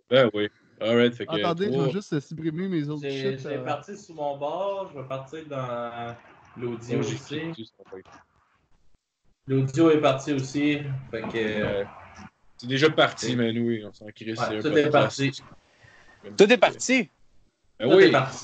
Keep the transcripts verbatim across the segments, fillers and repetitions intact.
Ben oui. Alright, fait que. Attendez, trois... je vais juste supprimer mes autres J'ai shit. j'ai Euh... parti sur mon bord, je vais partir dans l'audio Oh, j'ai aussi. cliqué sur ça. L'audio est parti aussi. Fait que. Euh, c'est déjà parti, c'est- mais oui, on s'en crée. Ouais, c'est un tout est podcast. parti. Tout est parti. Ben Tout oui. est parti.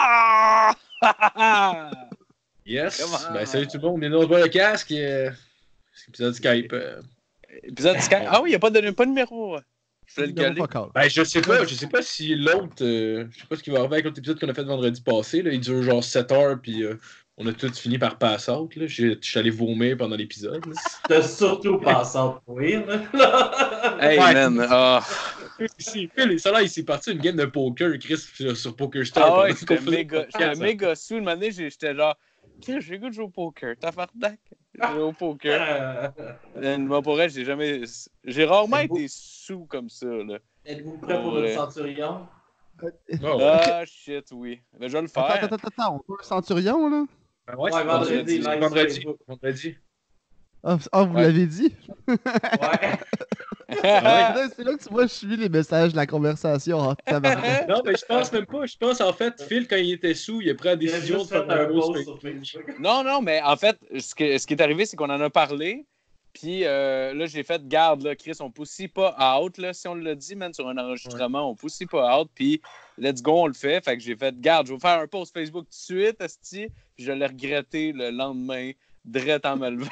Yes. Comment? Ben salut tout le monde. Bienvenue dans le casque. Euh... C'est l'épisode Skype. Euh... Épisode Skype. Ah oui, il n'y a pas de pas de numéro. Je fais le Numéro gueuler. fuck all. Ben je sais pas. Je sais pas si l'autre. Euh... Je sais pas ce qui va arriver avec l'autre épisode qu'on a fait vendredi passé. Là. Il dure genre sept heures. Puis euh, on a tous fini par pass out. Là. Je suis allé vomir pendant l'épisode. Là. T'as surtout passé à courir, là. Hey Ouais. man. Ah. Si, Phil, ça là, il s'est parti une game de poker, Chris, sur, sur PokerStar. Ah ouais, pendant j'étais qu'on faisait méga, le j'étais podcast. méga sous. Une année, j'étais genre, Chris, j'ai le goût de jouer au poker. T'as fait dac. J'ai joué au poker. Euh, Moi, pour elle, j'ai jamais. J'ai rarement Êtes-vous- été sous comme ça, là. Êtes-vous prêt pour Ouais. le centurion? Ah ouais. Ah, shit, oui. Mais je vais le Attends, faire. attends, attends, attends, on peut un centurion, là? Ben ouais, Ouais, c'est vendredi, vendredi. live c'est vendredi. Facebook. Vendredi. Ah, ah, vous Ouais. l'avez dit? Ouais. Ah Là, c'est là que tu vois, je suis les messages de la conversation en tabarnak. Non, mais je pense même pas. Je pense en fait, Phil, quand il était sous, il a pris la Il a décision de juste faire fait un un post post sur Facebook. Facebook. Non, non, mais en fait, ce, que, ce qui est arrivé, c'est qu'on en a parlé. Puis euh, là, j'ai fait, garde, là, Chris, on pousse pas out, là. Si on l'a dit, man, sur un enregistrement, on pousse pas out. Puis let's go, on le fait. Fait que j'ai fait, garde, je vais faire un post Facebook tout de suite, esti. Puis je l'ai regretté le lendemain, direct en me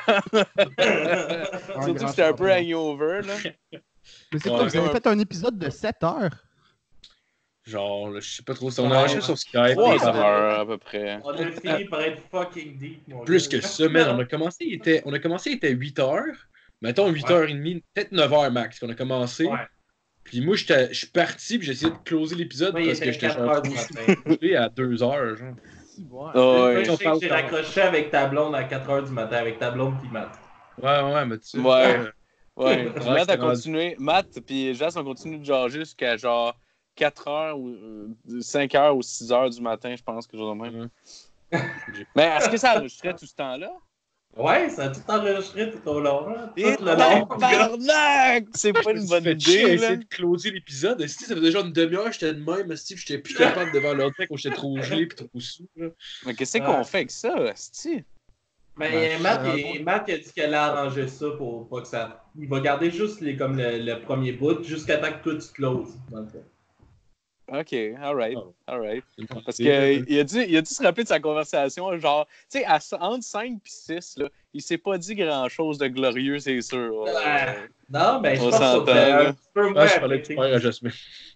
levant. Surtout que j'étais un peu hangover, là. Mais c'est Ouais, quoi, vous avez comme- fait un épisode de sept heures? Genre, là, je sais pas trop. On a enregistré sur Skype. Trois et par- heures, à peu près. On a fini par être fucking deep, mon Plus gars. que ça, man. On a commencé, il était, on a commencé, il était huit heures. Mettons huit heures trente, peut-être neuf heures max qu'on a commencé. Ouais. Puis moi, j'étais- je suis parti, puis j'ai essayé de closer l'épisode Ouais, il parce que était j'étais quatre genre heures du matin. couché à deux heures, genre. Ouais. Ah Moi, ouais. je sais que j'ai raccroché avec ta blonde à quatre heures du matin, avec ta blonde pis Matt. Ouais, ouais, mais tu sais. Ouais. euh, Ouais. Puis Ouais, Matt a c'était continué. Matt puis Jas ont continué de jager jusqu'à genre quatre heures ou euh, cinq heures ou six heures du matin, je pense, que genre de même. Mais est-ce que ça enregistrait tout ce temps-là? Ouais, ça a tout enregistré tout au long, là. Tout Et le long. tabarnak! C'est pas Je me une suis bonne fait chier à idée, là. essayer de closer l'épisode. Esti, ça faisait déjà une demi-heure, j'étais de même, esti, puis j'étais plus capable devant l'ordi quand j'étais trop gelé puis trop sous. Là. Mais qu'est-ce Ouais. qu'on fait avec ça, esti? Mais Ben, Matt, euh, il, Matt il a dit qu'elle a arrangé ça pour pas que ça. Il va garder juste les, comme le, le premier bout jusqu'à temps que toi tu closes. Dans le fond. OK, alright, Oh. alright. Parce C'est- qu'il a, dû- il a dû se rappeler de sa conversation, genre, tu sais, à- entre cinq et six, là, il s'est pas dit grand-chose de glorieux, c'est sûr. Ouais. Ouais. Non, mais je On pense que s'entend, c'était là. un petit peu Ah, moins je parlais de apprécié. faire à Jasmine.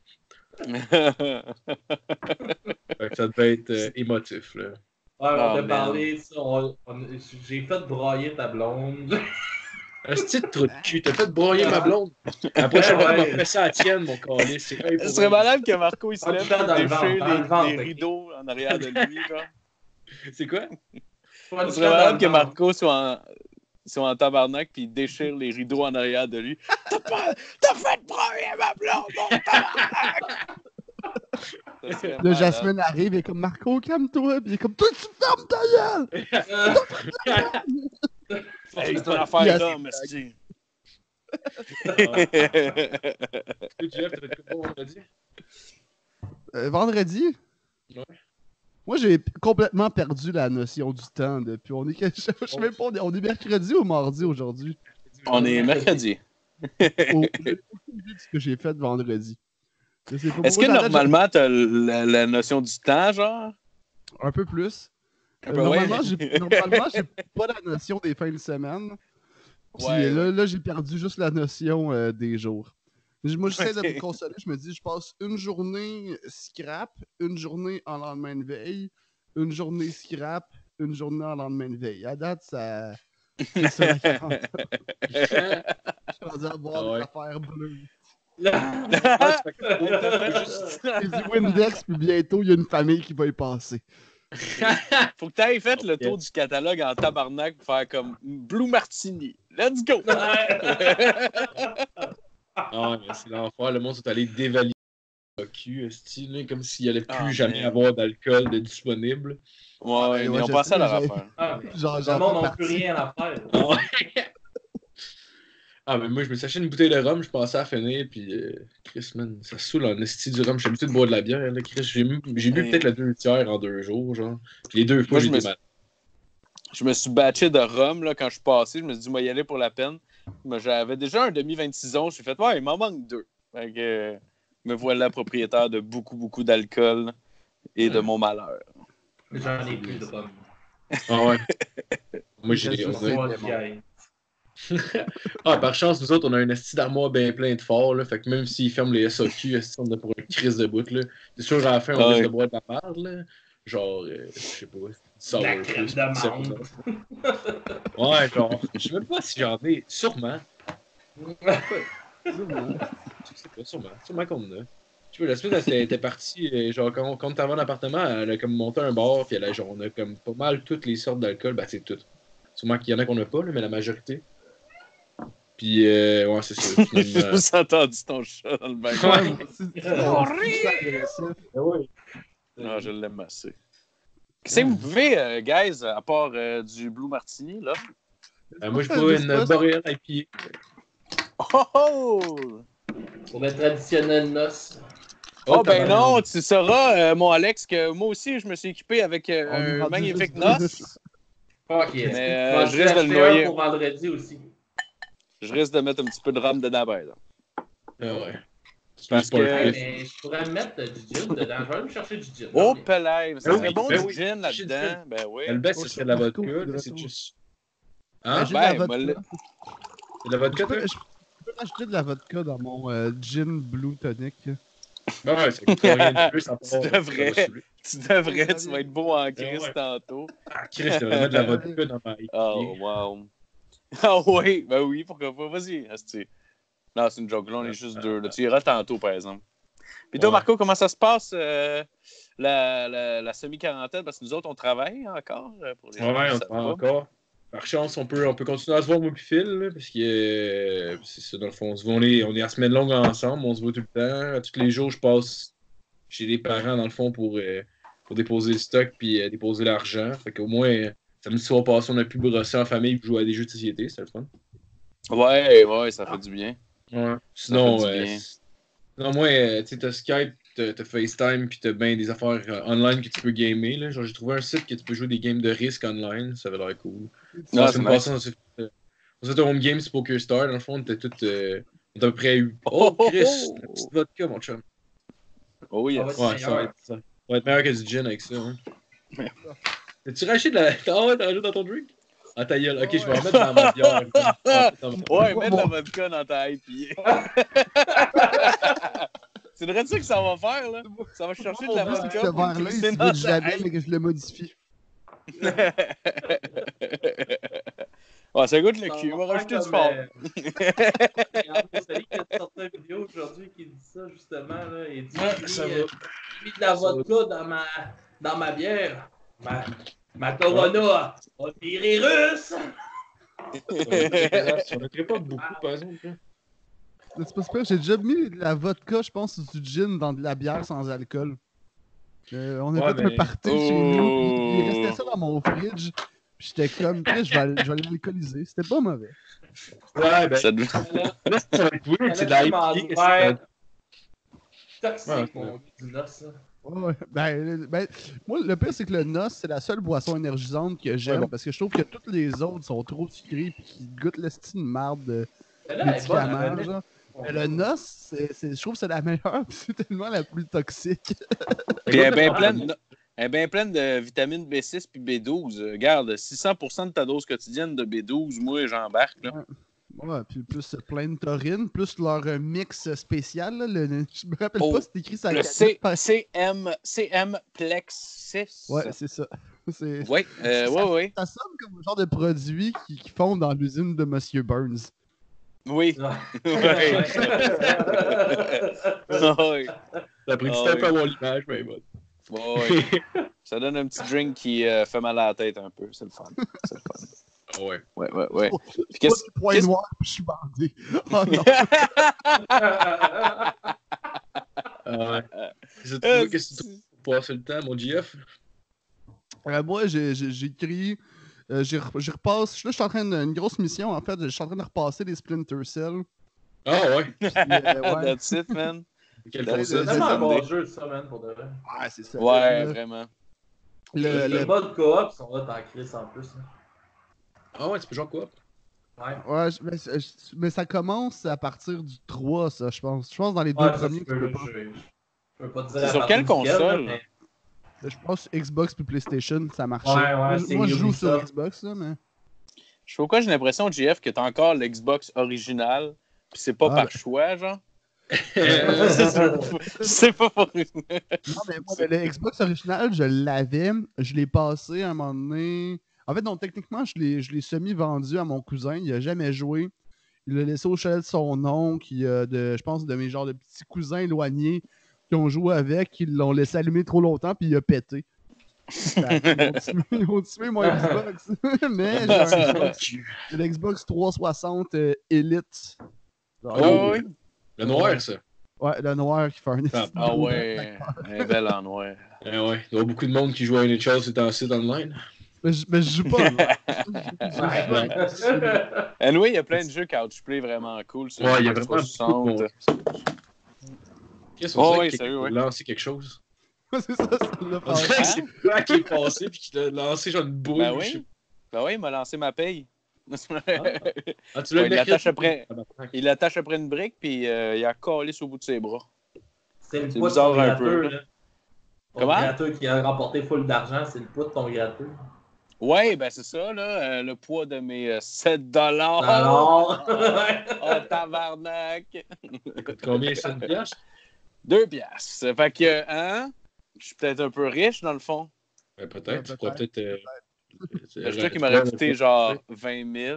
Fait que ça devait être euh, émotif, là. Ouais, on Oh, a man. parlé, ça, on- on- j'ai fait broyer ta blonde. Un petit trou de cul, t'as fait broyer ma blonde. La prochaine fois, on va Ouais. faire ça à la tienne, mon calice. C'est un pour Ce serait un. malade que Marco il se Ah, lève putain, dans et le ventre, déchire dans le ventre, les, les ok. rideaux en arrière de lui, genre. C'est quoi? Pas Ce du serait tout malade dans que le ventre. Marco soit en, soit en tabarnak puis il déchire les rideaux en arrière de lui. T'as pas... T'as fait broyer ma blonde, mon tabarnak! Ça serait Le malade. Jasmine arrive et est comme Marco, calme-toi. Puis il est comme toi, tu fermes ta gueule! Hey, c'est une Il y affaire a- d'homme, esti. Jeff, t'as fait quoi vendredi? Euh, vendredi? Ouais. Moi, j'ai p- complètement perdu la notion du temps depuis. On est, je sais je sais même pas, on est, on est mercredi ou mardi aujourd'hui? On est mercredi. Au- J'ai aucune idée de ce que j'ai fait vendredi. Je sais pas Est-ce que pourquoi, dans la tête, normalement t'as la, la notion du temps, genre? j'ai- Un peu plus. Un Euh, peu, normalement, ouais. j'ai normalement, j'ai pas la notion des fins de semaine. Puis Ouais, là, là j'ai perdu juste la notion euh, des jours. Je- Moi, j'essaie de Ok. me consoler. Je me dis, je passe une journée scrap, une journée en lendemain de veille, une journée scrap, une journée en lendemain de veille. À date, ça. C'est ça la quarantaine. Je suis rendu à boire Ah ouais. des affaires bleues. Ah, tu fais que- t'as fait juste- J'ai dit Windex, puis bientôt, il y a une famille qui va y passer. Faut que t'ailles fait le tour du catalogue en tabarnak pour faire comme Blue Martini. Let's go! Ah, mais c'est l'enfer. Le monde est allé dévalider le cul, esti, là, comme s'il n'y allait plus Ah, jamais man. avoir d'alcool de disponible. Ouais, ouais, Ouais, mais on je passe sais, à leur j'ai- affaire. Ah, Genre, le j'en monde fais n'a partie. plus rien à faire. Ah, Ah, mais moi, je me suis acheté une bouteille de rhum, je pensais à finir, puis euh, Chris, man, ça saoule en esti du rhum. Je suis habitué de boire de la bière, là, Chris. J'ai bu, j'ai bu Et- peut-être le deux tiers en deux jours, genre. Puis les deux fois, Moi, je j'étais me mal. Je me suis batché de rhum là, quand je suis passé. Je me suis dit, moi, y aller pour la peine. Mais j'avais déjà un demi vingt-six ans. Je suis fait, ouais, il m'en manque deux. Fait que, euh, me voilà propriétaire de beaucoup, beaucoup d'alcool et de mon malheur. J'en ai plus de rhum. Ah ouais. Moi, Il j'ai. reste on juste a- Moi, des qui gagne. Ah, par chance, nous autres, on a un esti d'armoire bien plein de fort, là. Fait que même s'ils ferment les S A Q, esti, on a pour une crise de bout, là. C'est sûr, à la fin, on Ah risque ouais. de boire de la merde, là. Genre, euh, je sais pas, De la sour crème plus, de sept menthe. ans. Ouais, genre, je sais même pas si j'en ai. Sûrement. Sûrement. Je sais pas, sûrement. Sûrement qu'on en a. Tu vois, la semaine, elle était- était partie, euh, genre, quand, quand t'avais un appartement, elle a comme monté un bar, puis elle a, genre, on a comme pas mal toutes les sortes d'alcool, ben, c'est toutes. Sûrement qu'il y en a qu'on a pas, là, mais la majorité. Puis, euh, ouais, c'est ça, finalement. Vous entendu ton chat dans le bain. Ouais, moi aussi, c'est Oh, c'est agressif. ouais. Ah, je l'aime assez. Qu'est-ce que vous pouvez, euh, guys, à part euh, du Blue Martini, là? Euh, moi, je Ouais, bois je sais une pas, boréale I P A. Oh oh! Pour le traditionnel noce. Oh, ben tabarnak. non, tu sauras, euh, mon Alex, que moi aussi, je me suis équipé avec euh, On est un rendu magnifique juste noce. Fuck yeah. Mais, Je euh, vais en je risque de le acheter un noyer. pour vendredi aussi. Je risque de mettre un petit peu de rhum dedans, ben, là. Ah ouais. Parce Pas le que- Ouais, fif. mais je pourrais mettre euh, du gin dedans. Je vais aller me chercher du gin. Oh, Ok. pelay! Ça Ben serait oui, bon ben du oui. gin J'ai dit là-dedans. Ben oui. Le best, ce serait de la Marco, vodka, de là, c'est retour. juste. Ben, Hein? j'ai de la Ben, vodka. moi, le- C'est de la Je vodka, peux, toi? je peux acheter de la vodka dans mon euh, gin Blue Tonic. Ben ouais, ça coûte rien de plus à part. Tu devrais. ça va saouler. Tu devrais, tu vas être beau en crise ouais. tantôt. Ah, Chris, je devrais mettre de la vodka dans ma I P A. Oh, wow. Ah oui, ben oui, pourquoi pas. Vas-y, asti. Non, c'est une joke. Là, on est juste deux. Là. Tu iras tantôt, par exemple. Puis toi, Ouais. Marco, comment ça se passe, euh, la, la, la semi-quarantaine? Parce que nous autres, on travaille encore. euh, Pour les gens Ouais, qui on savent prend pas. encore. Par chance, on peut, on peut continuer à se voir, moi puis Phil, là, parce que euh, c'est ça, dans le fond, on, se voit, on, est, on est à semaine longue ensemble, on se voit tout le temps. Tous les jours, je passe chez les parents, dans le fond, pour, euh, pour déposer le stock puis euh, déposer l'argent. Fait qu'au moins, euh, samedi soir passé, on a pu brosser en famille et jouer à des jeux de société, c'était le fun. Ouais, ouais, ça fait du bien. Ouais. Ça Sinon, fait du euh, bien. sinon, moi, euh, tu sais, t'as Skype, t'as, t'as FaceTime, puis t'as bien des affaires euh, online que tu peux gamer. Là. Genre, j'ai trouvé un site que tu peux jouer des games de risque online, ça avait l'air cool. Ah, La c'est semaine nice. passée, on s'est fait, euh, on s'est fait un home game sur Poker Star. Dans le fond, on était tous. Euh, on était à peu près. eu- Oh, Oh, Chris! oh, La oh. petite vodka, mon chum. Oh, Ça yes. va être Ouais, ça va, meilleur. être, ça va être meilleur que du gin avec ça. Hein. As-tu racheté de la. Ah ouais, t'as rajouté dans ton drink? Ah, ta gueule. Ok, je vais en mettre dans ma bière. Dans ma- Ouais, mets de la vodka dans ta I P A. C'est vrai ça que ça va faire, là? Ça va chercher de la Mon but, c'est que vodka ce pour verre-là, il glisser se dans vide ta jamais, I mais que je le modifie. P A. Ouais, ça goûte le Ça cul. On va va rajouter faire du comme, fort. euh, Regarde, Rosalie qui a sorti une vidéo aujourd'hui qui dit ça justement. Là. Il dit Ouais, j'ai ça mis, va. euh, j'ai mis de la vodka dans ma, dans ma bière. Ma, ma Corona a viré russe. Ça mettrait pas beaucoup, par exemple. Là. C'est pas super, j'ai déjà mis de la vodka, je pense, du gin dans de la bière sans alcool. Euh, on a Ouais, fait mais- un party Oh. chez nous, puis il restait ça dans mon fridge. Puis j'étais comme, Chris, je vais, je vais l'alcooliser. C'était pas mauvais. Ouais, ben. Ça devait- Là, ça va être weird, c'est de la I P A. Ouais. c'est- Toxique, Ouais, mon gars, du noce. ça. Ouais, ouais. Ben, ben, moi, le pire, c'est que le noce, c'est la seule boisson énergisante que j'aime, Ouais, bon. parce que je trouve que toutes les autres sont trop sucrées puis qui goûtent le style de marde de Mais là, elle est bonne, elle médicaments, met- genre. Mais le noce, c'est, c'est- je trouve que c'est la meilleure, puis c'est tellement la plus toxique. Puis elle est bien pleine, de- elle est bien pleine de vitamines B six puis B douze. Euh, Regarde, six cents pour cent de ta dose quotidienne de B douze, moi, j'embarque. Là. Ouais, puis plus plein de taurine, plus leur euh, mix spécial, là, le, le- je me rappelle Oh, pas, c'est écrit ça. Le C- CM, CM Plex six. Ouais, c'est ça. C'est... Oui, euh, ouais, ouais. Ça sonne comme le genre de produit qui, qui font dans l'usine de Monsieur Burns. Oui. Ouais. Ouais. Ouais. Ça a pris du Ah temps oui. pour avoir l'image, mais bon. Ouais. Ça donne un petit drink qui euh, fait mal à la tête un peu. C'est le fun. C'est le fun. Ah ouais. Ouais, ouais, ouais. Oh, Puis Pas qu'est-ce- du point qu'est-ce- noir, puis je suis bandé. Oh non. Ah ouais. Qu'est-ce que Euh, tu- qu'est-ce que tu trouves pour passer le temps, mon G F? Euh, moi, j'ai, j'ai, j'écris Euh, j'ai re- j'ai repasse. Là, je suis en train de. Une grosse mission, en fait. Je suis en train de repasser les Splinter Cell. Ah ouais. Puis, euh, ouais. That's it, man. Quel That's C'est it. C'est tellement un bon Sunday. jeu, ça, man, pour de vrai. Ouais, c'est ça. Ouais, Le, vraiment. le, Les, les le- modes coop sont là en crise en plus. Là. Ah ouais, tu peux jouer quoi? Ouais. Ouais, je- mais, je- mais ça commence à partir du trois, ça, je pense. Je pense dans les deux Ouais, ça, premiers, tu tu peux, peux pas. je, je peux pas te dire C'est à sur partir quelle duquel, console? là, mais- Je pense Xbox puis PlayStation, ça marchait. Ouais, ouais, moi, c'est moi, je joue sur Ubisoft. Xbox, là, mais. Je sais pas pourquoi j'ai l'impression, J F, que t'as encore l'Xbox original, pis c'est pas Ah, par ben- choix, genre. Euh, C'est pas pour une... Non, mais moi, le, le Xbox original, je l'avais. Je l'ai passé à un moment donné. En fait, non, techniquement, je l'ai, je l'ai semi-vendu à mon cousin. Il a jamais joué. Il l'a laissé au chalet de son oncle, qui, euh, de, je pense, de mes genres de petits cousins éloignés qui ont joué avec. Ils l'ont laissé allumer trop longtemps, puis il a pété. Fait qu'ils ont tué- Ils ont tué mon Xbox. Mais j'ai un Xbox, j'ai l'Xbox trois cent soixante euh, Elite. Genre, Oh, oui. Le noir, ça. Ouais, le noir qui fait un Ah, esti de Ah gros ouais, un bel en noir. Eh ouais, il y a beaucoup de monde qui joue à N H L sur ton site online. Mais je, mais je joue pas. là. Je joue Ouais. pas. Anyway, il y a plein de jeux couchplay vraiment cool. Sur Ouais, il y a Xbox vraiment beaucoup de soixante. monde. Qu'est-ce Oh, qu'on ouais, sait que sérieux, quelqu'un ouais. a lancé quelque chose? C'est ça, ça l'a On dirait passé. que c'est quoi qui est passé puis qu'il a lancé genre une boule. Ben je sais oui. Ben oui, il m'a lancé ma paye. Ah, tu l'as Ouais, il mercredi? l'attache après. Ah, bah, Il l'attache après une brique, puis euh, il a collé sur le bout de ses bras. C'est le C'est poids de bizarre ton un peu, gratteur, là. là. Ton Comment? gratteur qui a remporté full d'argent, c'est le poids de ton gratteur. Ouais, ben c'est ça, là. euh, le poids de mes euh, sept dollars. Alors, Oh, tabarnak! Ça coûte combien, ça, une pièce? Deux piastres. Fait que, hein? Je suis peut-être un peu riche, dans le fond. Ben, peut-être. Ouais, Tu pourrais peut-être. euh, Je sais qu'il m'aurait coûté genre vingt mille.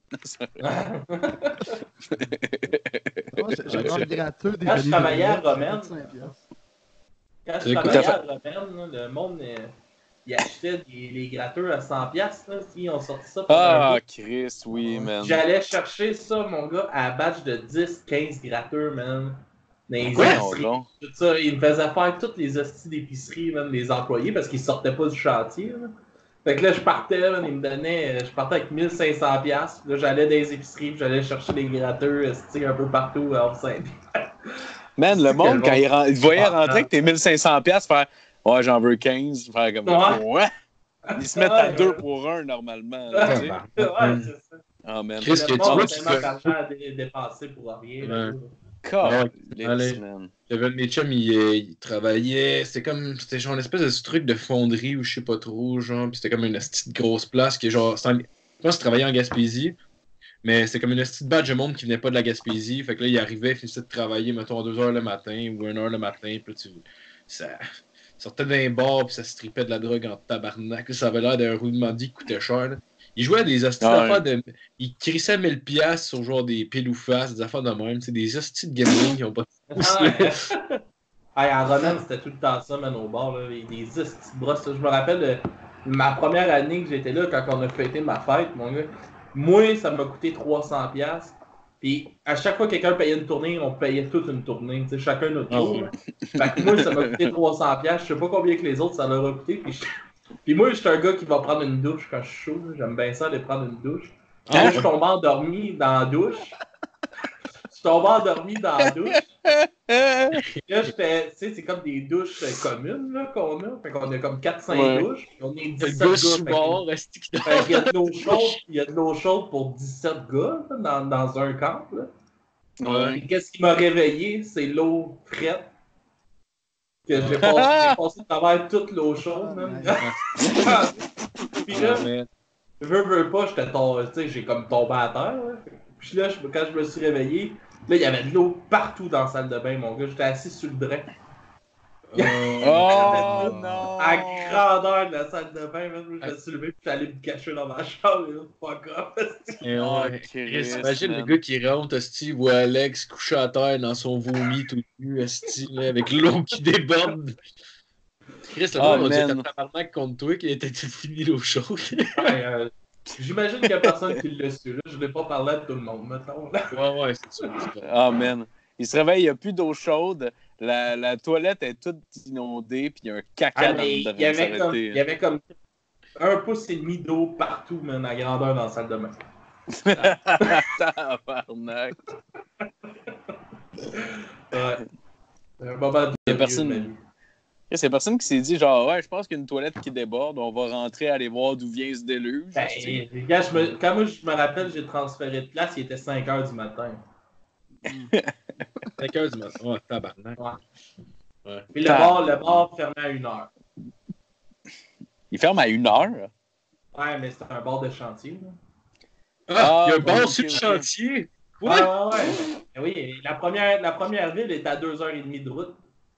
Moi, j'ai- j'ai un gratteux des Quand je Denis travaillais à Villeneuve, ça Romaine, coûte cinq piastres. Quand je C'est quoi, travaillais t'as à Romaine, là, le monde, euh, il achetait des, les gratteurs à cent piastres. Ils ont sorti ça pour un Ah, bout. Chris, oui, man. J'allais chercher ça, mon gars, à batch de dix quinze gratteurs, man. Dans les Quoi? épiceries, Non, tout ça. Ils me faisaient faire toutes les hosties d'épicerie, même les employés, parce qu'ils sortaient pas du chantier. Là. Fait que là, je partais, man, ils me donnaient, je partais avec mille cinq cents piastres. Là, j'allais dans les épiceries, puis j'allais chercher les gratteurs, hosties, un peu partout à Orsaint. Man, le monde, quand il, ren- il te voyait Ah, rentrer avec tes mille cinq cents piastres, faire « Ouais, j'en veux quinze. » Faire comme Ouais. « Ouais! » Ils se mettent à Ouais, deux ouais. pour un, normalement. là, tu sais. Ah, Ouais, c'est ça. Ah, man. Chris, que Le tu monde vois, a tu tellement fais- d'argent à dé- dépenser pour rien. là. Ouais. Calisse, allez. man. J'avais un de mes chums, il, euh, il travaillait. C'était comme. C'était genre une espèce de truc de fonderie ou je sais pas trop, genre. Puis c'était comme une petite grosse place qui est genre. c'était en- Je pense qu'il travaillait en Gaspésie. Mais c'était comme une petite badge de monde qui venait pas de la Gaspésie. Fait que là, il arrivait, il finissait de travailler, mettons, à deux heures le matin ou une heure le matin. Puis là, tu. Ça. Il sortait d'un bar, puis ça se tripait de la drogue en tabarnak. Ça avait l'air d'un roulement de vie qui coûtait cher. Là. Il jouait à des hosties Ah ouais. d'affaires de. Il crissait mille piastres sur genre des piles ou faces, des affaires de même. C'est des hosties de gambling qui ont pas de pouce. Ah, ouais. Hey, à Ronan, c'était tout le temps ça, man, au bar. Là, les- des petites brosses. Je me rappelle de ma première année que j'étais là, quand on a fêté ma fête, mon gars. Moi, ça m'a coûté trois cents piastres. Puis à chaque fois que quelqu'un payait une tournée, on payait toute une tournée. Tu sais, chacun notre tour. Ah ouais. là. Fait que moi, ça m'a coûté trois cents piastres. Je sais pas combien que les autres, ça leur a coûté. Puis, je- puis moi, je suis un gars qui va prendre une douche quand je suis chaud. là. J'aime bien ça, aller prendre une douche. Puis Ah là, ouais. je suis tombé endormi dans la douche. Je suis tombé endormi dans la douche. Là, j'étais, tu sais, c'est comme des douches euh, communes là, qu'on a. Fait qu'on a comme quatre cinq Ouais. douches. Puis on est Le dix-sept gars gars. sous Fait que- bord, esti qui dort. fait qu'il y a de l'eau chaude, il y a de l'eau chaude pour dix-sept gars là, dans, dans un camp. Là. Ouais. Et qu'est-ce qui m'a réveillé? C'est l'eau frette. Que j'ai passé, j'ai passé à travers toute l'eau chaude. man. Puis là, Ah, man. veux, veux pas, j'étais tombé, tu sais, j'ai comme tombé à terre. Là. Puis là, je- quand je me suis réveillé, là, il y avait de l'eau partout dans la salle de bain, mon gars. J'étais assis sur le drain. Oh non! À grandeur de la salle de bain, man. Je me suis levé, puis je suis allé me cacher dans ma chambre. Et là, fuck off. Et Oh, ouais. Christ, Imagine le man. gars qui rentre, esti, voit Alex couché à terre dans son vomi tout nu, esti, là, avec l'eau qui déborde. Chris, le Ah, monde, on dirait man. un tabarnak contre toi qui était tout fini l'eau chaude. Ouais, euh, J'imagine qu'il y a personne qui l'a su. Là. Je l'ai pas parlé à tout le monde, mettons. Là. Ouais, ouais, c'est sûr. c'est sûr. Ah, man. Il se réveille, il n'y a plus d'eau chaude. La, la toilette est toute inondée, puis il y a un caca Ah, dans mais le il y avait comme. Il y avait comme un pouce et demi d'eau partout, man, à grandeur dans la salle de bain. Tabarnak. Ouais. Un moment de Il y a de personne- ma vie. Il y a personne qui s'est dit, genre, ouais, je pense qu'il y a une toilette qui déborde, on va rentrer, aller voir d'où vient ce déluge. Ben, tu sais. les gars, je me... quand moi je me rappelle, j'ai transféré de place, il était cinq heures du matin. cinq heures du matin. Oh, tabarnak. Ouais. Ouais. Puis le Tab- bar, le bar fermait à une heure. Il ferme à une heure. Ouais, mais c'était un bar de chantier. Là. Ah, il y a un Ah, bar ok, sur le ok. chantier. Quoi? Ah, ouais, ouais. Ben oui, la première, la première ville est à deux heures trente de route.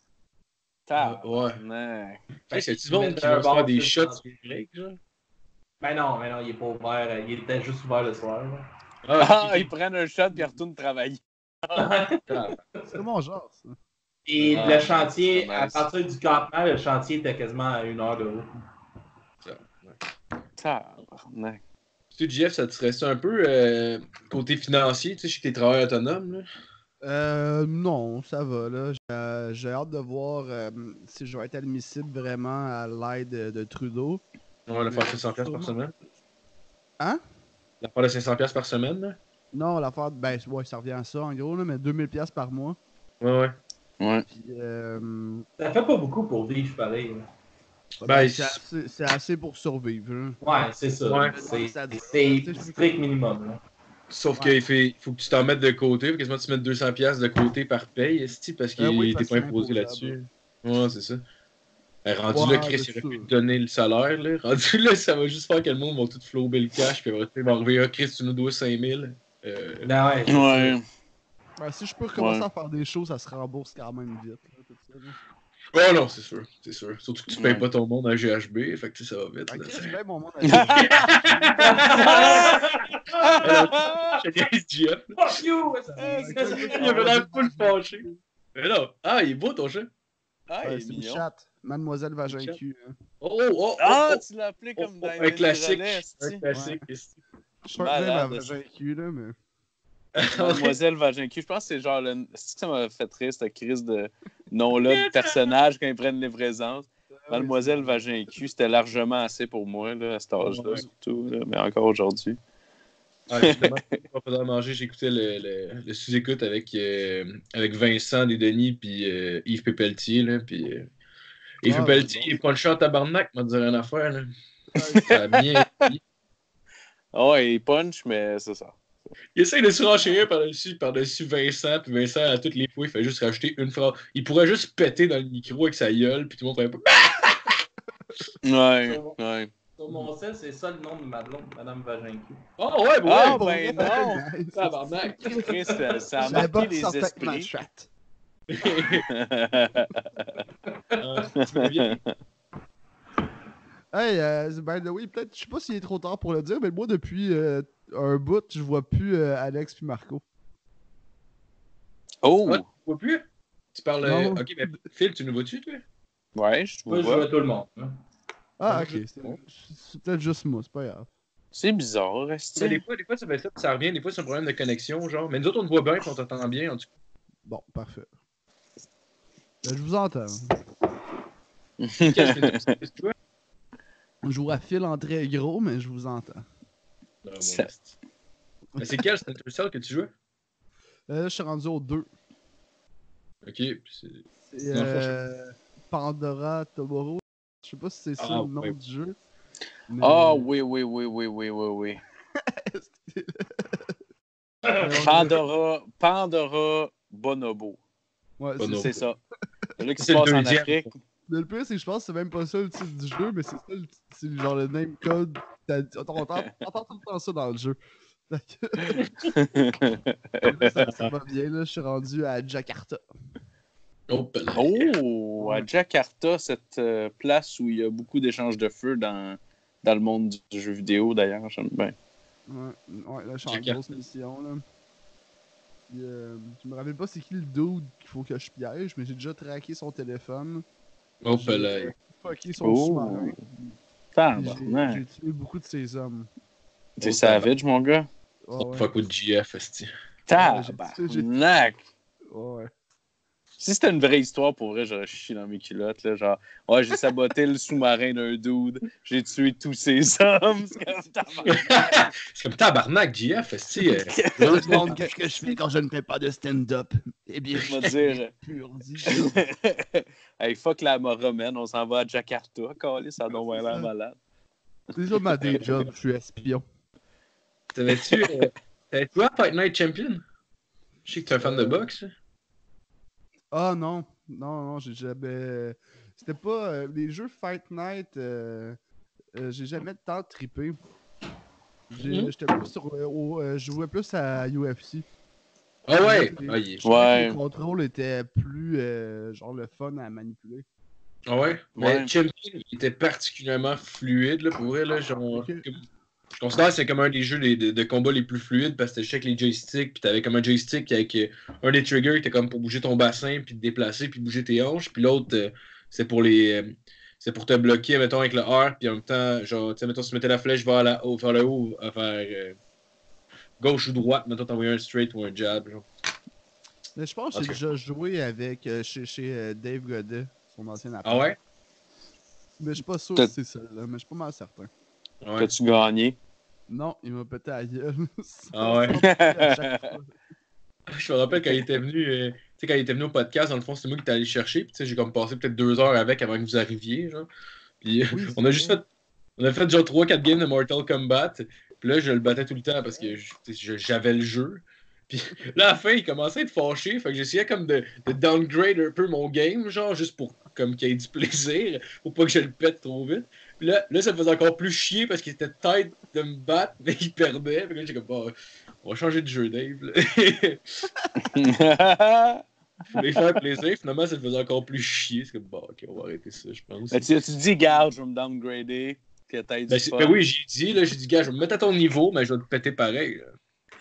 Tabarnak. Hey, c'est du Ils monde mettaient qui un va se bar faire des sur le shots chantier. break, genre? Ben non, mais non, il est pas ouvert. Il était juste ouvert le soir. là. Ah, ok, ils prennent un shot puis ils retournent travailler. ok. C'est mon genre, ça. Et Ah, le chantier, c'est à nice. partir du campement, le chantier était quasiment à une heure de route. Tabarnak. Tu sais, Jeff, ça te serait ça un peu euh, côté financier, tu sais, je sais que t'es travailleur autonome, là. Euh, non, ça va, là. J'ai, euh, j'ai hâte de voir euh, si je vais être admissible vraiment à l'aide de, de Trudeau. On va le Mais faire cinq cents piastres par sûrement. semaine. Hein? La part de cinq cents piastres par semaine, là. Non, l'affaire, ben, ouais, ça revient à ça, en gros, là, mais deux mille piastres par mois. Ouais, ouais. Ouais. Puis, euh, Ça fait pas beaucoup pour vivre pareil. là. Ben, ben, il- c'est, assez, c'est assez pour survivre, là. Ouais, c'est ça. Ouais. C'est Ça- c'est tu sais, je- strict minimum. Là. Sauf Ouais. qu'il fait, il faut que tu t'en mettes de côté. Faut quasiment que tu mettes deux cents piastres de côté par paye, esti, parce qu'il Euh, oui, t'es parce pas que c'est imposé imposable. là-dessus. Ouais, c'est ça. Ben, rendu Ouais, là, Chris, mais il aurait ça- pu te donner le salaire, là. Rendu là, ça va juste faire que le monde va tout flouber le cash, puis après, il va arriver, ah, Chris, tu nous dois cinq mille. Euh, Ben ouais, c'est Ouais. ben, si je peux recommencer Ouais. à faire des shows, ça se rembourse quand même vite, là, tout ça, là. Oh non, c'est sûr, c'est sûr. Surtout que tu payes Ouais. pas ton monde à G H B, fait que tu sais, ça va vite. Ben, Là. Chris, je paye mon monde à Je niaise Jeff. là. Fuck you! Il avait l'air full fâché. Mais non, ah, il est beau ton chat. Ah, Ouais, il est c'est une mignon. chatte. Mademoiselle Vagin Une chatte. Cul. Hein. Oh, oh, oh, Ah, oh, tu l'as appelé oh, comme oh, dans un classique. relais, Un esti. classique. esti. Je peux dire ma Malade, Vagin Cul, là, mais. Mademoiselle Vagin Cul. Je pense que c'est genre le. C'est que ça m'a fait rire, cette crise de nom-là de personnage quand ils prennent les présences. Mademoiselle Vagin Cul, c'était largement assez pour moi, là, à cet âge-là, Ouais. surtout, là, mais encore aujourd'hui. Ah, justement, pas pendant manger, j'écoutais le, le, le sous-écoute avec, euh, avec Vincent Desdenis puis euh, Yves Pépeltier. Là, puis, euh, Yves Ah, Pépeltier, bon. il est pas le chat en tabarnak, m'a dit rien à faire. Là. Ouais. Ça a bien dit. Ah ouais, il punch, mais c'est ça. Il essaie de se renchérir par-dessus, par-dessus Vincent, puis Vincent, à toutes les fois, il fait juste rajouter une phrase. Il pourrait juste péter dans le micro avec sa gueule, puis tout le monde ferait pas. Ouais, ouais. Sur mon sel, c'est ça le nom de ma blonde, Madame Vagin-Cul. Oh ouais, Ah, ouais, ben non! Nice. tabarnak. Chris, ça, ça a J'avais pas marqué que les ça sortait avec ma esprits. chatte. Ah, tu me viens. Hey, euh, by the way, peut-être, je sais pas s'il est trop tard pour le dire, mais moi, depuis euh, un bout, je vois plus euh, Alex puis Marco. Oh! Ouais, tu vois plus? Tu parles. Non. euh, Ok, mais Phil, tu nous vois-tu, toi? Ouais, je Moi, vous je joue vois. à tout le monde. hein. Ah, Ouais, ok. je- C'est c'est peut-être juste moi, c'est pas grave. C'est bizarre, Mais reste. des fois, des fois, ça fait ça, puis ça revient. Des fois, c'est un problème de connexion, genre. Mais nous autres, on te voit bien, puis on t'entend bien, en tout cas. Bon, parfait. Ben, je vous entends. Qu'est-ce que tu vois? Je joue à fil en très gros, mais je vous entends. Non, mon Ça- esti. Mais c'est quel Splinter Cell que tu joues? Euh, là, je suis rendu au deux. Ok, puis c'est. C'est Non, euh, Pandora Tomorrow. Je sais pas si c'est ça Ah, le nom ouais. du jeu. mais- Ah oui, oui, oui, oui, oui, oui, oui. Euh, Pandora, Pandora Bonobo. Ouais, c'est Bonobo. C'est ça. C'est là qui se C'est le passe en deuxième. Afrique. Mais le pire, c'est que je pense que c'est même pas ça le titre du jeu, mais c'est ça le c'est genre le name code. T'as- On entend, on entend tout le temps ça dans le jeu. Fait que- ça, ça va bien, là. Je suis rendu à Jakarta. Oh, ben là. Oh, à Jakarta, cette euh, place où il y a beaucoup d'échanges de feu dans, dans le monde du, du jeu vidéo, d'ailleurs, j'aime bien. Ouais, ouais, là, je suis en Jakarta. grosse mission, là. Puis, euh, je me rappelle pas c'est qui le dude qu'il faut que je piège, mais j'ai déjà traqué son téléphone. Oh, J'ai, ben là. euh, fucké son Oh. sous-marin. Puis J'ai Tabarnak. j'ai tué beaucoup de ses hommes. T'es savage, mon gars. Ouais, ouais. Fuck with G F, esti. Tabarnak. Ouais, ouais. Si c'était une vraie histoire, pour vrai, j'aurais chié dans mes culottes. Là, genre, ouais, j'ai saboté le sous-marin d'un dude, j'ai tué tous ces hommes. C'est comme tabarnak. C'est comme tabarnak, J F. Esti, euh, Je me demande qu'est-ce que je fais quand je ne fais pas de stand-up. Eh bien, Je vais dire. pur dit. Hey, fuck la Mora, man. On s'en va à Jakarta. Calé, ça doit avoir l'air malade. C'est ça ma day job, je suis espion. T'avais-tu. Euh, T'avais-tu joué à Fight Night Champion? Je sais que tu es un fan de boxe. Ah non, non, non, j'ai jamais. C'était pas. euh, les jeux Fight Night, euh, euh, j'ai jamais tant trippé. J'ai- Mhm. J'étais plus sur. euh, au- euh, je jouais plus à U F C. Ah ouais? Les- Ah, il est- Je trouvais que Ouais. les contrôles étaient plus. euh, genre le fun à manipuler. Ah ouais? Mais Ouais. Champion, il était particulièrement fluide, là, pour vrai, là. Genre, Ok. comme- je considère que c'est comme un des jeux de, de, de combat les plus fluides parce que c'était avec les joysticks, puis t'avais comme un joystick avec euh, un des triggers qui était comme pour bouger ton bassin, puis te déplacer, puis bouger tes hanches, puis l'autre, euh, c'est pour les. euh, c'est pour te bloquer, mettons, avec le R, puis en même temps, genre, tu sais, mettons, si tu mettais la flèche vers, la haut, vers le haut, euh, vers euh, gauche ou droite, mettons, t'envoyais un straight ou un jab, genre. Mais je pense que j'ai Ok. déjà joué avec euh, chez, chez euh, Dave Godet, son ancien appart. Ah ouais? Mais je suis pas sûr T'as- si c'est ça, là, mais je suis pas mal certain. Ouais. T'as-tu gagné? Non, il m'a pété à la gueule. Ah ouais? Sans péter à chaque fois. Je me rappelle quand il était venu, euh, tu sais, quand il était venu au podcast, dans le fond, c'est moi qui t'ai allé chercher. Puis, tu sais, j'ai comme passé peut-être deux heures avec avant que vous arriviez, genre. Puis, Oui, on c'est a juste vrai. fait, on a fait genre trois quatre games de Mortal Kombat. Puis là, je le battais tout le temps parce que je- tu sais, je- j'avais le jeu. Puis là, à la fin, il commençait à être fâché. Fait que j'essayais comme de, de downgrade un peu mon game, genre, juste pour comme qu'il y ait du plaisir, pour pas que je le pète trop vite. Puis là, là, ça me faisait encore plus chier parce qu'il était tête de me battre, mais il perdait. Fait que là, j'ai comme, bah, on va changer de jeu, Dave. là. Je voulais faire plaisir, finalement, ça le faisait encore plus chier. C'est comme, bah, ok, on va arrêter ça, je pense. Ben, tu, tu dis, garde, je vais me downgrader. Que t'as du Ben, c'est- fun. ben oui, j'ai dit, là, j'ai dit, gars, je vais me mettre à ton niveau, mais je vais te péter pareil. là.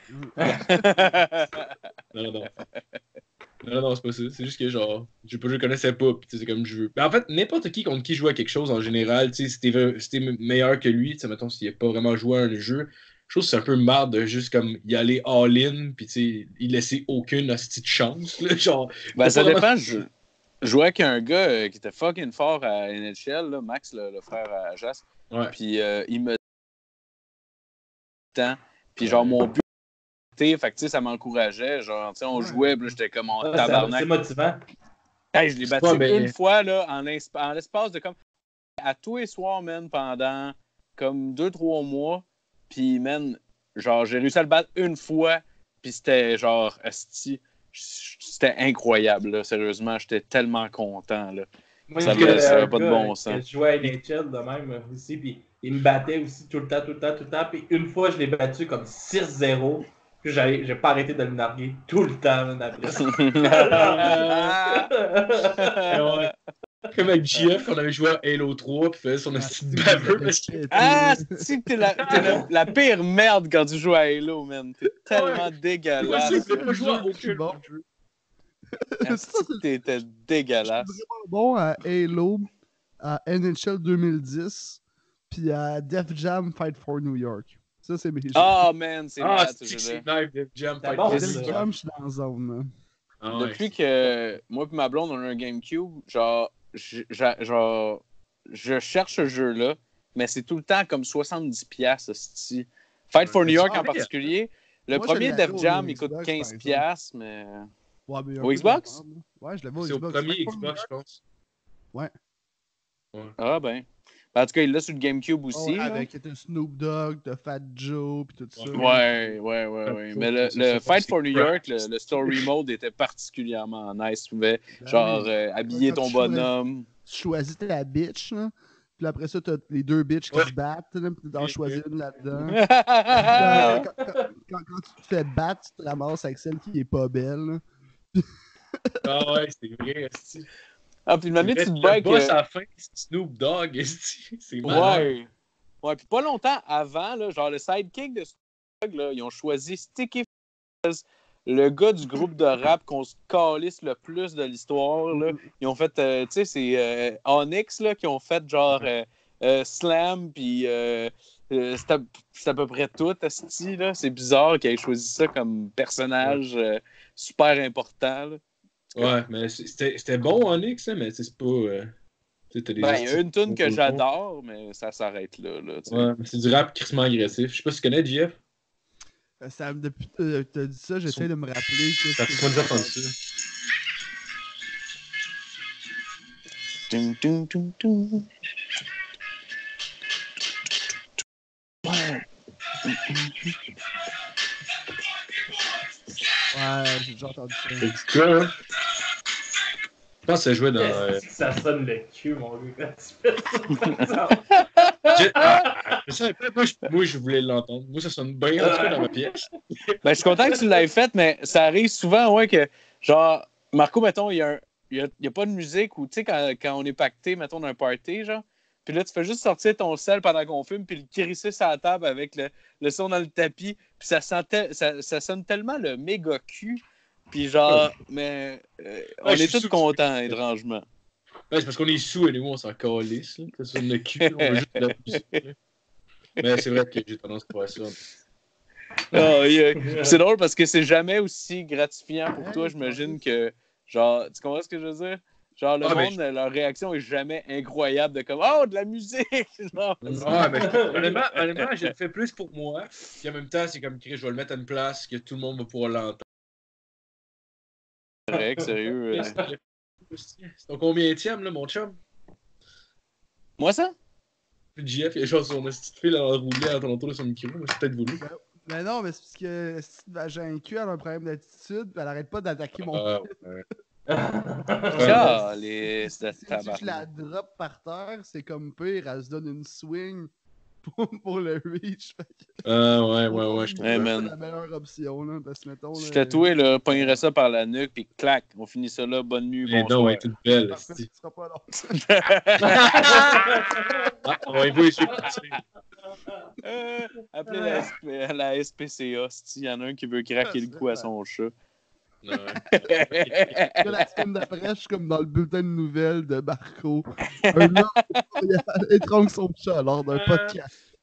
Non, non, non. Non, non, c'est pas ça. C'est juste que, genre, je, je le connaissais pas, pis tu sais, c'est comme je veux. Mais en fait, n'importe qui contre qui joue à quelque chose, en général, tu sais, si t'es ve- si t'es meilleur que lui, tu sais, mettons, s'il n'a pas vraiment joué à un jeu, je trouve que c'est un peu marre de juste, comme, y aller all-in, pis tu sais, y laisser aucune hostie de chance, là, genre... Ben, t'as ça pas vraiment- dépend. Je, je jouais avec un gars euh, qui était fucking fort à N H L, là, Max, le, le frère à Jas. Ouais. Puis euh, il me temps. Puis genre, mon but, fait que tu sais, ça m'encourageait. Genre, tu sais, on Ouais. jouait, puis là, j'étais comme en Ah, c'est- tabarnak. c'est motivant. Hey, je l'ai battu Ouais, mais- une fois, là, en, l'esp- en l'espace de comme. À tous les soirs, man, pendant comme deux, trois mois. Puis, man, genre, j'ai réussi à le battre une fois. Puis c'était genre, esti, c'était incroyable, là, sérieusement. J'étais tellement content, là. Moi, Ça j'ai avait- ça avait un pas de gars bon que sens. Je jouais à N H L de même euh, aussi, puis il me battait aussi tout le temps, tout le temps, tout le temps. Puis une fois, je l'ai battu comme six zéro. Puis j'ai j'ai pas arrêté de le narguer tout le temps, man, après ça. Ah ouais. Comme avec J F, on avait joué à Halo trois, puis faisait son Ah, hostie si, de vous baveux avez parce que. pété. Ah, si t'es la, t'es la, la pire merde quand tu joues à Halo, man. T'es tellement Ouais. Moi, dégueulasse. c'est que pas joué à jeu aucun plus bon. autre jeu. Asti que T'étais Je dégueulasse. suis vraiment bon à Halo, à N H L deux mille dix, puis à Def Jam Fight for New York. Ça, c'est mes jeux. Ah, man, c'est Ah, malade, ce c'est jeu-là. c'est nice, Def Jam. C'est Fight bon, for Def ça. New York. Jam, je suis dans la zone. Là. Ah ouais. Depuis que moi et ma blonde, on a un GameCube, genre, je, je- genre, je cherche ce jeu-là, mais c'est tout le temps comme soixante-dix piastres, hostie. Fight for New York Ah, en oui. particulier. Le Moi, je premier l'avais Def au Jam, il Xbox, coûte par quinze exemple. piastres, mais... Ouais, mais un Au peu Xbox? de la merde, là. Ouais, je l'avais au C'est au Xbox. premier Fight for New Xbox, York. je pense. Ouais. Ouais. Ah, ben. Ben, en tout cas, il l'a sur le GameCube Oh, aussi. ouais, là. avec t'as Snoop Dogg, t'as Fat Joe, pis tout ça. Ouais, ouais, ouais, ouais. Mais le, C'est le ça, Fight c'est for New crap. York, le, le story mode était particulièrement nice. Tu pouvais, Ben genre, oui. euh, habiller Quand ton tu choisis- bonhomme. Tu choisis ta bitch, là. Puis après ça, t'as les deux bitches qui Ouais. se battent, là, pis t'en Oui, choisis une là-dedans. ah, quand, quand- quand- quand tu te fais battre, tu te ramasses avec celle qui est pas belle. là. Ah ouais, c'est vrai, esti. puis une année, tu te Le break. boss euh, à la fin, c'est Snoop Dogg, esti. C'est malade. Ouais. Ouais, puis pas longtemps avant, là, genre le sidekick de Snoop Dogg, là, ils ont choisi Sticky Fingers, le gars du groupe de rap qu'on se calisse le plus de l'histoire. Là. Ils ont fait, euh, tu sais, c'est euh, Onyx là, qui ont fait genre euh, euh, Slam, puis euh, euh, c'est, à, c'est à peu près tout, asti, là. C'est bizarre qu'ils aient choisi ça comme personnage euh, super important. Là. Ouais, mais c'était, c'était bon, Onyx, hein, mais c'est pas. Euh, t'as des Ben, il y a une tune que Ouais, j'adore, mais ça s'arrête là. là ouais, mais c'est du rap crissement agressif. Je sais pas si tu connais J F. Euh, Ça, depuis que t'as dit ça, j'essaie de me rappeler. T'as qu'est-ce que pas déjà entendu j'ai- ça. Dun, dun, dun, dun. Ouais, j'ai déjà entendu ça. C'est quoi, hein? Je pense que ça jouait dans. Euh... Qu'est-ce que ça sonne le cul, mon gars, quand tu fais ça, par exemple? J- ah, je savais pas, moi, je, moi, je voulais l'entendre. Moi, ça sonne bien, en tout cas, dans ma pièce. Ben, je suis content que tu l'aies fait, mais ça arrive souvent, ouais, que, genre, Marco, mettons, il y a, un, il y a, il y a pas de musique, ou, tu sais, quand, quand on est pacté, mettons, d'un party, genre, puis là, tu fais juste sortir ton sel pendant qu'on fume, puis le crisser sur la table avec le, le son dans le tapis, puis ça, sentait, ça, ça sonne tellement le méga cul, puis genre, mais euh, on Ouais, je est suis tous sous- contents, étrangement. Ouais, c'est parce qu'on est sous et nous, on s'en calisse. Là. Ça sonne le cul, on veut juste de la musique. Là. Mais c'est vrai que j'ai tendance à faire ça. Ah, yeah. C'est drôle parce que c'est jamais aussi gratifiant pour toi, j'imagine, que, genre, tu comprends ce que je veux dire? Genre, le Ah, ben, monde, leur réaction est jamais incroyable de comme, oh, de la musique! Genre, Ah, mais honnêtement, honnêtement, je le fais plus pour moi. Puis en même temps, c'est comme Chris, je vais le mettre à une place que tout le monde va pouvoir l'entendre. c'est vrai que sérieux. euh, C'est ton combienième, là, mon chum? Moi, ça? Puis J F, il y a genre son petite fille à rouler à Toronto de son micro, mais c'est peut-être voulu. Mais non, mais c'est parce que cette vagin cul, elle a un problème d'attitude, puis elle arrête pas d'attaquer mon Ah, fils. ouais. Calisse de Si si je la tabarnak. drop par terre, c'est comme pire, elle se donne une swing pour, pour le reach. Fait que Ah, ouais, ouais, ouais. je c'est te- Hey, pas man. la meilleure option, là, parce que mettons... Je là, tatoué, là, pognerais ça par la nuque, puis clac, on finit ça là, bonne nuit, Les dents, bonsoir. ouais, toute belle. Parfait, esti. ce sera pas long. Ah, on va y voir ici. Euh, appelez la, S P la S P C A, il y en a un qui veut craquer le cou à son chat. Ouais. Là, la semaine d'après, je suis comme dans le bulletin de nouvelles de Marco. Un homme étrangle son chat lors d'un podcast.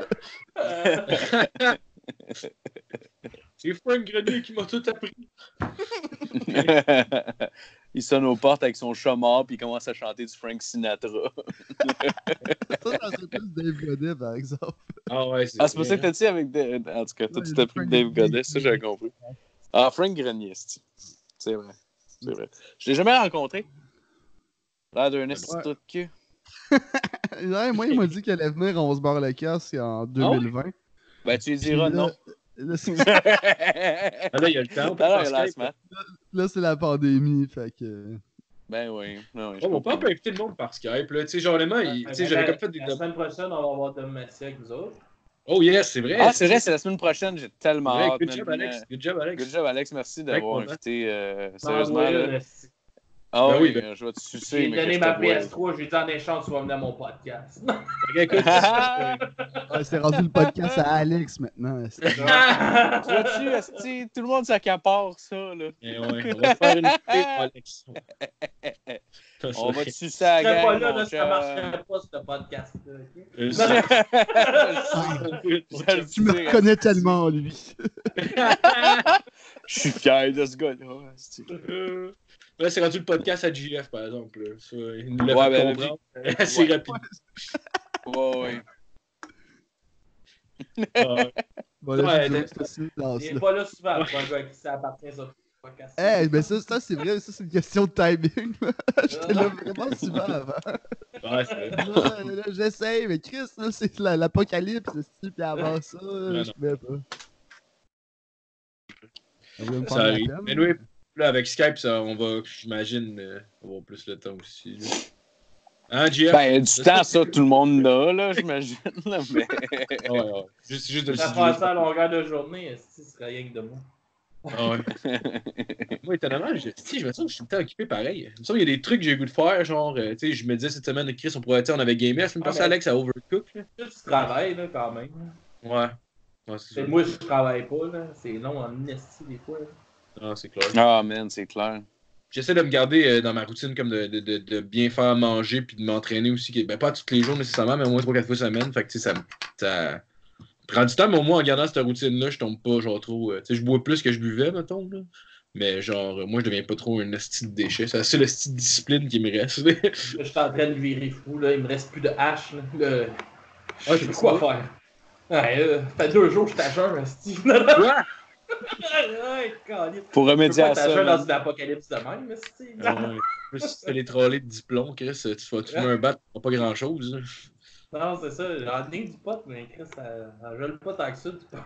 C'est Frank Grenier qui m'a tout appris. Il sonne aux portes avec son chat mort, puis il commence à chanter du Frank Sinatra. Ça, ça serait plus Dave Godet, par exemple. Ah ouais, c'est Ah, c'est pour ça vrai, que t'as dit avec. Dave- En tout cas, toi, Ouais, tu t'as pris Frank Dave Grenier. Godet, ça, j'avais compris. Ah, Frank Grenier, c'est c'est vrai. C'est vrai. Je l'ai jamais rencontré. L'air d'un esti de Ouais. trou de cul. Ouais, moi, il m'a dit qu'elle allait venir, on se barre le casque en deux mille vingt. Ben, tu lui Puis diras là, non. Là, c'est- Ah là, il y a le temps. on peut Alors, faire il a la Skype. semaine. là, c'est la pandémie, fait que... Ben oui. Non, oui, je Oh, mon comprends. père peut inviter le monde par Skype. Là. Tu sais, genre, honnêtement, il- tu sais, j'avais comme fait des La demandes. semaine prochaine, on va avoir Dom Massy avec vous autres. Oh yes, c'est vrai. Ah, c'est vrai, c'est la semaine prochaine. J'ai tellement Ouais, hâte. good man. job, Alex. Good job, Alex. Good job, Alex. Merci d'avoir content. invité. euh, Ben sérieusement, ouais, là. là, Ah Ben oui, oui, ben- je vais te sucer, J'ai mais que donné je ma te P S vois. trois, j'ai dit en échange, tu vas venir à mon podcast. Fait que, écoute, ça, Ouais, c'est rendu le podcast à Alex, maintenant. c'est- Tu vois-tu, esti, tout le monde s'accapare ça, là. eh ouais, on va faire une vidéo, Alex. On va te sucer Je à la serais gang, pas là, mon là, ça chum. marcherait pas, ce podcast-là. ok? Euh, Je ça- le Tu me sais, reconnais esti. tellement, lui. Je suis fier de ce gars-là, esti. Euh, Là, c'est rendu le podcast à J F, par exemple. Là. Ça, il nous l'a Ouais, fait ben, comprendre assez ouais. rapidement. Ouais, ouais. Ah, Bon, là, Ouais, je t'as- joue ce silence, Il là. est pas là souvent pour un gars à qui ça appartient, ça. Podcast. Eh, mais ça, ça c'est vrai, ça, c'est une question de timing. J'étais là vraiment souvent avant. ouais, c'est vrai. Là, là, j'essaye, mais Chris, là, c'est la- l'apocalypse, c'est puis avant ça, non. je pouvais pas. Ça va me Ça prendre la arrive. peine. Mais oui, là, avec Skype, ça, on va, j'imagine, euh, avoir plus le temps aussi. Là. Hein, J F? Ben, du temps, ça, tout le monde l'a, là, j'imagine. là, Mais... Ah ouais, ouais. Juste, juste de le Ça situer. faire ça à longueur de journée, esti, ce serait rien que de moi. Ah ouais. Moi, étonnamment, je, si, je me sens que je suis tout le temps occupé pareil. Il me semble qu'il y a des trucs que j'ai le goût de faire, genre, euh, tu sais, je me disais cette semaine, Chris, on pourrait, tu sais, on avait gamé la semaine Ah, passée, mais- Alex, à Overcook. Là. Tu travailles, là, quand même. Ouais. Ouais, c'est Et sûr. moi, je travaille pas, là. C'est long en esti, des fois. là. Ah, c'est clair. Ah, man, c'est clair. J'essaie de me garder euh, dans ma routine comme de, de, de, de bien faire manger puis de m'entraîner aussi. qui- Ben, pas tous les jours nécessairement, mais au moins trois quatre fois semaine. Fait que, tu sais, ça, ça prend du temps, mais au moins en gardant cette routine-là, je tombe pas, genre, trop. euh, tu sais, je bois plus que je buvais, mettons. Là. Mais genre, moi, je deviens pas trop un esti de déchet. C'est la seule esti de discipline qui me reste. Je suis en train de virer fou, là. Il me reste plus de hache, là. Le... Ah, Je sais c'est quoi ça. faire. Ouais, euh, ça fait deux jours que je t'ajeune, Steve. Ouais, câlisse. Pour Je peux remédier pas à ça. t'ajeune dans man. une apocalypse de même, Steve. Ah ouais. Plus si tu fais les trolley de diplôme, Chris, tu vas tu mets un bat, tu pas grand chose. Non, c'est ça. J'en ai du pot, mais Chris, ça, ça gèle pas tant que ça, du pot.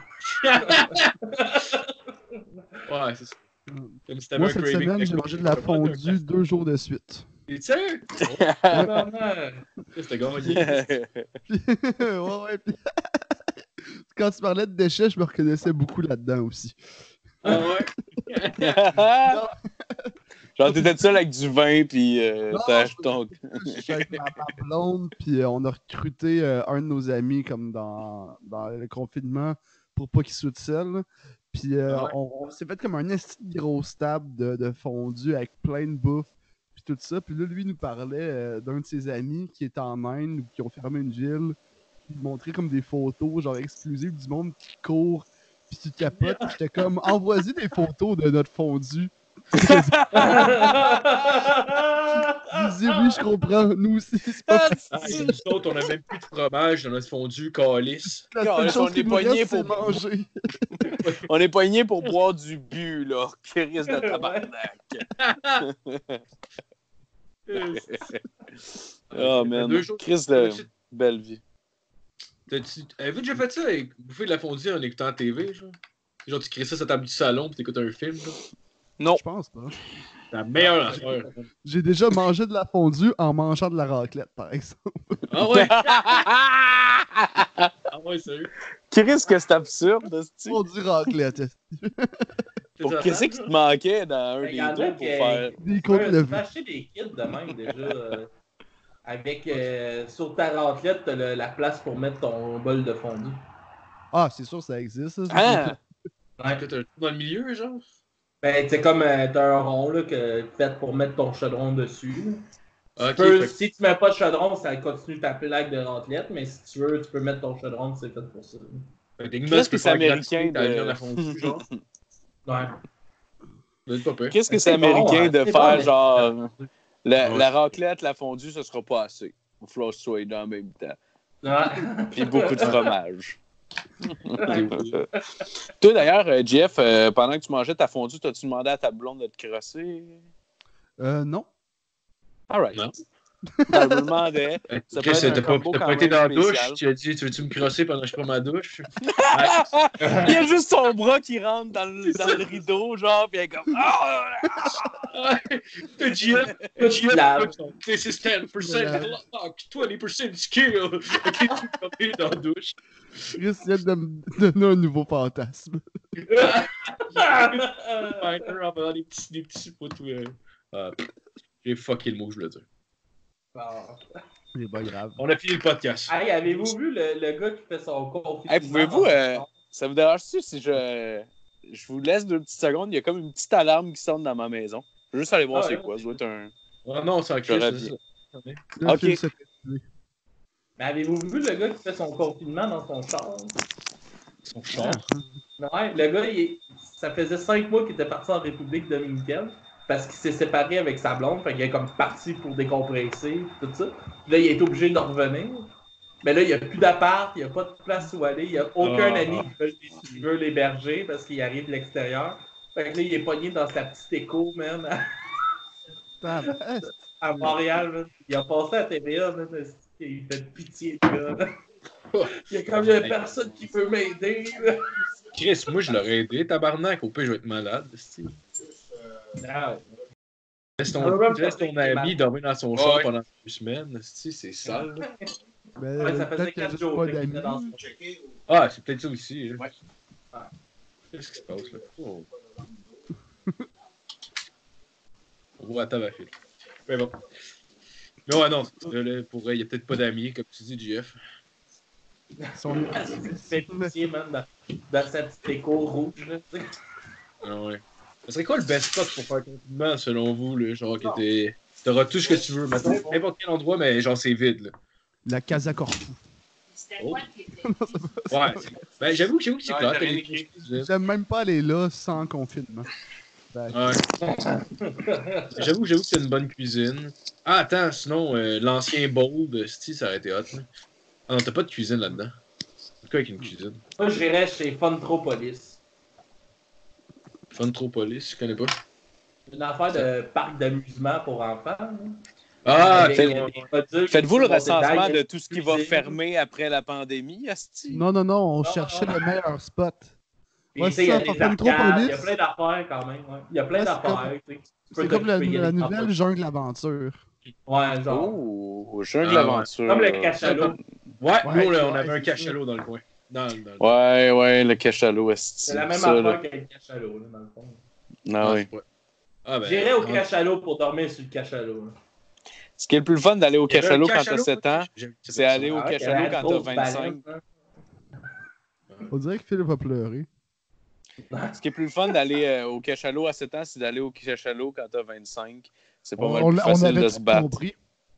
Ouais, c'est ça. Comme si t'avais Moi, un cette craving semaine, j'ai de- mangé de la fondue deux jours de suite. T'es sérieux? Vraiment. C'était gagné. ouais, ouais. Puis... Quand tu parlais de déchets, je me reconnaissais beaucoup là-dedans aussi. Ah ouais? Genre, t'étais seul avec du vin, puis euh, Non, t'as je- ton. Je suis avec ma, ma blonde, puis euh, on a recruté euh, un de nos amis comme dans, dans le confinement pour pas qu'il soit tout seul. là. Puis euh, Ah ouais. on, on s'est fait comme un esti de grosse table de, de fondue avec plein de bouffe, puis tout ça. Puis là, lui nous parlait euh, d'un de ses amis qui est en Inde ou qui ont fermé une ville. Puis il montrait comme des photos genre exclusives du monde qui court, puis tu capotes. Puis j'étais comme, envoie-y des photos de notre fondue. Il dit oui, je comprends. Nous aussi, c'est pas Ah, et nous autres, on a même plus de fromage dans notre fondue calice. la Quand seule on chose est qui nous poigné reste, c'est pour- manger. On est poigné pour boire du bu, là. Qui risque de tabarnak. Oh, man. Deux jours- Chris de belle vie. T'as-tu- Avez-vous déjà fait ça? avec- Bouffer de la fondue en écoutant la T V, genre? Genre, tu crées ça sur ta table du salon pis t'écoutes un film, genre? Non. Je pense pas. C'est la meilleure affaire. J'ai déjà mangé de la fondue en mangeant de la raclette, par exemple. Ah ouais? Ah ouais, sérieux? Chris, que c'est absurde, hostie. Fondue raclette. Pour qu'est-ce qui te manquait dans un Il des y en a deux pour qui- faire. Des Tu côtes peux levées. acheter des kits de même déjà. euh, avec euh, sur ta raclette, t'as le- la place pour mettre ton bol de fondue. Ah, c'est sûr, ça existe. Ça, Ah! Ouais. Que t'as un trou dans le milieu, genre? Ben, c'est comme euh, t'as un rond là, que, fait pour mettre ton chaudron dessus. Tu Ok, peux- fait- Si tu mets pas de chaudron, ça continue ta plaque de raclette, mais si tu veux, tu peux mettre ton chaudron, c'est fait pour ça. Fait que des Qu'est-ce gnottes, que tu peux c'est faire américain gratuit, t'as de- bien la fondue, genre. Ouais. C'est pas pire. Qu'est-ce que C'est c'est bon, américain hein, de c'est faire bon, genre. La, Ouais. la raclette, la fondue, ça sera pas assez. Il faut que ce soit dans en même temps. Ouais. Puis beaucoup de fromage. Toi d'ailleurs, euh, Jeff, euh, pendant que tu mangeais ta fondue, t'as-tu demandé à ta blonde de te crosser? Euh, non. Alright. Non. Je me demandais. Ça peut Chris, être un t'as pas, combo t'as quand pas été même dans la douche, spécial. tu as dit, tu veux-tu me crosser pendant que je prends ma douche? Il y a juste son bras qui rentre dans le, dans le rideau, genre, pis elle est comme. Ah! Le G F, le G F, this is ten percent luck, twenty percent skill. Ok, tu peux aller dans la douche. Chris vient de me donner un nouveau fantasme. Miner en faisant des petits, des petits poutres. euh, ah, J'ai fucké le mot, je voulais dire. Bon. C'est pas grave. On a fini le podcast. Hey, avez-vous vu le, le gars qui fait son confinement? Hey, pouvez-vous, euh, ça vous dérange-tu si je. Je vous laisse deux petites secondes, il y a comme une petite alarme qui sonne dans ma maison. Je veux juste aller voir Ah, c'est ouais. quoi. Ça doit être un. Oh non, c'est en J'aurais crise, c'est bien. ça. Le Ok. film se fait tuer. Mais avez-vous vu le gars qui fait son confinement dans son char? Son char. Ouais, le gars, il est- ça faisait cinq mois qu'il était parti en République dominicaine parce qu'il s'est séparé avec sa blonde, fait qu'il est comme parti pour décompresser, tout ça. Puis là, il est obligé de revenir. Mais là, il n'y a plus d'appart, il n'y a pas de place où aller, il n'y a aucun Ah. ami qui veut, qui veut l'héberger parce qu'il arrive de l'extérieur. Fait que là, il est pogné dans sa petite écho, man, à, Tabarnak. à Montréal, man. Il a passé à T V A, man, il fait pitié, le gars. Il y a comme il y a personne qui peut m'aider, là. Chris, moi je l'aurais aidé, tabarnak. Au pire, je vais être malade. esti. Ah, Laisse Ah, ton, ouais, laisse ton c'est mal. ami dormir dans son char Ouais. pendant deux semaines. esti, C'est sale. là. Ben, ouais, ça faisait peut-être qu'il y a quatre juste jours pas qu'il était dans d'amis. son Ah, c'est peut-être ça aussi. hein. Ouais. Qu'est-ce qui se passe là? Oh. On voit à table à fil. Mais bon. Mais ouais, non, là, là, pour vrai, il n'y a peut-être pas d'amis, comme tu dis, J F. Son- Il fait pitié, man, dans, dans sa petite écho rouge, là, tu sais. Ah ouais. Ça serait quoi le best spot pour faire un confinement selon vous, là? Genre que t'es. T'auras tout ce que tu veux, maintenant. N'importe quel endroit, mais genre c'est vide, là. La Casa Corfu. Oh. Ouais. c'est- Ben j'avoue, j'avoue que c'est Ouais, clair. t'as t'as rien des écrit. choses qui se disent. J'aime même pas aller là sans confinement. Fait que- Ouais. J'avoue, j'avoue que c'est une bonne cuisine. Ah, attends, sinon, euh, l'ancien bold, si ça aurait été hot. Là. Ah non, t'as pas de cuisine là-dedans. Pourquoi avec une cuisine? Moi, j'irais chez Funtropolis. Funtropolis, je connais pas. Une affaire de parc d'amusement pour enfants. Là. Ah, Avec, ok, euh, ouais, des ouais. modules Faites-vous qui le sont montés dedans, recensement il y a de tout ce qui une va cuisine. fermer après la pandémie, Asti? Non, non, non, on Non, cherchait non. le meilleur spot. Puis, Ouais, tu sais, il y ça, a des Fun arcades, il y a Tropolis. plein d'affaires quand même. Ouais. Il y a plein Ouais, c'est d'affaires. comme- tu sais. Tu peux C'est comme la, t'occuper, il y a la des nouvelle trampolines. jungle aventure. Ouais, genre. Oh, jungle Ah, ouais. d'aventure. Comme le cachalot. Ouais, Ouais, nous, là, on ouais, avait un c'est cachalot dans le coin. Dans, le- dans le- Ouais, ouais, le cachalot, Asti. C'est la même ça, là. affaire que le cachalot, là, dans le fond. Ah, Ah, oui. c'est pas- Ah, ben, J'irais au on- cachalot pour dormir sur le cachalot. là. Ce qui est le plus fun d'aller au Il y avait un cachalot quand t'as cachalot, sept ans, j'aime ça c'est comme ça. aller au Ah ouais, il y cachalot avait la quand t'as grosse vingt-cinq. baleine, hein. On dirait que Philippe a pleuré. Ce qui est plus fun d'aller euh, au cachalot à sept ans, c'est d'aller au cachalot quand t'as vingt-cinq. C'est pas On, mal on, plus on facile avait de tout se battre. compris.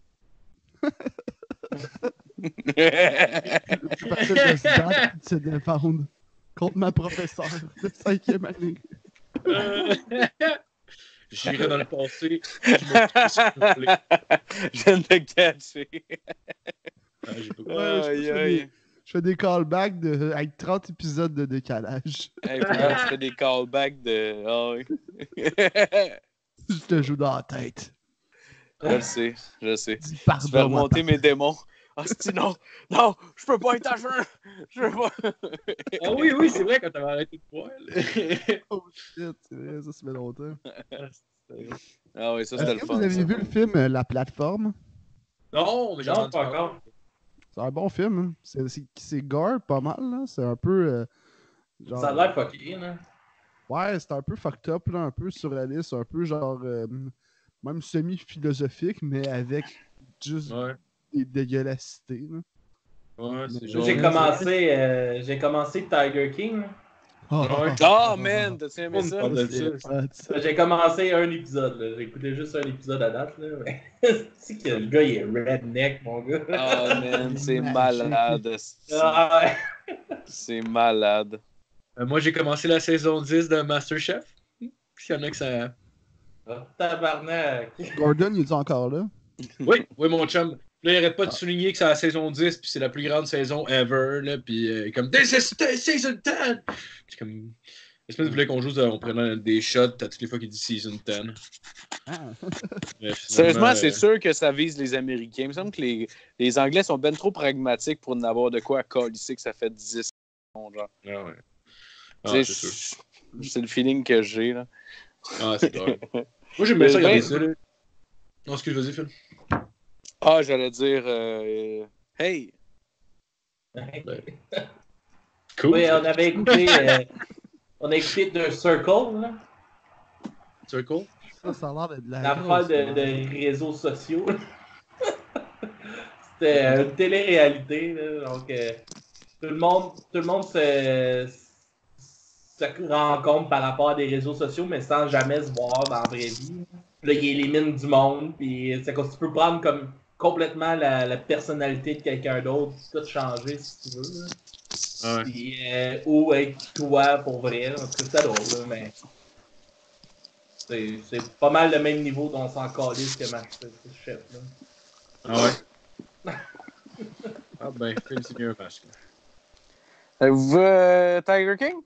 C'est plus facile de se battre et de se défendre contre ma professeure de cinquième année. Euh, J'irai dans le passé. Je m'occupe, s'il vous plaît. Je viens de te catcher. Ah, j'ai pas- Ouais, je, Aïe, fais aïe. des, je fais des callbacks de, avec trente épisodes de décalage. Hey, puis là, tu fais des callbacks de. Ah oui. Je te joue dans la tête. Je le sais, je le sais. Dis Tu pardon. fais à remonter papa. mes démons. Ah, c'est non, non, je peux pas être à jeun. Je peux pas. Ah oui, oui, c'est vrai quand t'avais arrêté de boire. là. Oh shit, c'est vrai, ça, ça fait longtemps. Ah oui, ça Est-ce c'était que le vous fun. avez ça. vu le film euh, La Plateforme? Non, mais j'ai Non, entendu pas parler. encore. C'est un bon film. Hein. C'est, c'est, c'est gore pas mal. Là. C'est un peu... euh, genre, Ça a l'air fucké, là. Ouais, c'est un peu fucked up, là, un peu surréaliste, un peu genre... euh, même semi-philosophique, mais avec juste Ouais, des dégueulassités. Là. ouais, c'est Mais- genre. J'ai commencé, euh, j'ai commencé Tiger King. là. Ouais. Ah, man, t'as-tu aimé On ça? parle de C'est ça. hot, ça. J'ai commencé un épisode. là. J'ai écouté juste un épisode à date. Là. Mais c'est que le gars, il est redneck, mon gars. Ah, man, c'est Magique. malade. esti. Ah, ouais. C'est malade. Euh, moi, j'ai commencé la saison dix de MasterChef. S'il y en a que ça. Ah, tabarnak. Gordon, il est encore là? Oui, oui, mon chum. Là, il arrête pas de souligner que c'est la saison dix, puis c'est la plus grande saison ever, là, puis euh, comme This is the season dix! C'est comme. Espèce de voulait qu'on joue en prenant des shots à toutes les fois qu'il dit season dix. Ah. Mais finalement, Sérieusement, c'est euh, sûr que ça vise les Américains. Il me semble que les, les Anglais sont ben trop pragmatiques pour n'avoir de quoi à colisser que ça fait dix secondes. Genre. Ah ouais. Tu Ah, sais, c'est sûr. je- c'est le feeling que j'ai. Là. Ah, c'est drôle. Moi, j'aime bien ça Mais- regarder ça, là. Non, excuse, vas-y, Phil. Ah, j'allais dire euh, Hey! Cool. Oui, on avait écouté. euh, on a écouté The Circle, là. Circle? Ça, ça a l'air de la L'affaire grosse de, merde. de réseaux sociaux. C'était euh, une télé-réalité. Là, donc, euh, tout le monde, tout le monde se, se rencontre par rapport à des réseaux sociaux, mais sans jamais se voir dans la vraie vie. Là, il élimine du monde, puis c'est comme tu peux prendre comme complètement la, la personnalité de quelqu'un d'autre, tout changer si tu veux. Là. Ah ouais. Puis, euh, ou être toi pour vrai. Là. C'est ça drôle, là, mais. C'est, c'est pas mal le même niveau dont on s'en calisse que MasterChef. Là. Ah ouais. Ah ben, Phil, c'est mieux parce que. Avez-vous euh, Tiger King?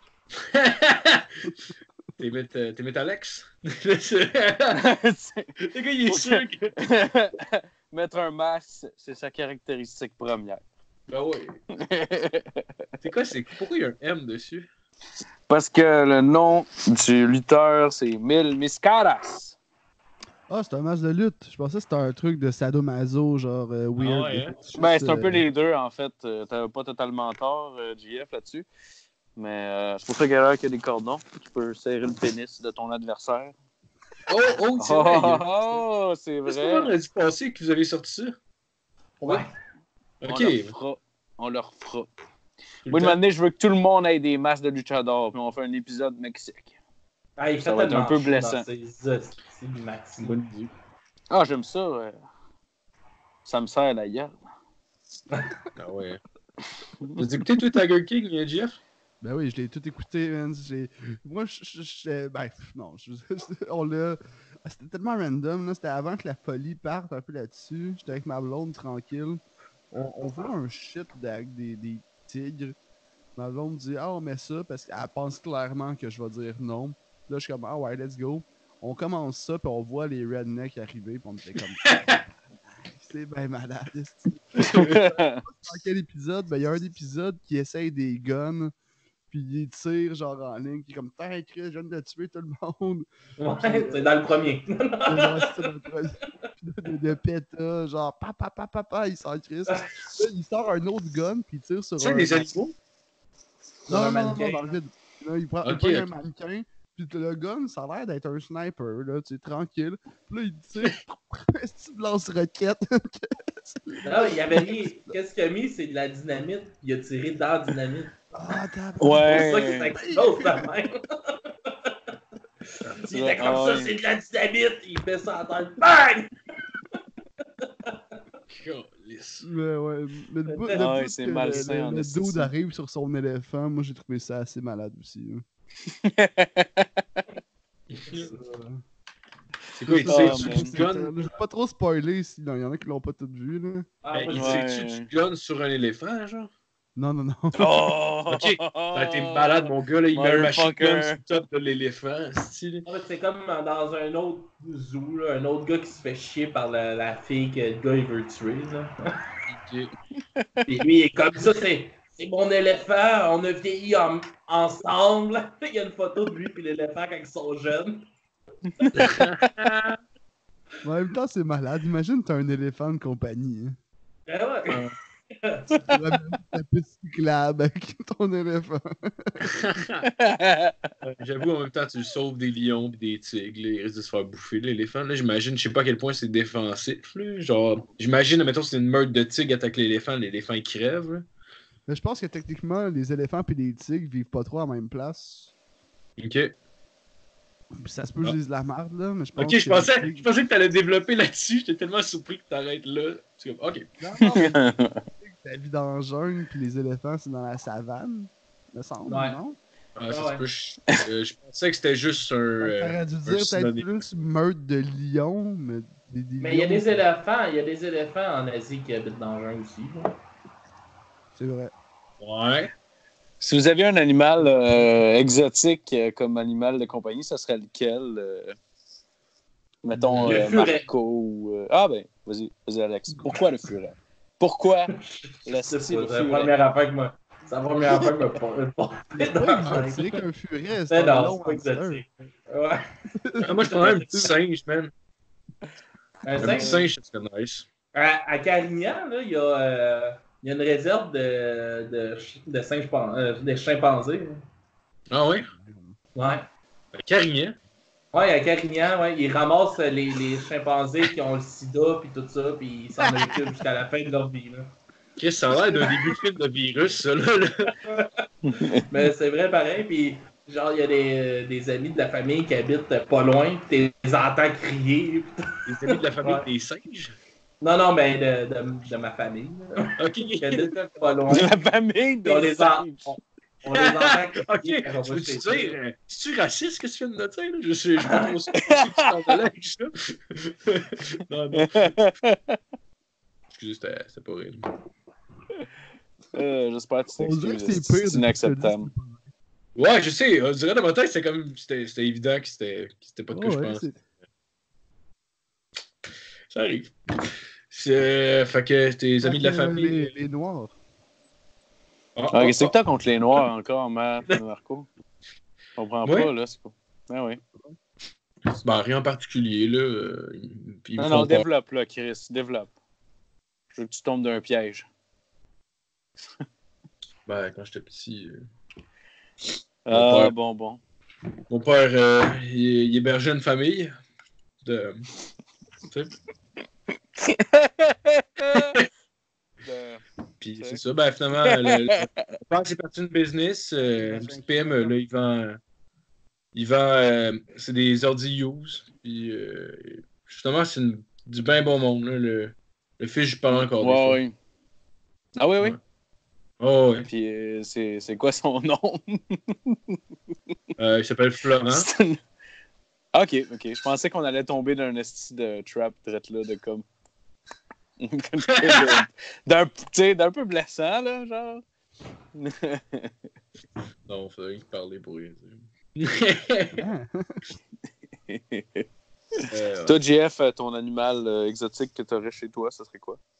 T'imites, euh, t'imites Alex? Le gars, il est sûr que. Mettre un masque, c'est sa caractéristique première. Ben oui. C'est quoi, c'est. Pourquoi il y a un M dessus? Parce que le nom du lutteur, c'est Mil Miscaras. Ah, c'est un match de lutte. Je pensais que c'était un truc de sadomaso, genre euh, weird. ouais, hein? Juste, Ben, c'est un euh, peu les deux, en fait. Euh, T'avais pas totalement tort, euh, J F, là-dessus. Mais euh, c'est pour ça qu'il y a qu'il y a des cordons. Tu peux serrer le pénis de ton adversaire. Oh, oh, c'est Oh, vrai. oh, il y a- oh, c'est C'est pas vrai. vendredi passé que vous avez sorti ça? Ouais. On Ok. leur fera. On leur fera. Tout Moi, le une temps. année, je veux que tout le monde ait des masques de luchador. Puis on fait un épisode Mexique. Ah, il Ça fait va être tellement un peu chaud blessant. dans ces hosties de Maxime. Bonne idée. Ah, j'aime ça. euh. Ça me sert la gueule. Ah ouais. T'as écouté, toi, Tiger King, euh, Jeff? Ben oui, je l'ai tout écouté, man. J'ai... Moi, je, je, je- ben, non, je- on l'a... C'était tellement random, là. C'était avant que la folie parte un peu là-dessus. J'étais avec ma blonde, tranquille. On, on voit un shit avec des, des tigres. Ma blonde dit, ah, on met ça, parce qu'elle pense clairement que je vais dire non. Là, je suis comme, ah ouais, let's go. On commence ça, puis on voit les rednecks arriver, puis on était comme, c'est bien malade. esti. Dans quel épisode? Ben, il y a un épisode qui essaye des guns, puis il tire genre en ligne, qui est comme, t'as Chris, je viens de tuer tout le monde. Ouais, Puis, c'est dans le premier. euh, genre, c'est ça, dans le premier. Puis de, de, de péta, genre, papa, papa, papa, il sort Chris. Là, il sort un autre gun, puis il tire sur C'est un. des animaux? Sur Non, un non, non, mannequin. non, dans le vide. Là, il prend, il Ok, prend un ok. mannequin, puis le gun, ça a l'air d'être un sniper, là, tu sais, tranquille. Puis là, il tire, est-ce que lance-roquette? Ah, il avait mis. Qu'est-ce qu'il a mis? C'est de la dynamite. Il a tiré dans la dynamite. Ah, tabarnak. C'est pour Ouais. ça que ça explose la même. Il était comme Ah ça, ouais. c'est de la dynamite. Il fait ça en tête. Bang! Calisse. Mais ouais, mais le bout, le Ah ouais, bout c'est que malsain, le, en le, le esti. dude arrive sur son éléphant, moi j'ai trouvé ça assez malade aussi. Hein. C'est quoi, il Ça, tire Ah, sur man. du gun? Je vais pas trop spoiler, s'il y en a qui l'ont pas tout vu. Là. Ah, Ben, moi, il je- Ouais. tire sur du gun sur un éléphant, genre? Non, non, non. Oh! Ok. Ça a été malade, mon gars, là, il met un machine gun Motherfucker. sur le top de l'éléphant, stylé. En fait, c'est comme dans un autre zoo, là, un autre gars qui se fait chier par la, la fille que le gars il veut tuer. Là. Ok. Et lui, il est comme ça, c'est, c'est mon éléphant, on a vieilli en- ensemble. Il y a une photo de lui et l'éléphant quand ils sont jeunes. Mais en même temps, c'est malade. Imagine, t'as un éléphant de compagnie. Hein. Ben ouais. Tu pourrais même ta piste cyclable avec ton éléphant. J'avoue, en même temps, tu sauves des lions et des tigres, là, ils risquent de se faire bouffer, l'éléphant. Là, j'imagine, je sais pas à quel point c'est défensif. Là, genre, j'imagine, mettons, c'est une meute de tigres attaque l'éléphant, l'éléphant il crève. Là. Mais je pense que techniquement, les éléphants et les tigres vivent pas trop à la même place. Ok. Puis ça se peut que Ah. je dise de la merde, là, mais je pense Ok, que je pensais, les je tigres- pensais que t'allais développer là-dessus. J'étais tellement surpris que t'arrêtes là. C'est comme, ok. Non, non, mais les tigres, ça vit dans le jungle, puis les éléphants, c'est dans la savane, me semble, Ouais. non? Ah, ça Ah se peut, je, euh, je pensais que c'était juste un. euh, T'aurais dû un dire peut-être synonyme. plus meute de lions, mais des, des Mais il y a lions, des c'est- éléphants, il y a des éléphants en Asie qui habitent dans le jungle aussi. là. C'est vrai. Ouais. Si vous aviez un animal euh, exotique euh, comme animal de compagnie, ça serait lequel? euh, Mettons Le euh, furet. Marco ou... euh, Ah ben, vas-y, vas-y Alex. Pourquoi le furet? Pourquoi le C'est style pas- c'est la furet? première affaire que moi. C'est la première affaire que me porte. C'est pas exotique, un furet, c'est C'est un non, long c'est pas hamster. exotique. Ouais. Ah, moi, je prendrais un petit singe, man. Un Un singe, petit singe, ça serait nice. À, à Carignan, là, il y, a, euh, il y a une réserve de, de, ch- de, singes pan- euh, de chimpanzés. là. Ah ouais? Ouais. Un carignan. Ouais, à Carignan, ouais, ils ramassent les, les chimpanzés qui ont le sida puis tout ça, puis ils s'en occupent jusqu'à la fin de leur vie. Là. Chris, ça a l'air d'un début de film de virus, ça, là. là. Mais c'est vrai pareil, puis genre, il y a des, des amis de la famille qui habitent pas loin, puis tu les entends crier. puis- Les amis de la famille Ouais. des singes. Non, non, mais de, de, de ma famille. là, Ok. qui habitent pas loin. De la famille Puis on des les, en- singes. on, on les entend Ok, crier quand on je va veux te chez dire, eux. euh, c'est-tu raciste que tu viens de dire, là? Je sais, je suis pas trop sûr que tu t'en allais avec ça. Non, non. Excusez, c'était c'était pas réel. Euh, J'espère que tu On dirait que t'excuses. c'est pire. C'est inacceptable. Ouais, je sais, on dirait dans ma tête, c'était comme. C'était c'était évident que c'était que c'était pas de quoi Oh, je ouais, pense. c'est- Ça arrive. C'est. Fait que tes amis de la Fait que, euh, famille. Les, les noirs. Ah, Ah, ah, Qu'est-ce que ah. t'as contre les Noirs encore, Matt, Marco? Je comprends Ouais. pas, là. C'est quoi? Ah oui. Ben, rien en particulier, là. euh, ils- ils me Non, font non, peur. développe, là, Chris. Développe. Je veux que tu tombes d'un piège. Ben, quand j'étais petit. euh, Ah, père. bon, bon. Mon père, euh, il, il hébergeait une famille. De. Tu sais. Euh, Puis Ok. c'est ça, ben finalement, le, le- mon père c'est parti une business, euh, une petite P M E, là, il vend. Il vend. euh, c'est des ordi use. Puis euh, justement, c'est une- du bien bon monde, là. Le, le fils, je parle encore des Ouais, fois. oui. Ah oui, oui. Ouais. Oh, ouais. Puis euh, c'est, c'est quoi son nom? Euh, il s'appelle Florent. C'est une- Ok, ok. Je pensais qu'on allait tomber d'un esti de trap drette là, de comme. de- d'un, tu sais, d'un peu blessant, là, genre. Non, faudrait qu'il parler pour rien. Ah. euh, Toi, J F, ton animal euh, exotique que tu aurais chez toi, ça serait quoi?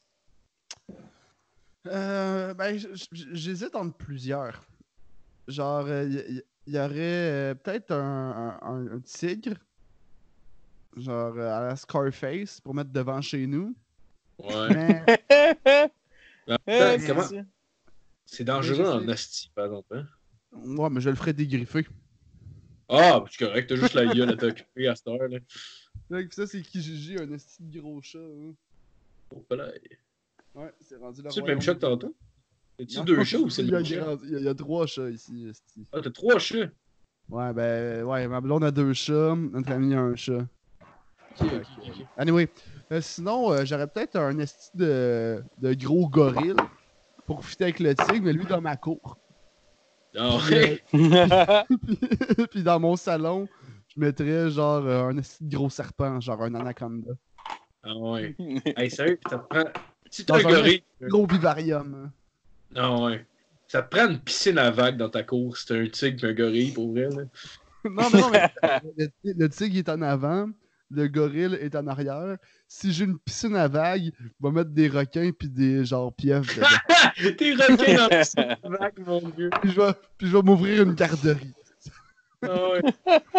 Euh, ben, j- j- j'hésite entre plusieurs. Genre, il y, y aurait euh, peut-être un, un- un- un tigre, genre euh, à la Scarface, pour mettre devant chez nous. ouais. Mais, Mais en Eh, même temps, c'est comment... ça. C'est dangereux Mais je en sais. asti, par exemple. Hein? ouais, mais je le ferais dégriffer. Ah, c'est correct, t'as juste la gueule à t'occuper à cette heure. Là. Fait que ça, c'est Kijiji, un esti de gros chat. Hein. Oh, là. Ouais, c'est rendu le C'est le même chat que tantôt? As-tu Non, deux chats ou c'est il y le a- même chat? Il y, a- il y a trois chats ici, esti. Ah, t'as trois chats. Ouais, ben, ouais, ma blonde a deux chats, notre ami a un chat. Ok, ok, ok. ok. Anyway, euh, sinon, euh, j'aurais peut-être un esti de, de gros gorille pour fitter avec le tigre, mais lui dans ma cour. Ah, Puis, ouais. euh, puis, puis dans mon salon, je mettrais genre euh, un esti de gros serpent, genre un anaconda. Ah, ouais. Hey, sérieux, ça te prend. Si Dans t'as un un gorille. Gros vivarium. hein. Ah, ouais. Ça te prend une piscine à vagues dans ta cour si t'as un tigre et un gorille, pour vrai. Là. non, mais non, mais le, le tigre est en avant, le gorille est en arrière. Si j'ai une piscine à vagues, je vais mettre des requins puis des genre pieuvres dedans. T'es requin dans la piscine à vagues, mon vieux. Puis je vais, puis je vais m'ouvrir une garderie. Ah, ouais.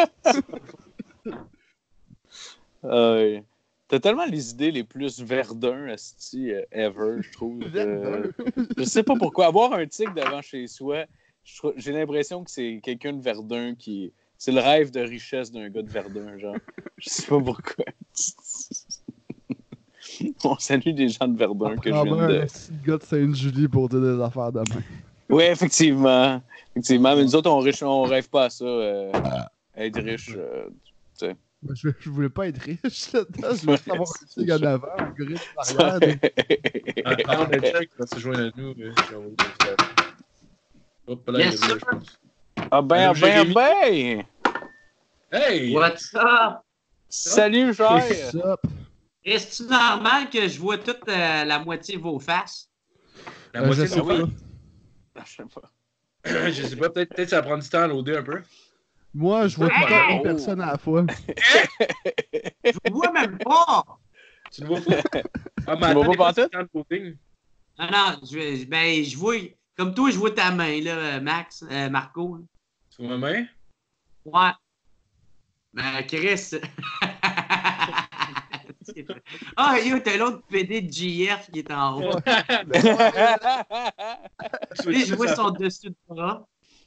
Ah ouais. T'as tellement les idées les plus verdun, esti, euh, ever, je trouve. Euh, je sais pas pourquoi. Avoir un tigre devant chez soi, je trou- j'ai l'impression que c'est quelqu'un de Verdun qui. C'est le rêve de richesse d'un gars de Verdun, genre. Je sais pas pourquoi. On salue des gens de Verdun que je Ah viens ben, de. un petit gars de Sainte-Julie pour dire des affaires de main. Oui, effectivement. Effectivement, mais nous autres, on, riche, on rêve pas à ça. euh, être riche. euh, tu sais. Moi, je, je voulais pas être riche là-dedans, je voulais juste avoir un C'est tigre en ça. avant, un gorille en arrière. des- Ah, ah, le check va se joindre à nous. mais j'ai envoyé des messages. Hop là, Yes, il est là, sir. je pense. Ah ben, Allô, ah ben, ah Jérémy? ben! Hey! What's up? Salut, cher! What's up? Est-ce normal que je vois toute euh, la moitié de vos faces? La Euh, moitié je de sais nos pas. vies. Ah, je sais pas. Je sais pas, peut-être peut ça va prendre du temps à loader un peu. Moi, je vois tout le temps Oh. une personne à la fois. Je vous vois même pas! Tu le vois pas? Ah, mais Tu le vois attends, pas des fois, pantoute? c'est le temps de loading. Non, non, je, ben, je vois, comme toi, je vois ta main, là, Max, euh, Marco. là. Tu vois ma main? Ouais. Ben, Chris. Ah, yo, t'as l'autre P D de J F qui est en haut. Lui, je vois son dessus de bras.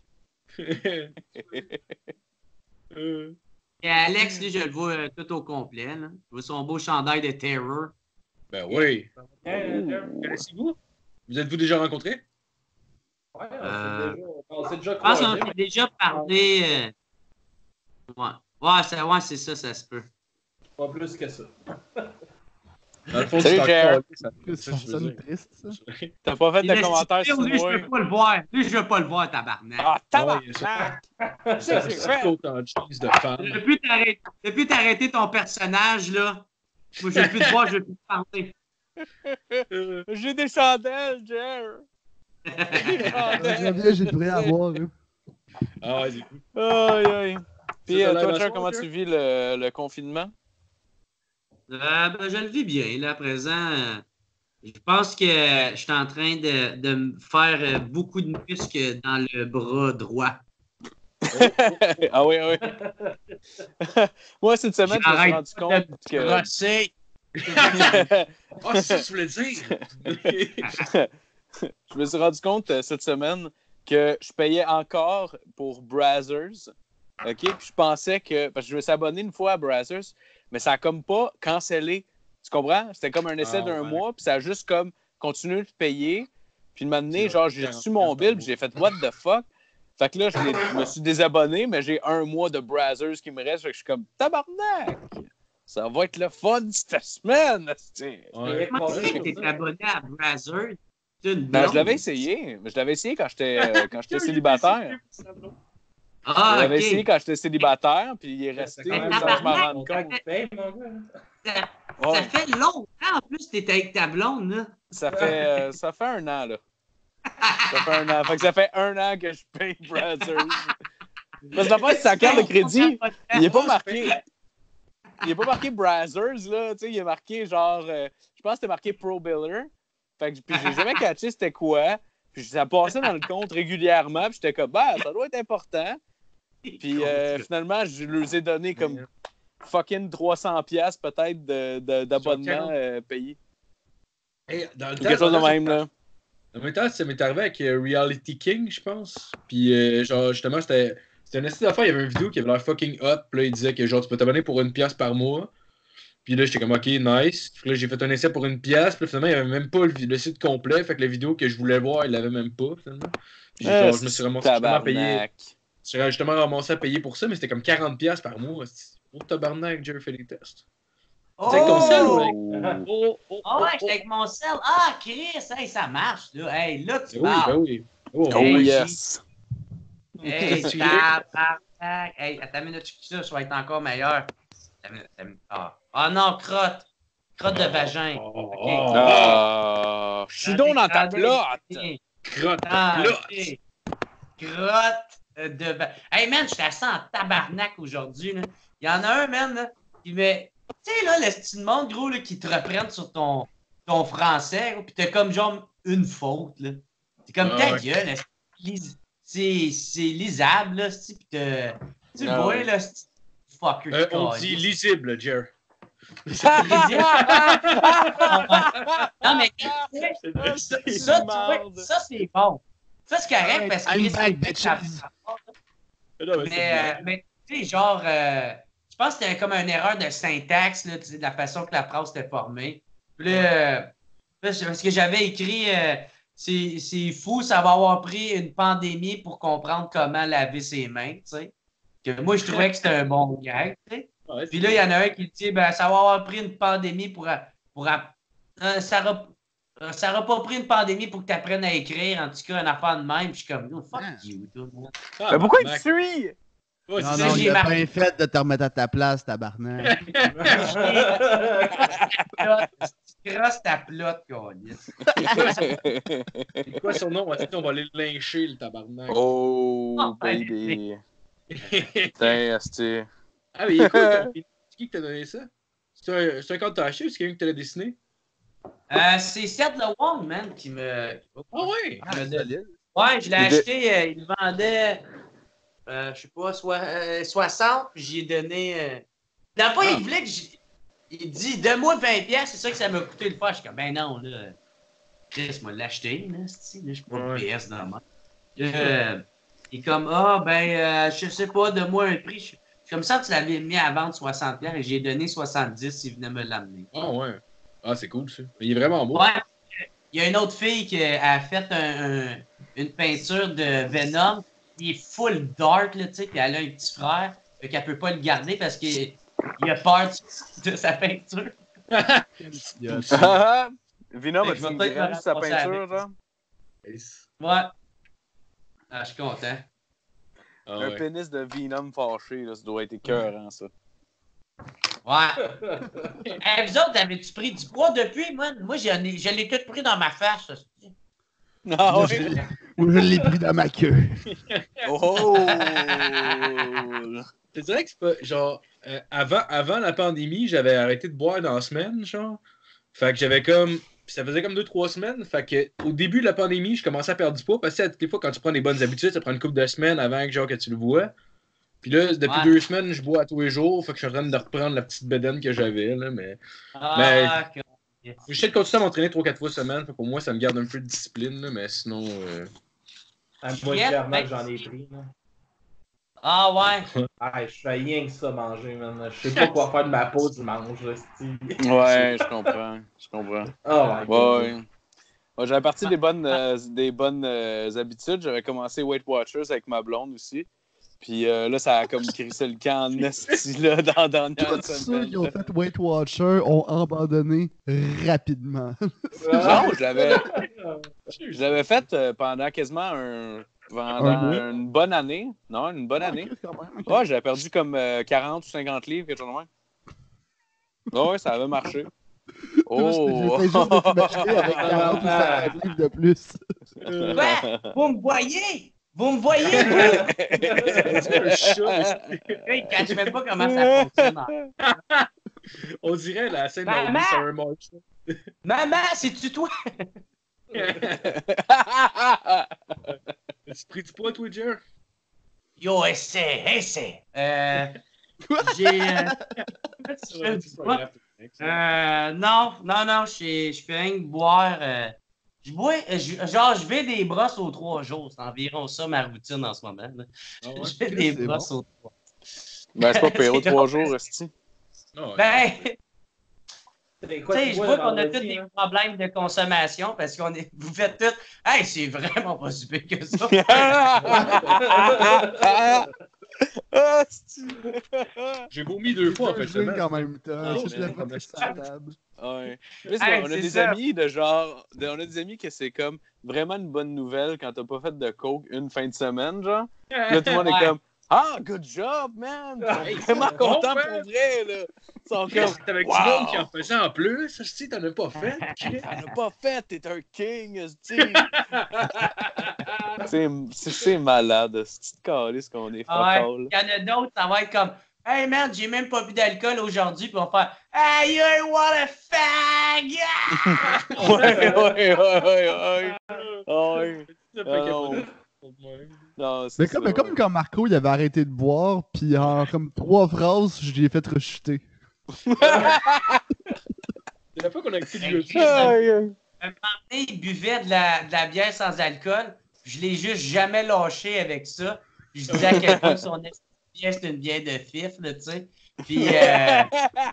Euh, Et Alex, lui, je le vois euh, tout au complet. Là. Je vois son beau chandail de Terror. Ben oui. Connaissez-vous? Vous êtes-vous déjà rencontrés? Ouais, on Euh, s'est déjà, on s'est déjà Je pense croisés. qu'on a déjà parlé. euh, Ouais, ouais, ça- ouais, c'est ça, ça se peut. Pas plus que ça. Dans le fond, Salut, tu Jer. ça, Ça ça, je veux sonne dire. triste, ça. T'as pas fait Il de a commentaire stipulé, sur lui, je moi. veux pas le voir. Lui, je veux pas le voir, tabarnak. Ah, Ah, il y a ça. tabarnak! Ça, j'ai c'est fait. autant de cheese de femmes. Depuis t'arrêter, depuis t'arrêter ton personnage, là, moi, je veux plus te voir, je veux plus te parler. Euh, J'ai des chandelles, Jer! Des J'aimerais bien, j'ai le prêt à voir. hein. Ah, ouais, c'est cool. Aïe, aïe. Puis, Ça, euh, t'as toi, l'air Jer, à comment soir, tu vis le, le confinement? Euh, ben, je le vis bien, là, à présent. euh, Je pense que je suis en train de, de me faire euh, beaucoup de muscles dans le bras droit. Ah oui, oui. Moi, cette semaine, je me suis rendu compte que. Brosser. Ah, c'est ça que tu voulais dire! Je me suis rendu compte euh, cette semaine que je payais encore pour Brazzers. OK? Puis je pensais que. Parce que je me suis abonné une fois à Brazzers, mais ça a comme pas cancellé. Tu comprends? C'était comme un essai Ah, d'un ouais. mois, puis ça a juste comme continué de payer. Puis de m'amener, C'est genre, j'ai reçu mon bill, puis j'ai fait what the fuck? Fait que là, je, l'ai- je me suis désabonné, mais j'ai un mois de Brazzers qui me reste. Fait que je suis comme tabarnak! Ça va être le fun cette semaine! esti. Ouais. Comment c'est que t'es abonné à Brazzers? C'est une Non, je blonde. l'avais essayé. Je l'avais essayé quand j'étais euh, quand j'étais célibataire. Ah, Je l'avais ok. essayé quand j'étais célibataire, puis il est resté quand même sans que je m'en tabarnak. rende compte. Paye, mon gars. Ça, Ouais. ça fait longtemps en plus que t'es avec ta blonde, là. Ça fait, euh, ça fait un an, là. Ça fait un an. Fait que ça fait un an que je paye Brazzers. Parce que la fois, c'est sa carte de crédit. Il n'est pas marqué. Il n'est pas marqué Brazzers, là. Tu sais, il est marqué genre. euh, je pense que c'était marqué Pro Biller. Fait que puis j'ai jamais catché c'était quoi. Puis ça passait dans le compte régulièrement. Puis j'étais comme, bah, ça doit être important. Puis euh, finalement, je leur ai donné comme fucking trois cents dollars peut-être de, de, d'abonnement euh, payé. Hey, dans le Ou quelque chose de dans le même, là. En même temps, ça m'est arrivé avec euh, Reality King, je pense. Puis, euh, genre, justement, c'était c'était une astuce d'affaires. Il y avait une vidéo qui avait l'air fucking hot. Puis là, il disait que, genre, tu peux t'abonner pour une pièce par mois. Puis là, j'étais comme, OK, nice. Puis là, j'ai fait un essai pour une pièce. Puis là, finalement, il n'y avait même pas le, le site complet. Fait que la vidéo que je voulais voir, il l'avait même pas, finalement. Puis, genre, je me suis ramassé justement à payer. Tabarnak. Je suis justement ramassé à payer pour ça, mais c'était comme quarante pièces par mois. C'est pour tabarnak, Jerry fait des tests. Oh! C'est avec ton sel ou Oh. Oh, oh, Ah oh, ouais, oh. j'étais avec mon sel. Ah, Chris, hey, ça marche, là. Hey, là, tu Ben oui, ben parles. oui. Oh, Oh Hey, yes. Hey, Tu tabarnak. Hey, attends une minute, ça, ça va être encore meilleur. Attends une minute, attends une minute. Ah. Ah non, crotte. Crotte de vagin. Oh, Ok. oh, Ah, je suis donc dans ta Attendez, plotte. attendez. crotte, Ah, plot. ok. Crotte euh, de vagin. Hey, man, je suis assis en tabarnak aujourd'hui, là. Il y en a un, man, là, qui met... Tu sais, là, le style monde, gros, là, qui te reprennent sur ton, ton français, gros, pis t'as comme, genre, une faute, là. C'est comme Ah, ta ouais. gueule, là, lis- c'est c'est lisable, là, c'ti, pis t'as... Tu Ah, vois, ouais. là, c'ti, fucker, Euh, tu on calices. dit lisible, Jer. Lisible. Non, mais ça, C'est- ça, C'est ça, tu vois, marde. ça, c'est bon. Ça, c'est correct Alright, parce que I'm Chris, back, c'est ça- bitches. Non, mais c'est Mais, euh, mais tu sais, genre, euh, je pense que c'était comme une erreur de syntaxe, là, tu sais, de la façon que la phrase était formée. Puis là, euh, là, c'est parce que j'avais écrit, euh, c'est c'est fou, ça va avoir pris une pandémie pour comprendre comment laver ses mains, tu sais. Que moi, je trouvais que c'était un bon gag, tu sais. Ouais, Puis là, il y en a un qui dit, ben, ça va avoir pris une pandémie pour. pour euh, ça aura, euh, ça aura pas pris une pandémie pour que tu apprennes à écrire, en tout cas, un affaire de même. Puis je suis comme, oh, fuck Ah. you, toi, moi. Ah, Mais pourquoi il Mac. te suit? Ouais, Non, c'est ça, non, ça, j'ai il a marqué. bien fait de te remettre à ta place, tabarnak. Tu crosses ta plotte, câlisse. C'est quoi son nom? Est-ce qu'on va aller le lyncher, le tabarnak? Oh, Oh, baby. Putain, asti. Ah, mais il est cool, ton film. C'est qui qui t'a donné ça? C'est un, c'est un compte t'as acheté ou c'est quelqu'un qui te l'a dessiné? Euh, c'est Seth Le Wong, man, qui me. Ah ouais! qui me donne- solide. Ouais, je l'ai Il de- acheté, euh, il le vendait, euh, je sais pas, soi- euh, soixante, puis j'y ai donné. Euh... Dans le fond, il voulait que j'- il dit, donne-moi vingt piastres, c'est ça que ça m'a coûté le faire. Je suis comme, ben non, là. Laisse-moi l'acheter, là, c'ti, là, je suis pas Ouais. P S dans le monde. Euh, il est comme, ah, ben, euh, je sais pas, donne-moi un prix. Je suis comme ça, tu l'avais mis à vendre soixante piastres et j'ai donné soixante-dix, il venait me l'amener. Ah ouais. Ah, c'est cool ça. Il est vraiment beau. Ouais. Il y a une autre fille qui a fait un- un- une peinture de Venom. Il est full dark, là, tu sais, puis elle a un petit frère. Fait qu'elle peut pas le garder parce qu'il il a peur de, de sa peinture. Il a- Venom, Fait que as-tu je vais une peut-être graine me sur sa ramasser peinture, avec. genre? Nice. Ouais. Ah, je suis content. Ah, Un ouais. pénis de Venom fâché, là, ça doit être écœurant, ça. Ouais. Hey, vous autres, avez-tu pris du poids depuis, moi? Moi, j'en ai- je l'ai tout pris dans ma face. ça, c'est- Ah Moi, ouais? je- Ou je l'ai pris dans ma queue. Oh! Je te dirais que c'est pas. Genre, euh, avant, avant la pandémie, j'avais arrêté de boire dans la semaine, genre. Fait que j'avais comme. Ça faisait comme deux trois semaines. Fait que au début de la pandémie, je commençais à perdre du poids. Parce que toutes les fois, quand tu prends des bonnes habitudes, ça prend une couple de semaines avant que, genre, que tu le vois. Puis là, depuis Ouais. deux semaines, je bois à tous les jours. Fait que je suis en train de reprendre la petite bedaine que j'avais, là. Mais. Ah, que- J'essaie de continuer à m'entraîner trois quatre fois semaine. Fait que pour moi, ça me garde un peu de discipline, là. Mais sinon. euh, Ah, moi, Yes, clairement, mec. que j'en ai pris. Là. Ah, ouais. Ah, je fais rien que ça manger, man. Je sais pas quoi faire de ma peau dimanche, là, c'ti. Ouais, je comprends. Je comprends. Oh my god. Ouais. Ouais, j'avais parti des bonnes, euh, des bonnes euh, habitudes. J'avais commencé Weight Watchers avec ma blonde aussi. Puis euh, là, ça a comme crissé le camp en esti, là, dans la dernière Tous ceux semaine. qui ont fait Weight Watcher ont abandonné rapidement. Non, je l'avais, je l'avais fait euh, pendant quasiment un, pendant Un mois? une bonne année. Non, une bonne année. Ouais, j'avais perdu comme euh, quarante ou cinquante livres, quelque chose de même. Ouais, ouais, ça avait marché. Oh! J'essaie juste de t'imaginer avec quarante ou cinquante livres de plus. Quoi? Vous me voyez? Vous me voyez, vous? C'est un chat. Hey, il ne cache même pas comment ça fonctionne. On dirait la scène Maman! d'Audi sur un march. Maman, c'est-tu toi? As-tu pris du poids, toi, Jer? Yo, essaie, essaie. Euh, j'ai... Euh, je fais du poids. Euh, non, non, non, je je fais rien que boire. Euh, je bois, euh, je- genre, je vais des brosses aux trois jours. C'est environ ça ma routine en ce moment. Là. Ah ouais? Je fais des C'est brosses bon. aux trois. Ben, c'est pas pire, aux C'est trois drôle. jours, esti. Ah ouais. Ben, C'est tu quoi, sais, tu je bois vois le qu'on a tous vendredi, des hein? problèmes de consommation parce qu'on est. Vous faites tout. Hey, c'est vraiment pas si pire que ça. Ah, esti. J'ai vomi deux fois en fait. Deux drinks en même temps. Ah, Juste mais la non, fois sur la table. Ouais. Plus, Hey, on a c'est des ça. amis de genre. de- on a des amis que c'est comme vraiment une bonne nouvelle quand t'as pas fait de coke une fin de semaine, genre. Puis là, tout le monde Ouais. est comme Ah, good job, man! Ils sont Hey, vraiment c'est bon, contents man. pour vrai, là. Ils sont Chris, comme t'es avec wow. du monde qui en faisait en plus. Ça, si t'en as pas fait. Chris. T'en as pas fait, t'es un king, esti. C'est c'est- c'est malade, c'est petite calice qu'on est Ah fuck ouais. all. Il y en a d'autres, ça va être comme Hey man, j'ai même pas bu d'alcool aujourd'hui, puis on va faire Hey, you what a fag! Ouais, ouais, ouais, ouais, ouais. Ouais. Ça fait Ah, capoter. Non, c'est Mais comme, ça. mais comme quand Marco il avait arrêté de boire, puis en comme trois phrases, je l'ai fait rechuter. C'est la fois qu'on a écouté du Hey, YouTube. Chris, Aïe, aïe. Un moment donné, il buvait de la, de la bière sans alcool. Je l'ai juste jamais lâché avec ça. Puis je disais à quel point son bière, c'est une bière de fif, là, tu sais. Puis, euh,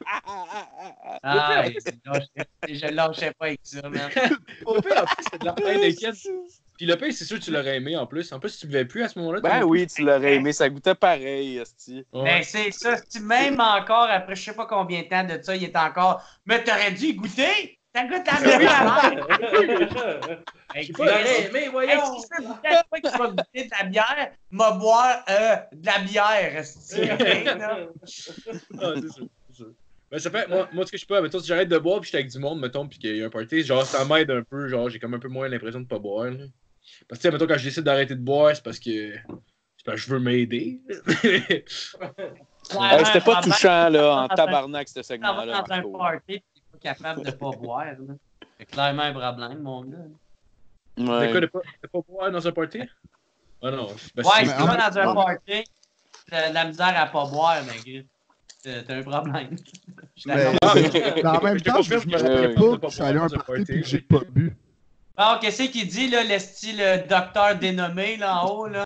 ah, je lâchais, je lâchais pas avec ça, man. Le pire, en plus, c'était de la peine d'inquiète. Puis le pire, c'est sûr que tu l'aurais aimé en plus. En plus, si tu buvais plus à ce moment-là. Ben oui, tu l'aurais aimé, ça goûtait pareil, esti. Ben, c'est ça. c'est- Même encore, après je sais pas combien de temps de ça, il est encore. Mais t'aurais dû y goûter! T'as goûté à la bière! Hey, J'ai Chris, pas Hey, mais hey, voyons! si je veux goûter à quoi qu'il va goûter de la bière, m'a boire euh, de la bière, esti, ok, là? Ah, c'est sûr, c'est sûr. Ben, ça fait, moi, moi, ce que je peux, mettons, si j'arrête de boire puis j'étais avec du monde, mettons, puis qu'il y a un party, genre, ça m'aide un peu, genre, j'ai comme un peu moins l'impression de pas boire, là. Parce que, tu sais, mettons, quand je décide d'arrêter de boire, c'est parce que, c'est parce que je veux m'aider. Hey, C'était pas Clairement, touchant, là, en Dans un- tabarnak, ce Quand on segment-là. va dans un Marco. party et t'es pas capable de pas boire, là. C'est clairement un problème, mon gars. De quoi, Ouais. de pas, de pas boire dans un party? Ah non. Ben, Ouais, c'est- si tu en vas même dans un temps- party, t'as de la misère à pas boire, mais gars, t'as t'as un problème. Je suis Mais, d'accord. Ah, mais- mais en même je te temps, je, confirme je me que rappelais je- pas je- que je suis allé à un je- party et que j'ai pas bu. Bon, qu'est-ce qu'il dit, là, le style euh, docteur dénommé, là, en haut, là?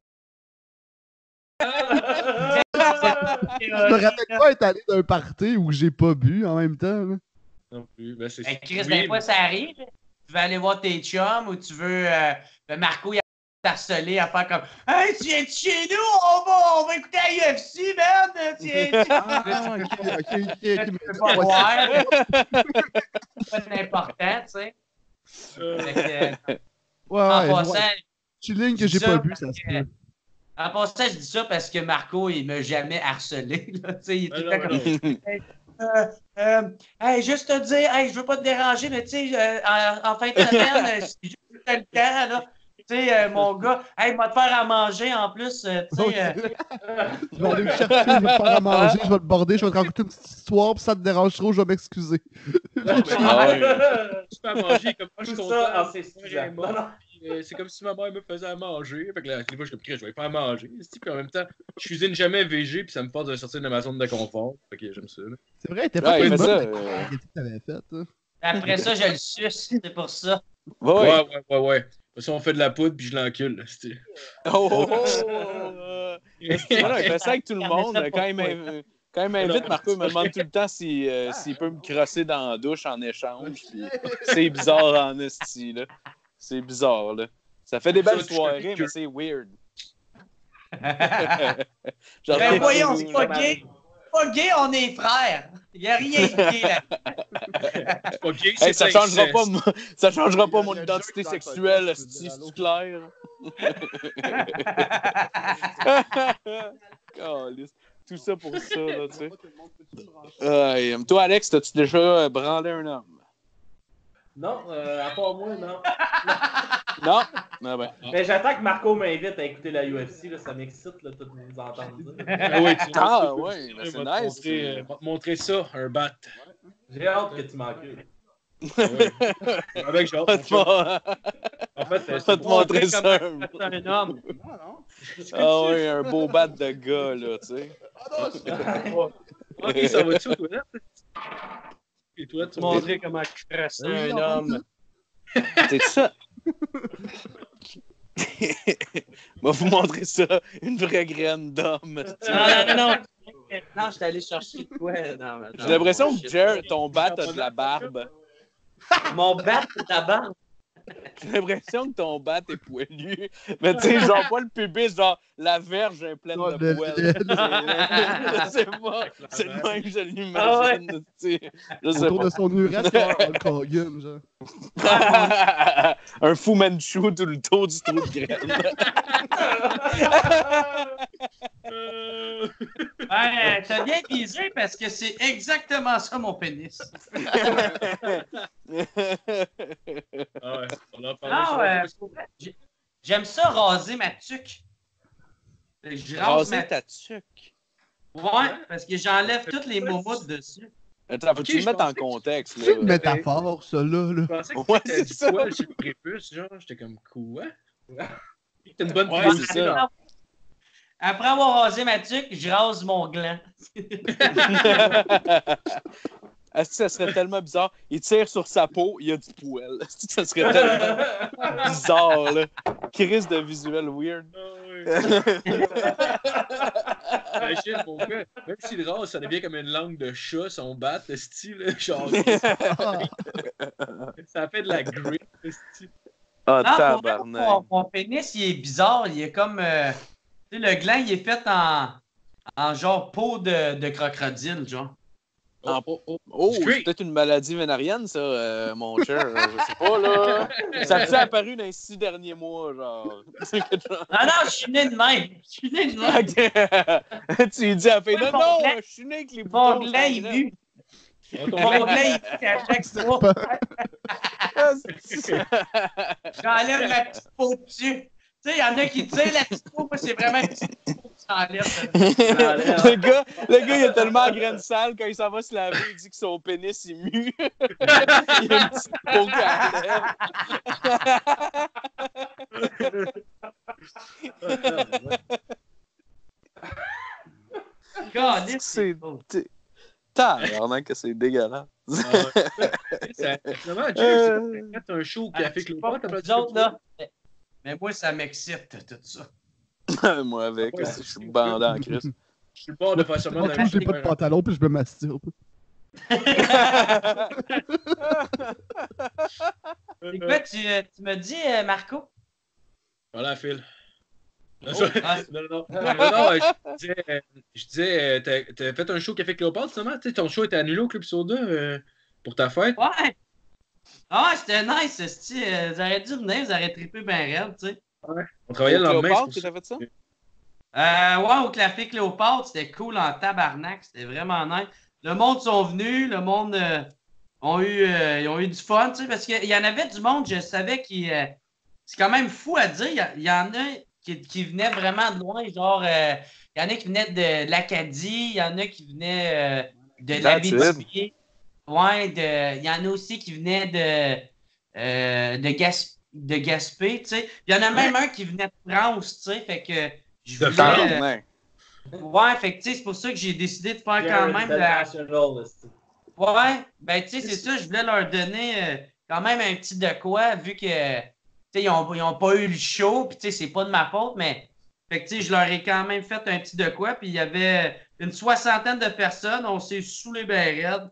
Je me rappelle pas être allé d'un party où j'ai pas bu en même temps. Là. Non plus. Ben, c'est Hey, Chris, oui, des fois, mais- ça arrive. Tu veux aller voir tes chums ou tu veux. Euh, ben Marco, il a harcelé à faire comme Hey, tu viens de chez nous? On va, on va écouter la U F C, man! Tu viens tu Ah, ok, ok, ok. ok, tu mais- peux pas boire. C'est pas important, tu sais. Euh, Fait que, euh, Ouais, en ouais, passant, ouais. Chilling que j'ai ça, pas bu, ça se parce que- peut. En passant, je dis ça parce que Marco, il m'a jamais harcelé. Là. Tu sais, il est ben tout non, le temps ben comme non. euh, euh, hey, juste te dire, hey, je veux pas te déranger, mais tu sais, euh, en, en fin de semaine, euh, c'est juste le temps, là. Tu sais, euh, mon gars, hey, va te faire à manger en plus. euh, tu sais, euh, Je vais aller me chercher, je vais te faire à manger, je vais te border, je vais te raconter une petite histoire, puis ça te dérange trop, je vais m'excuser. Non, mais- Ah ouais. Tu peux à manger comme moi, je suis Tout content. ça en c'est s'excusant. bon. Puis, euh, C'est comme si ma mère me faisait à manger. Fait que là, des fois, je suis comme, Chris, je vais pas à manger. Puis en même temps, je cuisine jamais végé, puis ça me force de sortir de ma zone de confort. Fait que j'aime ça. Là. C'est vrai, t'es Ouais, pas il une fait bonne ça, la euh. que t'avais faite. Hein. après ça, je le suce, c'est pour ça. Ouais. Ouais, ouais, ouais, ouais. De toute façon, on fait de la poudre, puis je l'encule. là, c'est- Oh, oh, oh, oh. Esti, voilà, il fait ça avec tout le monde. Quand il m'inv- quand il m'invite, Marco, il me demande tout le temps si, euh, s'il peut me crosser dans la douche en échange. Puis c'est bizarre en esti, là. C'est bizarre, là. Ça fait des belles Ça, tu soirées, fais mais c'est weird. Genre, Ben t'es voyons, chelou, c'est pas là. gay. Pas gay, on est frères. Il n'y a rien de gay là. C'est pas gay, c'est Hey, ça de changera l'inceste. pas, mon- ça changera pas Il y a- mon il y a identité Jack dans le sexuelle, podcast, je veux c'est dire, clair. Calisse. Tout ça pour ça, là, tu sais. Tout le monde peut-tu brancher? Euh, toi, Alex, t'as-tu déjà euh, branlé un homme? Non, euh, à part moi, non. Non? Ah ben. Mais j'attends que Marco m'invite à écouter la U F C, là, ça m'excite là, de vous entendre dire. Ah oui, tu Ah, tu- ouais, tu- mais tu- c'est va te nice. montrer, euh, va te montrer ça, un bat. J'ai hâte que tu m'encules. Ah ouais. Avec genre. Pas te mo- En fait, euh, pas te montrer ça. C'est un homme. Non, non. Ah ouais, un beau bat de gars, là, tu sais. Ah non, je Ok, ça va-tu aux toilettes? Les toilettes sont Montrer comment crasser un homme. C'est ça. Va vous montrer ça, une vraie graine d'homme. Non, non, non, non. Non, j'étais allé chercher de quoi? Non, mais J'ai l'impression que Jer, ton bat a de la barbe. Mon bat, c'est ta barbe. J'ai l'impression que ton bat est poilu. Mais tu sais, genre pas le pubis, genre la verge est pleine Non, de le- poils. le- Je sais pas. C'est le même que je Ah ouais. l'imagine. Tu sais. Je sais Autour pas. de son urètre, il y a un Hulk Hogan, genre. Un Fu Manchu tout le tour du trou de graine. Euh, Ouais, t'as bien visé parce que c'est exactement ça mon pénis. Ah ouais, on en parle. Non, euh, pour vrai, j'ai- j'aime ça raser ma tuque. Fait que Je rase Raser ma ta tuque. Ouais, parce que j'enlève toutes les momoutes dessus. Attends, faut-tu Ok, le je mettre en pensais que- contexte, C'est une là? métaphore, ça, là. là. Je pensais que Ouais, c'était c'est du ça. poil sur le prépuce, genre. J'étais comme, quoi? C'était une bonne Ouais, prise. c'est ça. Après avoir rasé ma tuque, je rase mon gland. Est-ce que ça serait tellement bizarre? Il tire sur sa peau, il y a du poil. Est-ce que ça serait tellement bizarre, là? Crise de visuel weird. Ah ouais. Imagine, mon gars, même s'il rase, ça devient comme une langue de chat, son bat, le style, genre, Ah, ça fait de la grip, le style. Ah, Non, pour vrai, tabarnak. mon, mon pénis, il est bizarre. Il est comme. euh, tu sais, le gland, il est fait en, en genre peau de, de crocodile, genre. En- Oh, oh, Oh, Du c'est cuir. peut-être une maladie vénérienne, ça, euh, mon cher. Euh, Je sais pas, là. Ça a-tu apparu dans les six derniers mois, genre? C'est quelque chose- Ah non, je suis né de même. Je suis né de même. Ok. Tu lui dis à la fille, Oui, non, mon non, gland- je suis né avec les Mon boutons. gland, il sans mue. Oh, ton Mon gland. gland, il mue à chaque fois. graine. J'enlève la petite peau dessus. Tu sais, il y en a qui tirent la petite peau. Moi, c'est vraiment une petite peau que j'enlève. le, gars, le gars, il a tellement la graine sale, quand il s'en va se laver, il dit que son pénis, il mue. Il a une petite peau Caliste, C'est- beau. Tabarnak, que c'est dégueulasse. Ah ouais. Ça- Finalement, Jeff, c'est fait un show Ah, Café c'est Cléopâtre, pas t'as pour pas dit vous autres, là. Mais- Mais moi, ça m'excite, tout ça. Moi, avec, Ouais, je suis bandé en crise. Je suis le bord de faire seulement Moi, dans tout, la j'ai pas de pantalon, puis je me masturbe. Et quoi, tu, euh, tu me dis, euh, Marco? Voilà, Phil. Non, Oh, je- ah, non, non, non, non, non, je disais, euh, je disais euh, t'as t'as fait un show Café Cléopâtre, justement? Tu sais, ton show était annulé au Club Soda euh, pour ta fête. ouais! Ah, c'était nice, esti. Euh, Vous auriez dû venir, vous auriez trippé bien raide, tu sais. On travaillait le lendemain. Cléopâtre, c'est tu pour as fait ça? Euh, ouais, au Café Cléopâtre, c'était cool en tabarnak, c'était vraiment nice. Le monde sont venus, le monde euh, ont, eu, euh, ils ont eu du fun, tu sais, parce qu'il y en avait du monde, je savais qui. euh, c'est quand même fou à dire, il y a- il y, en a qui, qui venaient vraiment de loin, genre, euh, il y en a qui venaient de l'Acadie, il y en a qui venaient euh, de That's l'Abitibi. Ouais, de, il y en a aussi qui venaient de, euh, de, Gas, de Gaspé, tu sais. Il y en a même un qui venait de France, tu sais, fait que je De voulais, France? euh, Tabarnak. Ouais, fait que tu sais, c'est pour ça que j'ai décidé de faire quand même de la... Ouais, ben tu sais, c'est ça, je voulais leur donner euh, quand même un petit de quoi, vu que, tu sais, ils ont, ils ont pas eu le show, puis tu sais, c'est pas de ma faute, mais, fait que tu sais, je leur ai quand même fait un petit de quoi, puis il y avait une soixantaine de personnes, on s'est saoulés ben raides.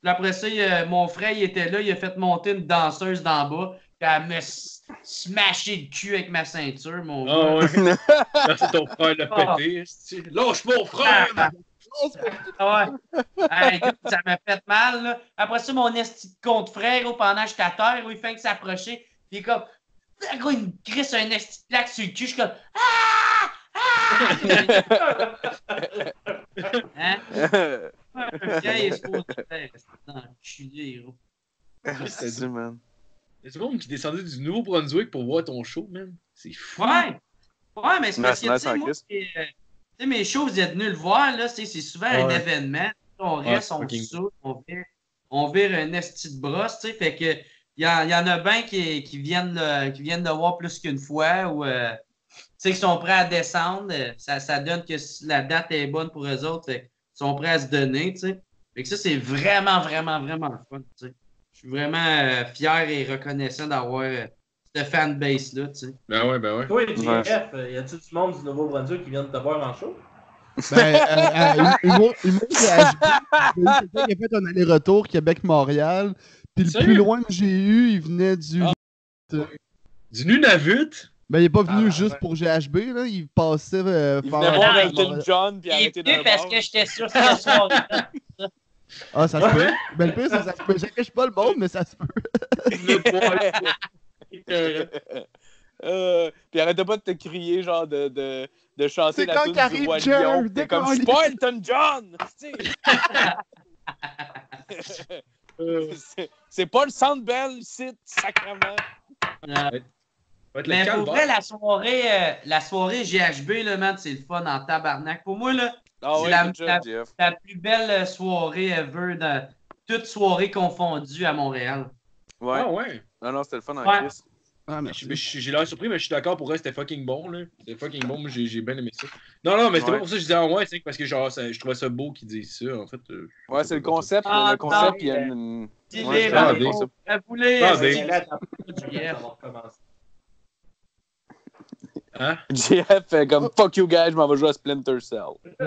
Puis après ça, il, euh, mon frère, il était là, il a fait monter une danseuse d'en bas. Puis elle m'a s- smashé le cul avec ma ceinture, mon Ah gars. ouais. Là, c'est ton frère le Ah. pété. esti. Lâche mon frère! Ah, ah ouais. Hey, écoute, ça m'a fait mal, là. Après ça, mon esti de compte frère, oh, pendant que j'étais à terre, oh, il fait que s'approcher. Puis il est comme. Le gars, il me crisse un esti de plaque sur le cul. Je suis comme. Ah! Ah! Hein? Un vieil exposé de terre. Non, je suis gros. C'est man. Il y a du monde qui descendait du Nouveau-Brunswick pour voir ton show, man. C'est fou. Ouais. Ouais, mais c'est Ouais, parce c'est que, tu nice sais, en moi, Christ. c'est, euh, tu sais, mes shows, vous êtes venus le voir, là, c'est c'est souvent un Ouais. événement. On Ouais, reste, on fucking saute, on vire, on vire un esti de brosse, tu sais, fait que il y, en- y en a bien qui, qui, viennent, le- qui viennent le voir plus qu'une fois ou, euh, tu sais, qui sont prêts à descendre. euh, Ça, ça donne que si la date est bonne pour eux autres, fait qu'ils sont prêts à se donner, tu sais. Fait que ça, c'est vraiment, vraiment, vraiment le fun, tu sais. Je suis vraiment euh, fier et reconnaissant d'avoir euh, cette fanbase-là, tu sais. Ben ouais, ben ouais. Toi, Ouais. J F, euh, y a-tu du monde du Nouveau-Brunswick qui vient de te voir en show? Ben, euh, euh, humour, humour G H B, j'ai eu quelqu'un qui a fait un aller-retour Québec-Montréal. Puis le Sérieux? plus loin que j'ai eu, il venait du. Ah. Du Nunavut? Ben, il est pas venu Ah, juste ouais. pour G H B, là. Il passait euh, Il faire venait un voir tour à Elton Montréal. John puis Il est arrêter dans venu le parce bar. que j'étais sûr que ce soir. Ah, ça se peut. Ben, le pire, c'est que ça se peut. Je pas le monde, mais ça se peut. Euh, puis arrêtez pas de te crier, genre, de, de, de chanter C'est la quand tune qu'arrive du Roi Jeff, Lion. T'es comme, je suis pas Elton John! tu sais. C'est- C'est pas le Sandbell, c'est sacrement. Va être le Mais pour calvaire. vrai, la soirée, euh, la soirée G H B, là, man, c'est le fun en tabarnak. Pour moi, là, Ah c'est ouais, la, good job, la- Jeff. la plus belle soirée ever, de, toute soirée confondue à Montréal. Ouais. Ah ouais. Non, non, c'était le fun en Ouais. Christ. Ah, Je- merci. mais je- J'ai l'air surpris, mais je suis d'accord pour elle, c'était fucking bon, là. C'était fucking bon, moi j'ai j'ai bien aimé ça. Non, non, mais c'était Ouais. pas pour ça que je disais ah ouais, c'est parce que genre, ça- je trouvais ça beau qu'ils disent ça, en fait. euh, je Ouais, sais c'est le pas. concept. Ah, le concept, non, il y a mais- une. Dis-les, Ouais, Ah, man, des- on- vous voulez, Ah, euh, des- c'est- Là, attends, du F. ça va recommencer. Hein? J F fait comme fuck you guys, je m'en vais jouer à Splinter Cell.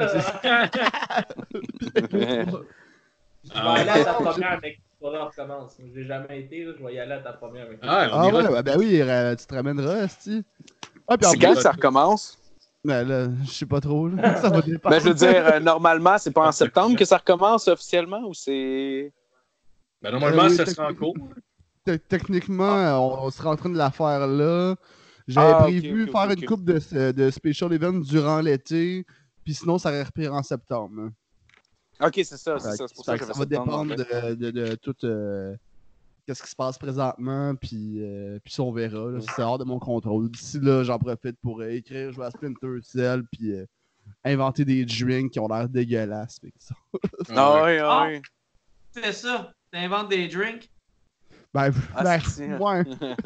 Je vais aller à ta première, mec. Tu recommence. Je l'ai jamais été, là, je vais y aller à ta première, mec. Ah, on Ah ira. ouais, ouais, ben oui, euh, tu te ramèneras, Asti. Ah, puis en C'est quand plus, que ça recommence? ben là, je sais pas trop, là. Ça va dépendre. Ben, je veux dire, euh, normalement, c'est pas en septembre que ça recommence officiellement ou c'est. Ben normalement, Euh, oui, ça sera en cours. Te- Techniquement, euh, on, on sera en train de la faire là. J'avais Ah, ok, prévu ok, faire ok, une ok. coupe de, de special events durant l'été, puis sinon, ça repire en septembre. Ok, c'est ça, c'est Fait ça. que- C'est pour ça fait que que j'avais ça va septembre en dépendre tête. de, de, de tout euh, qu'est-ce qui se passe présentement, puis, euh, puis ça, on verra. là. C'est hors de mon contrôle. D'ici là, j'en profite pour euh, écrire, jouer à Splinter Cell, puis euh, inventer des drinks qui ont l'air dégueulasses. Fait que ça- Ah oui, ah Ah. oui. C'est ça. T'inventes des drinks. Ben, Ah, ben, c'est- ouais.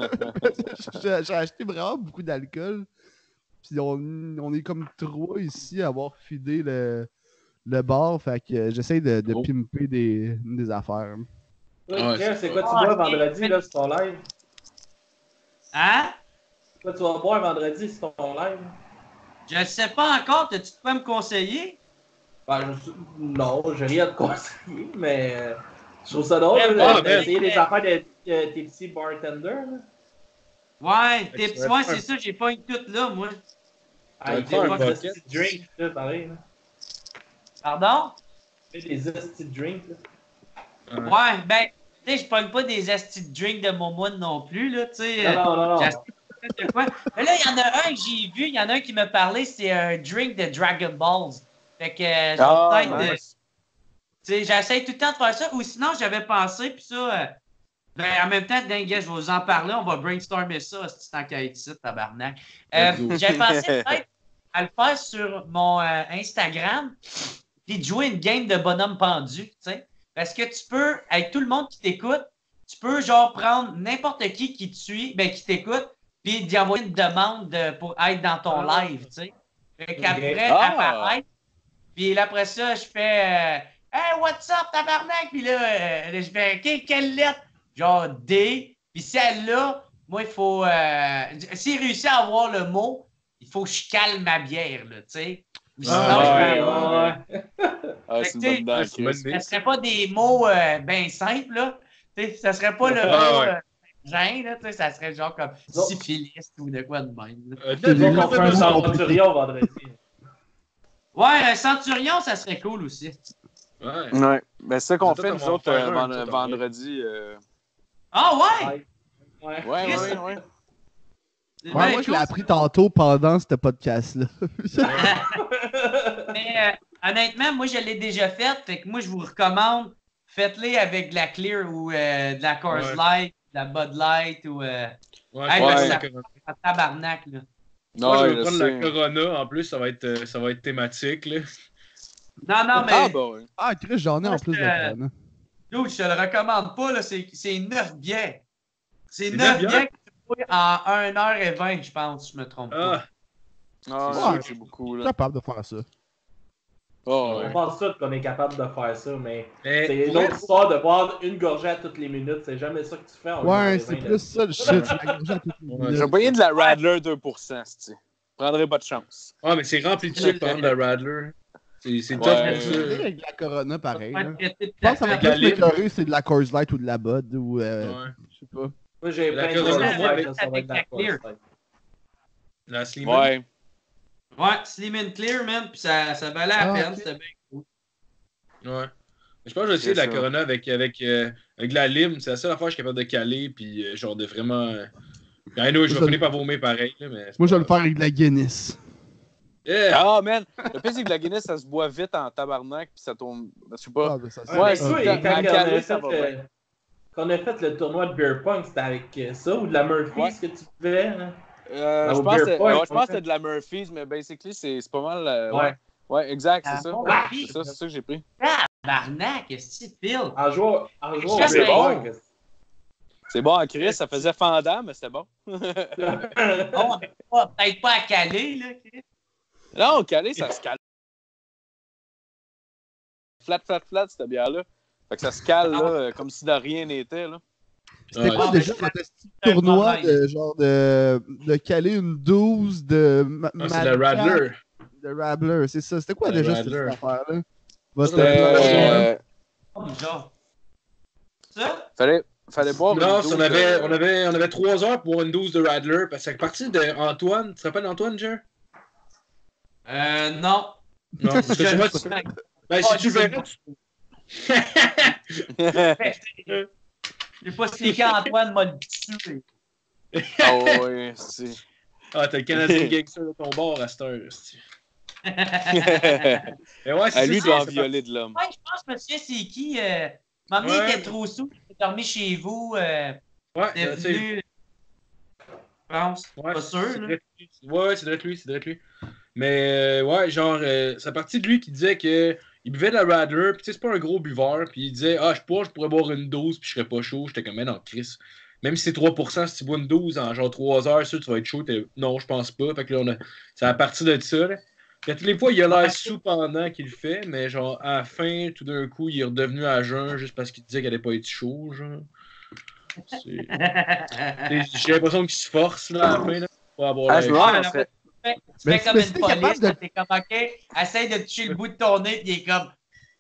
J'ai j'ai acheté vraiment beaucoup d'alcool. Puis on, on est comme trois ici à avoir fidé le, le bar. Fait que euh, j'essaie de, de Oh. pimper des, des affaires. Toi, Ouais, Pierre, c'est c'est quoi tu Ah, bois ok. vendredi, là, sur ton live? Hein? Quoi tu vas boire vendredi sur ton live? Je ne sais pas encore. T'as-tu de quoi me conseiller? Ben, je... Non, j'ai rien à te conseiller, mais euh, je trouve ça drôle, Ouais, là, ouais, d'essayer mais- des affaires de, de tes petits bartenders. Là. Ouais, Fait tes que petits, tu vas ouais, faire- c'est ça. J'ai pas une toute là, moi. Ah, vas il te faire fait un des bucket. petits drinks, là, pareil. Là. Pardon? Il fait des petits drinks, là. Ouais, ben, tu sais, je pogne pas des astis de drink de Momoun non plus, là, tu sais. Non, non, non, non. J'ai acheté peut-être de quoi. Mais là, il y en a un que j'ai vu, il y en a un qui m'a parlé, c'est un drink de Dragon Balls. Fait que, euh, je vais Ah, peut-être. euh, nice. tu sais, j'essaie tout le temps de faire ça. Ou sinon, j'avais pensé, puis ça. euh, ben, en même temps, dingue, je vais vous en parler. On va brainstormer ça, c'est tant qu'à être ici, tabarnak. Euh, Let's go. j'avais pensé peut-être à le faire sur mon euh, Instagram, puis de jouer une game de bonhomme pendu, tu sais. Parce que tu peux, avec tout le monde qui t'écoute, tu peux genre prendre n'importe qui qui te suit, ben qui t'écoute, puis d'y envoyer une demande de- pour être dans ton Ah. live, tu sais. Fait qu'elle Ok. pourrait Ah. apparaître. Puis là, après ça, je fais euh, Hey, what's up, tabarnak? Puis là, euh, là, je fais OK, quelle lettre? Genre D. Puis celle-là, moi, il faut. Euh, s'il réussit à avoir le mot, il faut que je calme ma bière, là, tu sais. Ou sinon, Ah, je ouais, vais ouais, avoir- ouais. Ah, Fait c'est que, une tu bonne sais, dent, c'est une bonne Chris. idée. Ça serait pas des mots euh, bien simples, là. T'sais, ça serait pas le Ah, mot ouais. euh, gêne, là. T'sais, ça serait genre comme Non. syphilis ou de quoi de même. là. Euh, C'est Ils vont des- faire c'est un plus mot en compliqué. Centurion vendredi. Ouais, un centurion, ça serait cool aussi. Ouais. Ouais. Ben, c'est ça qu'on Peut-être fait, on nous va en autres, faire euh, un, vend- nous autres, vendredi. euh. Ah ouais! Ouais. Ouais. Ouais, Chris, ouais, ouais. C'est Ouais, bien moi, je l'ai cool, appris tantôt pendant ce podcast-là. Mais euh, honnêtement, moi, je l'ai déjà fait. Fait que moi, je vous recommande, faites-les avec de la Clear ou euh, de la Coors Ouais. Light, de la Bud Light ou euh, Ouais, Hey, je vais ouais. prendre la ça- Corona. un tabarnak. Là. Moi, je Ouais, vais je prendre sais. la Corona. En plus, ça va être, euh, ça va être thématique. Là. Non, non, mais Ah, bah ouais. Ah, Chris, j'en ai en plus de Euh, Corona. dude, je te le recommande pas. Là, c'est, c'est neuf bières. C'est C'est neuf neuf bières que tu bois en une heure vingt, je pense, si je me trompe pas. Ah, Ah, C'est ouais, sûr. c'est beaucoup, Je suis là. capable de faire ça. Oh, On ouais. pense tous qu'on est capable de faire ça, mais mais c'est une autre histoire de boire une gorgée à toutes les minutes. C'est jamais ça que tu fais en Ouais, une c'est heure vingt, plus ça le shit. C'est la gorgée à toutes les Ouais. minutes. Je vais payer de la Radler deux pour cent, si tu prendrais pas de chance. ah, mais c'est rempli de sucre, par exemple, la Radler. C'est c'est Ouais. top Je pour vais ça. essayer avec la Corona pareil. Pas là. de traiter de Je pense que ça va Avec la plus lime. m'écœurer, c'est de la Coors Light ou de la Bud ou euh, Ouais. je sais pas. Moi, j'ai La plein de Corona, choses moi, à avec- faire, ça va être de la avec la Clear. Coors Light. La Slim. Ouais. Ouais, Slim and Clear, man, puis ça, ça valait la Ah, peine, ok. c'était bien cool. Ouais. Mais je pense que je vais essayer de la C'est ça. Corona avec, avec, euh, avec de la lime. C'est la seule affaire que je suis capable de caler. Puis, euh, genre, de vraiment. Euh... Puis, anyway, je vais Moi, finir par vomir pareil. Là, mais c'est Moi, je pas vais le faire avec de la Guinness. grave. Ah, man. Le pire, c'est que la Guinness, ça se boit vite en tabarnak, puis ça tombe. Je sais pas. Ah, ben, ça, Ouais, c'est- Ouais, mais c'est toi, à- et à quand on caler, a ça fait va le- bien. quand on a fait le tournoi de Beer Pong, c'était avec euh, ça ou de la Murphy's Ouais. que tu pouvais? Hein? Euh, Au je pense que Beer c'est- Point, ouais, je pense en que fait. c'était de la Murphy's, mais basically, c'est c'est pas mal. euh, Ouais. ouais. Ouais, exact, Ah, c'est ça. bon, Ouais, oui. c'est ça, c'est ça que j'ai pris. Tabarnak, qu'est-ce que tu files? En jouant, en jouant au Ça, Beer c'est Pong. bon. que- C'est bon, à Chris, ça faisait fendant, mais c'était bon. Bon, mais pas- peut-être pas à Calais, là. Chris. Non, calé, ça se cale. Flat, flat, flat, cette bière-là. Fait que ça se cale, là, euh, comme si de rien n'était, là. C'était Ouais. quoi Ah, déjà mais votre petit c'est un tournoi problème. de genre de, de caler une douze de ma- Ah, c'est de la Malika, Radler. de Radler, c'est ça. C'était quoi La déjà Radler. cette affaire-là? Votre C'était, plan, Euh, Oh, bizarre. Ça? fallait, fallait boire une Non, douze, on avait, euh, on, avait, on avait trois heures pour boire une douze de Radler. Parce que c'est parti d'Antoine. Tu te rappelles d'Antoine, Jer? Euh, non. Non, parce que Je tu vois, le tu- sais. ben, Oh, si tu je- verrais, tu- J'ai pas expliqué à Antoine m'a le tué. Ah ouais, c'est. Ah, t'as le Canadien Gangster de ton bord à cette heure. esti. Mais ouais, c'est À ça, lui c'est- doit en c'est violer de l'homme. Ouais, je pense, monsieur, c'est qui? Euh, M'emmener Ouais. était trop sous, il est dormi chez vous. Euh, parti- t'es Ouais, tu sais, venu. Je pense. ouais, Pas c'est- sûr, c'est là. vrai que lui. Ouais, c'est vrai que lui, c'est vrai que lui. Mais euh, ouais, genre, euh, c'est parti de lui qui disait que il buvait de la Radler, puis tu sais, c'est pas un gros buveur, puis il disait, ah, je pourrais, je pourrais boire une douze, puis je serais pas chaud. J'étais comme, mais non, Chris. Même si c'est trois pour cent, si tu bois une douze en genre trois heures, sûr, tu vas être chaud. T'es- Non, je pense pas. Fait que là, on a... c'est à partir de ça, là. Puis à toutes les fois, il a l'air sous pendant qu'il le fait, mais genre, à la fin, tout d'un coup, il est redevenu à jeun juste parce qu'il disait qu'elle allait pas être chaud, genre. C'est- c'est- J'ai l'impression qu'il se force, là, à la fin, là, pour avoir Ah, l'air je chaud. me Ouais, demande, là, on serait- Tu Mais fais si- comme mais une si t'es capable police, de- là, t'es comme, OK, essaye de toucher le bout de ton nez, puis il est comme...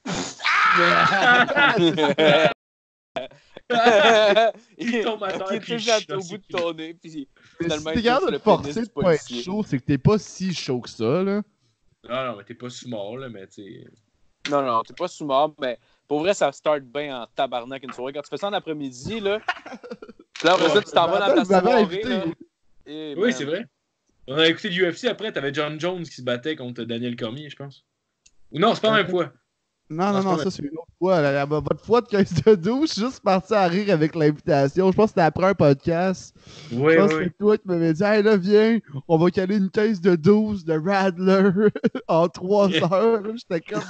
Il tombe à terre, Qui puis il touche à- chie au dans bout ses de ton nez, puis Mais finalement, si t'es il capable touche de le te forcer pénis de du pas être policier. chaud, c'est que t'es pas si chaud que ça, là. Non, non, mais t'es pas sous mort, là, mais tu sais. Non, non, t'es pas sous mort, mais pour vrai, ça start bien en tabarnak une soirée. Quand tu fais ça en après-midi, là, puis là, après ça, tu t'en vas dans ta Vous m'avez soirée, invité. là. Et, Oui, man, c'est vrai. On a écouté l'U F C après, t'avais John Jones qui se battait contre Daniel Cormier, je pense. Ou non, c'est pas la même fois. Non, Non, non, c'est non, pas ça c'est une autre fois. là. La- Votre fois de quinze de douze, je suis juste parti à rire avec l'invitation. Je pense que c'était après un podcast. Oui, je pense oui. que c'est toi qui m'avais dit, hey là, viens, on va caler une caisse de douze de Radler en trois heures. J'étais comme.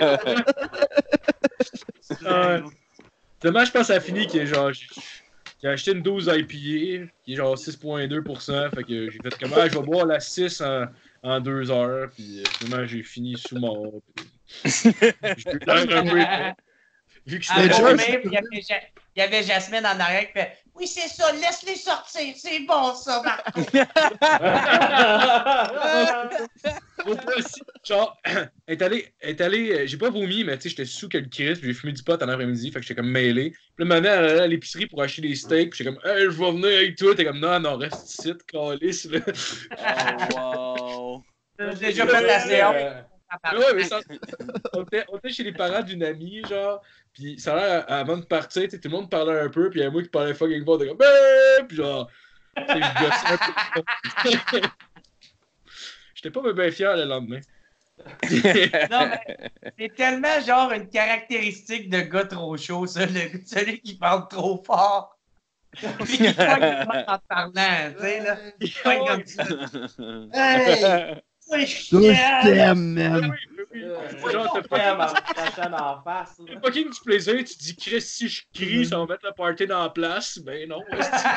Ouais. Dommage, je pense que ça a fini qu'il est genre. J'ai j'ai acheté une douze I P A qui est genre six virgule deux pour cent. Fait que j'ai fait comme ah, je vais boire la six en, en deux heures. Puis euh, finalement, j'ai fini sous mort. Puis, j'ai eu l'air un peu. Vu que À j'étais Déjà, la jeune. fin, c'est- il y avait Ja- il y avait Jasmine en arrière qui fait « Oui, c'est ça, laisse-les sortir, c'est bon ça, Marco. L'autre fois aussi, genre, elle est allée, elle est allée, j'ai pas vomi, mais tu sais, j'étais sous que le Christ, puis j'ai fumé du pot en après-midi, fait que j'étais comme mêlé. Puis là, ma mère, elle allait à l'épicerie pour acheter des steaks, puis j'étais comme, hey, je vais venir avec toi. T'es comme, non, non, reste ici, calice, là. Oh, wow. T'as déjà fait la séance. Euh, Ouais, mais ça, on, était, on était chez les parents d'une amie, genre, pis ça a l'air, avant de partir, tu sais, tout le monde parlait un peu, pis il y a moi qui parlais fucking fort, de comme, ben, pis genre, tu sais, je gossais un peu. J'étais pas bien fier le lendemain. Non, mais c'est tellement genre une caractéristique de gars trop chaud, ça, le, celui qui parle trop fort. Puis qui pogne le monde en parlant, tu sais, là. Il pogne comme ça. Hey! Toi, je t'aime, man. euh, Genre, t'as t'as pas- pas ma prochaine en face. là. T'as fucking du plaisir, tu te dis, Chris, si je crie, ça va mettre la party dans la place. Ben non.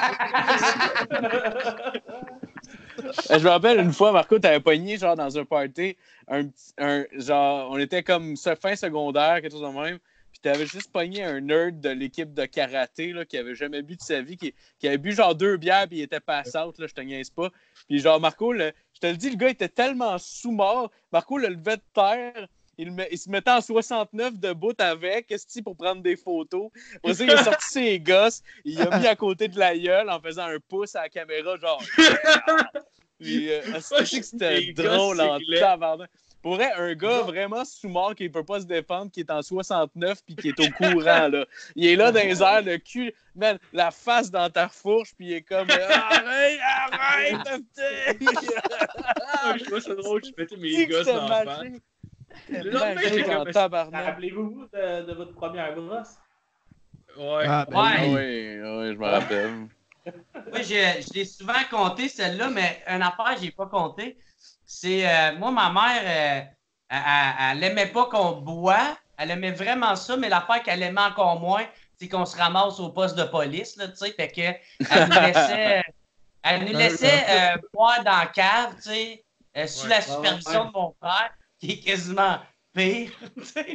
Je me rappelle une fois, Marco, t'avais pogné genre dans un party, un, petit- un genre, on était comme ce- fin secondaire, quelque chose de même, puis t'avais juste pogné un nerd de l'équipe de karaté là, qui avait jamais bu de sa vie, qui, qui avait bu genre deux bières puis il était pass out, là, je te niaise pas. Puis genre Marco, le- je te le dis, le gars était tellement sous-mort, Marco le levait de terre. Il, le met- il se mettait en soixante-neuf debout avec, esti, pour prendre des photos. Après ça, il a sorti ses gosses, il a mis à côté de la gueule en faisant un pouce à la caméra, genre. Puis, euh, esti que c'était Les gosses, drôle c'est en clair. tabarnak. Pour vrai, un gars vraiment sous-mort qui ne peut pas se défendre, qui est en soixante-neuf puis qui est au courant, là. Il est là dans les airs, le cul, man, la face dans ta fourche, puis il est comme euh, arrête, arrête, esti! Ah, je trouvais ça drôle, je mettais mes Dis que gosses c'était dans la face. magique. Le lendemain, Magique j'étais en comme, tabarnak. Rappelez-vous de, de votre première brosse? ouais. Ah, ben Ouais. Ah oui. oui, oui, je me rappelle. Moi, je, je l'ai souvent compté, celle-là, mais une affaire, je n'ai pas compté. C'est, euh, moi, ma mère, euh, elle, elle, elle aimait pas qu'on boit. Elle aimait vraiment ça, mais l'affaire qu'elle aimait encore moins, c'est qu'on se ramasse au poste de police, là, tu sais. Fait que, elle nous laissait, elle nous laissait euh, boire dans la cave, tu sais, euh, sous Ouais. la Ouais, supervision ouais. de mon frère, qui est quasiment pire, tu sais.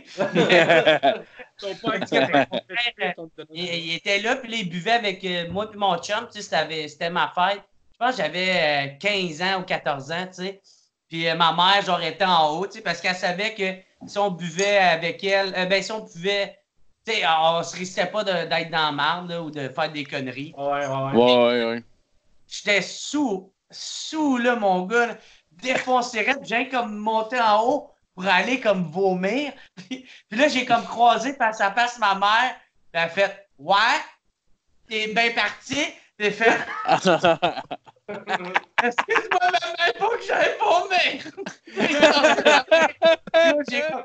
Ton père, Parce que mon tu frère, Il, il était là, puis là, il buvait avec euh, moi et mon chum, tu sais, c'était, c'était ma fête. Je pense que j'avais euh, quinze ans ou quatorze ans, tu sais. Puis euh, ma mère, genre, était en haut, tu sais, parce qu'elle savait que si on buvait avec elle, euh, ben, si on pouvait, tu sais, on se risquait pas de- d'être dans la marde, là, ou de faire des conneries. Ouais, ouais, ouais. Ouais, ouais, ouais. J'étais sous, sous, là, mon gars, là, défoncé raide, puis j'ai comme monté en haut pour aller comme vomir. Puis, puis là, j'ai comme croisé face à face ma mère, puis elle a fait « Ouais, t'es bien parti. » J'ai fait « Excuse-moi, maman, il faut que j'aille vomir. » Là, j'ai comme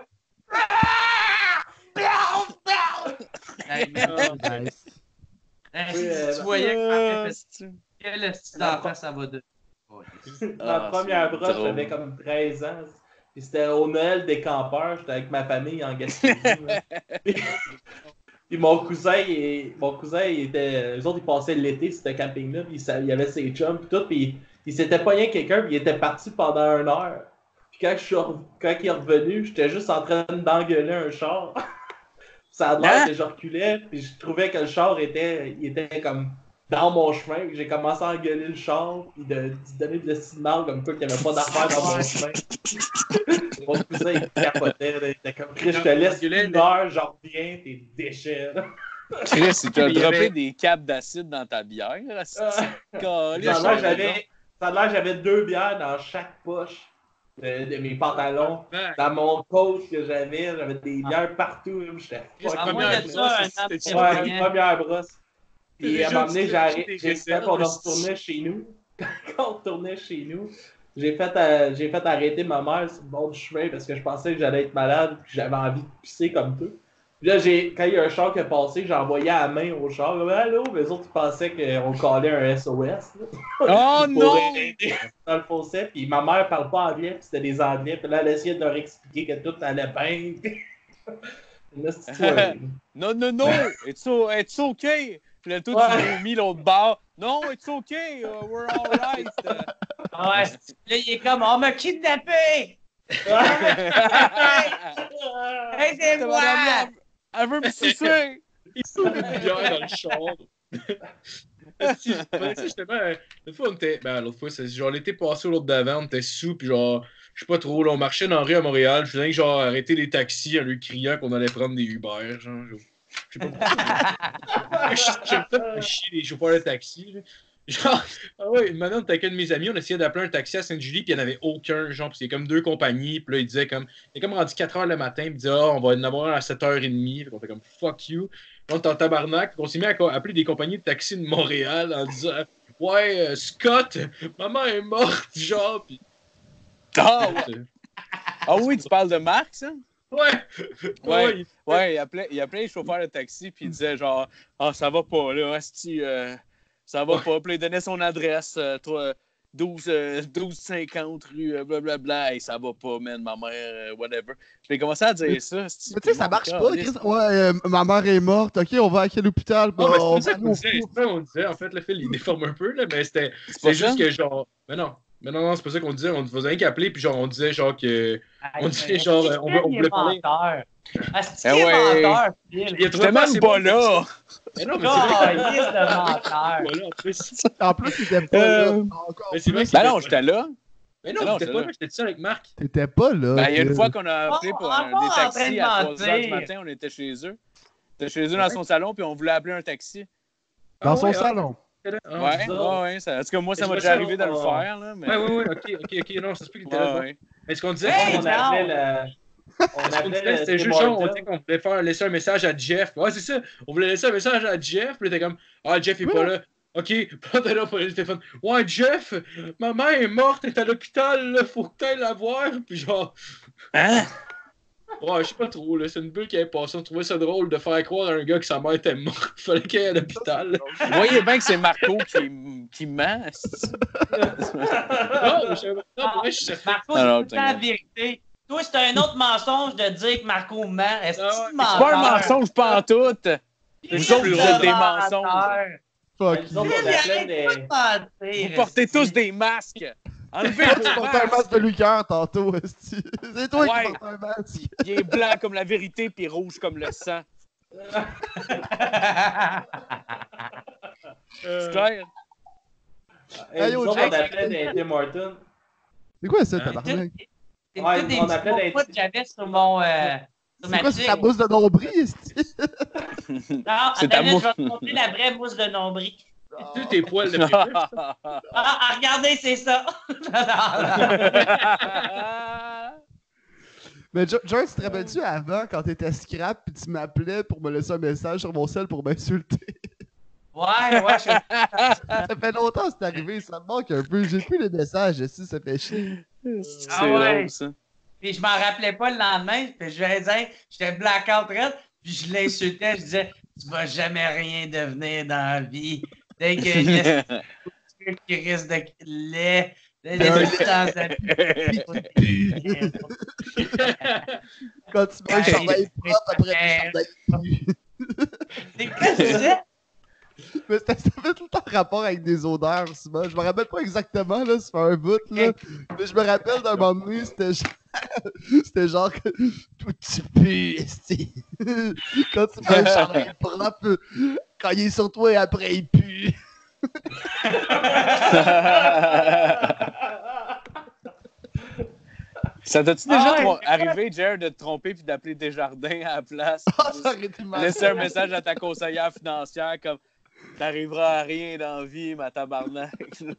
Hey, man, Nice. hey, Oui, si euh, tu voyais que ma mère fait Ah, quel style d'enfant ça va de. Ma Ah, première c'est brosse, drôle. j'avais comme treize ans. Puis c'était au Noël des campeurs. J'étais avec ma famille en Gaspésie. là. puis, puis mon cousin, il, mon cousin, il était. Eux autres, ils passaient l'été sur ce camping-là. Puis il y avait ses chums. Puis tout. Puis il s'était pogné quelqu'un. Puis il était parti pendant une heure. Puis quand, je suis re- quand il est revenu, j'étais juste en train d'engueuler un char. Ça a l'air Hein? que je reculais. Puis je trouvais que le char était, il était comme dans mon chemin. J'ai commencé à engueuler le char, puis de, de donner de signal comme quoi qu'il n'y avait pas d'affaires dans mon chemin. Mon cousin, il capotait. Là, il était comme, Chris, je te laisse une heure, j'en reviens, tes déchets. là. Chris, il t'a Il y droppé avait- des capes d'acide dans ta bière. là, c'est- Euh, Caliste, Ça a l'air ça que j'avais- ça a l'air que j'avais deux bières dans chaque poche de, de mes pantalons. Dans mon coat que j'avais, j'avais des bières partout. là, J'étais Chris, À fucking moins première de brosse, ça, un c'était- an c'était- de Ouais, rien. une première brosse. Puis Déjà, à un moment donné, tu j'ai t'es arrêté. acheté des j'ai- réserves, Quand on mais retournait chez nous, quand on retournait chez nous, j'ai fait, euh, j'ai fait arrêter ma mère sur le bord du chemin parce que je pensais que j'allais être malade et que j'avais envie de pisser comme tout. Puis là, j'ai, quand il y a un char qui est passé, j'ai envoyé à la main au char. Comme, allô? Mais les autres, ils pensaient qu'on collait un S O S. là, Oh pour non! aider dans le fossé. Puis ma mère parle pas anglais, puis c'était des anglais. Puis là, elle essayait de leur expliquer que tout allait bien. Là, c'est soirée. Non, non, non! It's, o- it's okay! Puis là, toi, Ouais. tu l'as mis l'autre bord. Non, it's okay! uh, we're alright! Ah ouais, là, il est comme On m'a kidnappé! Hey, c'est Cette moi! madame-là, elle veut me sucer! Il sauve une bière dans le char. Si, ouais, ça, justement, une fois, on était. Ben, l'autre fois, c'est genre l'été passé ou l'autre d'avant, on était sous, puis genre, je sais pas trop, là, on marchait dans la rue à Montréal, je faisais genre arrêter les taxis en lui criant qu'on allait prendre des Uber, genre. Je je sais pas pourquoi. J'aime ça chier les chauffeurs de taxi, là. Genre, ah ouais, maintenant, on était avec un de mes amis, on essayait d'appeler un taxi à Sainte-Julie, puis il n'y en avait aucun, genre, puis il y a comme deux compagnies, puis là, il disait comme, il est comme rendu quatre heures le matin, puis il disait, ah, oh, on va en avoir à sept heures trente, puis on fait comme, fuck you. Puis on était en tabarnak, puis on s'est mis à appeler des compagnies de taxi de Montréal en disant, ouais, euh, Scott, maman est morte, genre, puis. Ah, ouais. Ah oui, tu parles de Marc, ça? Ouais! Ouais, il... ouais, il appelait, il appelait les chauffeurs de taxi, puis il disait genre, ah, ça va pas, là, asti, euh, ça va pas. Puis il donnait son adresse, euh, toi, douze cinquante rue, euh, blablabla, et ça va pas, man, ma mère, euh, whatever. Puis il commençait à dire ça. Asti, mais tu sais, ça marche pas. Chris. Ouais, euh, ma mère est morte, ok, on va à quel hôpital? Non, mais on c'est ça qu'on disait, c'est ça qu'on disait. En fait, le fil, il déforme un peu, là, mais c'était juste que genre. Mais non. Mais non, non, c'est pas ça qu'on disait. On faisait rien qu'appeler, puis genre, on disait genre que. On disait genre, on, on voulait parler. Asti, eh ouais. menteur, Phil. J'étais même pas là. Mais non, mais c'est vrai. Oh, liste de menteur. Voilà, en plus. En plus, t'étais pas là. Encore Mais c'est vrai Ben non, j'étais là. Mais non, t'étais pas là, j'étais seul avec Marc. T'étais pas là. Ben, il y a une fois qu'on a appelé pour Oh, un, encore des en train taxis de à trois heures du mentir. matin, on était chez eux. On était chez eux dans son salon, puis on voulait appeler un taxi. Dans Ah son ouais, salon. Ah, Ouais, bizarre. ouais, ouais. Ça, en tout cas, moi, ça Mais m'a je déjà me arrivé de le souviens, faire, là. Mais... Ouais, ouais, ouais, ok, ok, ok, non, ça se peut qu'il était Ouais, là. ouais. Mais ce qu'on disait, Hey, On non. appelait la. On Ce qu'on appelait disait, le c'était Tim juste genre, on Hortons. disait qu'on voulait faire, laisser un message à Jeff. Ouais, c'est ça. On voulait laisser un message à Jeff, puis il était comme, ah, Jeff est Oui. pas là. Ok, puis là, t'es là pour le téléphone. Ouais, Jeff, ma mère est morte, elle est à l'hôpital, là, faut que t'ailles la voir. Puis genre, Hein? ouais, je sais pas trop, là, c'est une bulle qui avait passé. On trouvait ça drôle de faire croire à un gars que sa mère était morte. Il fallait qu'il aille à l'hôpital. Vous voyez bien que c'est Marco qui, qui ment. c'est- Non, mais je savais pas. Non, pour vrai, je sais pas. Marco, Alors, c'est tout le temps la vérité. Toi, c'est un autre mensonge de dire que Marco ment. Est-ce que Ah c'est ouais. C'est pas un mensonge pantoute. Vous autres, vous êtes des mensonges. Fuck Nous autres, you. on appelait des. Vous portez tous des masques. Enlevez Tu vos portais un masques. masque de Lucaire tantôt, esti. C'est toi Ouais. qui portes un masque. Il est blanc comme la vérité, puis rouge comme le sang. C'est clair? Et Hey, nous yo, autres, on Jack. appelait des Tim Hortons. C'est quoi ça, Hein? tabarnak? C'est Ouais, tous des on petits appelait des- pots que j'avais sur mon. Euh, sur C'est ma quoi, c'est tuile. ta mousse de nombril, esti? Non, C'est ta attendez, mousse. je vais te montrer la vraie mousse de nombril. Tous tes poils de prépuce. Ah, ah, regardez, c'est ça. Non, non, Mais Jo- George, te rappelles-tu avant, quand t'étais scrap, pis tu m'appelais pour me laisser un message sur mon sel pour m'insulter? non. Ouais, ouais, je... Ça fait longtemps que c'est arrivé, ça me manque un peu. J'ai plus les messages, si ça fait chier. C'est Ah ouais. drôle, ça. Puis je m'en rappelais pas le lendemain. Puis je vais dire, j'étais blackout red. Puis je l'insultais, je disais, tu vas jamais rien devenir dans la vie. Dès que je truc qui risque de lait, dès que je sans habit. Quand tu mets un Hey, chandail propre, après hey. le chandail pue. C'est quoi tu disais? Mais ça, ça fait tout le temps rapport avec des odeurs, souvent. Je me rappelle pas exactement, là, ça fait un bout, là. Mais je me rappelle d'un moment donné, c'était genre... c'était genre que... Tout tu pues, esti. Quand tu mets un chandail propre, quand il est sur toi et après il pue. Ça t'a-tu déjà Ah ouais, trom- c'est quoi? arrivé, Jared, de te tromper puis d'appeler Desjardins à la place? Ah, ça aurait été mal. Laisser un message à ta conseillère financière comme t'arriveras à rien dans la vie, ma tabarnak.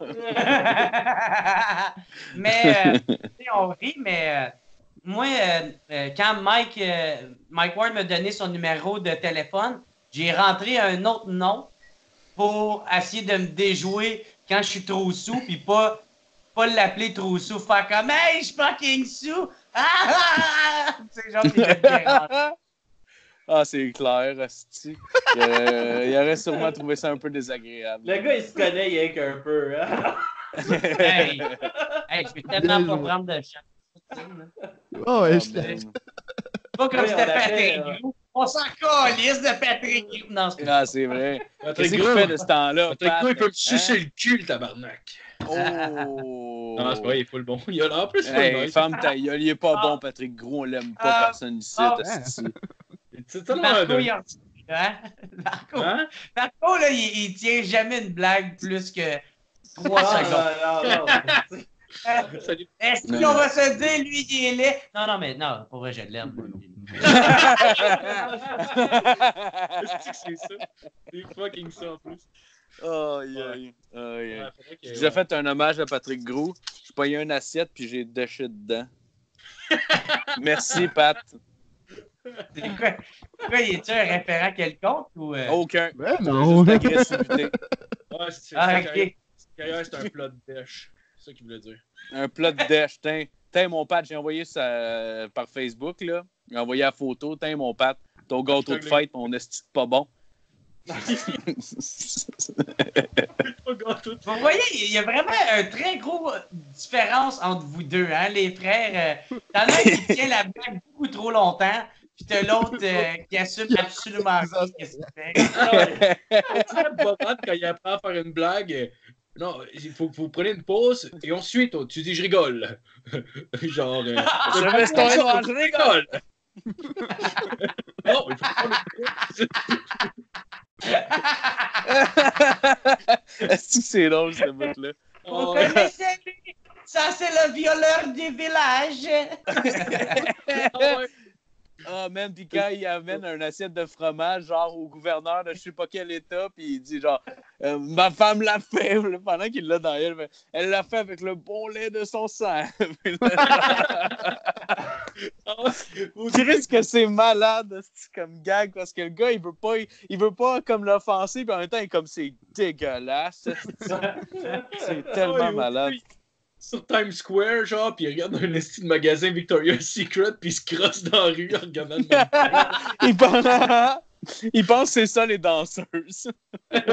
mais, euh, tu sais, on rit, mais euh, moi, euh, euh, quand Mike, euh, Mike Ward m'a donné son numéro de téléphone, j'ai rentré un autre nom pour essayer de me déjouer quand je suis trop sous, puis pas, pas l'appeler trop sous, faire comme « Hey, je suis fucking sous! » Ah, ah, ah! Tu sais, genre, puis le déranger. Ah, c'est clair, asti. Euh, il aurait sûrement trouvé ça un peu désagréable. Le gars, il se connaît rien qu'un peu. Hein? Hey, hey, je vais tellement Bien pas joué. prendre de chance. Oh, ouais, Ah, je man. Pas comme Oui, c'était on appelle, Patrick euh, Grou. On s'en calisse de Patrick Grou. Non, c'est Ah, c'est vrai. Patrick Qu'est-ce qu'il Gros, fait de ce temps-là? Patrick Gros, il peut me Pat? sucer Hein? le cul, le tabarnak. Oh! Non, c'est pas vrai, il est full bon. Il a en plus full Hey, nice. femme ta gueule, il est pas Ah. bon, Patrick Gros, on l'aime pas, Ah. personne ici, Ah. asti. C'est tellement Marco, un- il en hein? Marco, Hein? Marco, là, il, il tient jamais une blague plus que trois Non, secondes. non, non, non. Salut. Est-ce qu'on va se dire, lui, il est laid? Non, non, mais non, pour vrai, je l'aime. Est-ce que c'est ça? C'est fucking ça en plus. Aïe, aïe. Aïe, Ouais, aïe. faudrait que- J'ai déjà fait un hommage à Patrick Gros. Je payais une assiette puis j'ai déché dedans. Merci, Pat. C'est quoi? Quoi, il est-tu un référent quelconque ou. euh? Aucun. Ben C'est non. juste l'agressivité. Ouais, c'est Ah, c'est- ok. carrière, c'est un plat de dèche. C'est ça qu'il voulait dire. Un plat de dèche. Tiens, tiens, mon Pat, j'ai envoyé ça par Facebook, là. J'ai envoyé la photo. Tiens, mon Pat, ton gâteau de fête, mon esti pas bon. Pas gâteau de Vous voyez, il y a vraiment une très grosse différence entre vous deux, hein, les frères. euh, T'en as un qui tient la blague beaucoup trop longtemps, puis t'as l'autre euh, qui assume absolument pas ce qu'il fait. Borat, quand il apprend à faire une blague, euh, non, il faut que vous preniez une pause et ensuite oh, tu dis je rigole. Genre, euh, Je vais se tourner devant, je rigole. Non, il faut pas le Est-ce que c'est drôle, ce bout-là? Vous Oh, connaissez lui? Ça, c'est le violeur du village. ouais. Ah, man, pis quand il amène un assiette de fromage, genre au gouverneur de je sais pas quel état, pis il dit genre, euh, ma femme l'a fait, pendant qu'il l'a dans elle, elle l'a fait avec le bon lait de son sang. Chris, que c'est malade, c'est comme gag, parce que le gars, il veut pas, il, il veut pas comme l'offenser, pis en même temps, il est comme c'est dégueulasse. C'est tellement Ouais, malade. Sur Times Square, genre, puis il regarde un esti de magasin Victoria's Secret, puis il se crosse dans la rue en regardant le magasin. il, pense... il pense que c'est ça les danseuses. C'est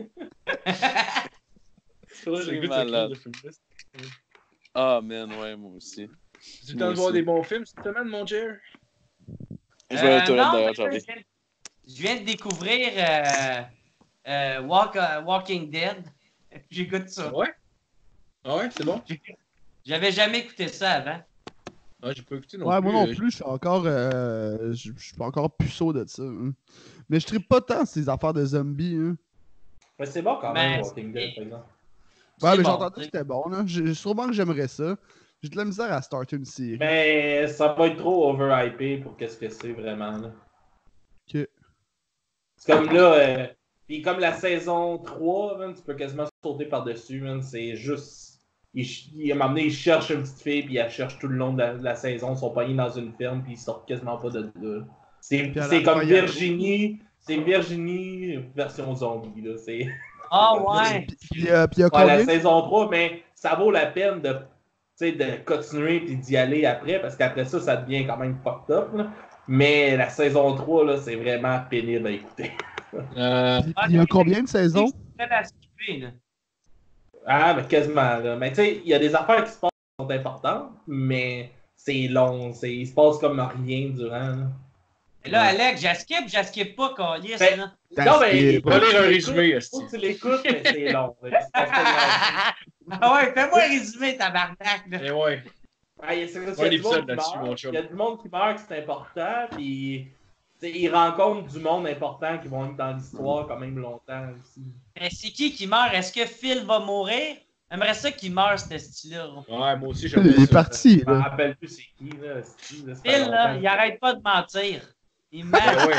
C'est malade. Ah, man, ouais, moi aussi. Tu le temps de voir des bons films cette semaine, mon Jer? Je vais Euh, aux toilettes non, d'ailleurs, mais Charlie. je viens- Je viens de découvrir euh, euh, Walk- euh, Walking Dead. J'écoute ça. Ouais? Ah ouais, c'est bon? J'avais jamais écouté ça avant. Ah, j'ai pas écouté non Ouais, plus. moi non euh, plus, je suis encore. euh, Je je suis pas encore puceau de ça. hein. Mais je tripe pas tant ces affaires de zombies. Hein. Mais c'est bon quand même, Mais- Walking Dead, par exemple. Ouais, C'est mais bon, j'entendais que tu sais. c'était bon. Là. J'ai- Sûrement que j'aimerais ça. J'ai de la misère à starter une série. Mais ça va être trop overhypé pour qu'est-ce que c'est vraiment. Là. Ok. C'est comme là, euh, puis comme la saison trois, man, tu peux quasiment sauter par-dessus, man, c'est juste. Il, ch- il, à un moment donné, il cherche une petite fille, puis il la cherche tout le long de la, de la saison. Ils sont pognés dans une ferme, puis ils sortent quasiment pas de là. C'est Puis à la c'est comme fin, il y a- Virginie, c'est Virginie version zombie, là. C'est. Ah ouais! Puis puis, euh, puis il y a Ouais, la combien? saison trois, mais ça vaut la peine de, tu sais, de continuer et d'y aller après, parce qu'après ça, ça devient quand même fucked up. Là. Mais la saison trois, là, c'est vraiment pénible à écouter. euh, Puis- puis il y a combien de saisons? Je vais la skipper, là. Ah, mais quasiment. Là. Mais tu sais, il y a des affaires qui se passent qui sont importantes, mais c'est long. C'est... Il se passe comme rien durant. Là. Et là, Alex, j'esquipe, j'esquipe pas, Calice, Ben- là. Non, mais On va lire un faut que tu résumé, l'écoutes, esti. faut que tu l'écoutes, mais c'est long. Fait que c'est pas très Ah ouais, fais-moi un résumé, tabarnak, là. eh ouais. Ah, il y a, c'est, Ouais, il y a du l'épisode monde qui là-dessus, meurt, mon chum. il y a du monde qui meurt, que c'est important, puis tu sais, ils rencontrent du monde important qui vont être dans l'histoire quand même longtemps aussi. Mais c'est qui qui meurt? Est-ce que Phil va mourir? J'aimerais ça qu'il meure, ce style-là. Ouais, moi aussi, j'aime Il est ça. parti, Je me là. rappelle plus c'est qui, là. c'est qui, là, ça fait Phil, là, longtemps. il arrête pas de mentir. Il ment. Ah ouais.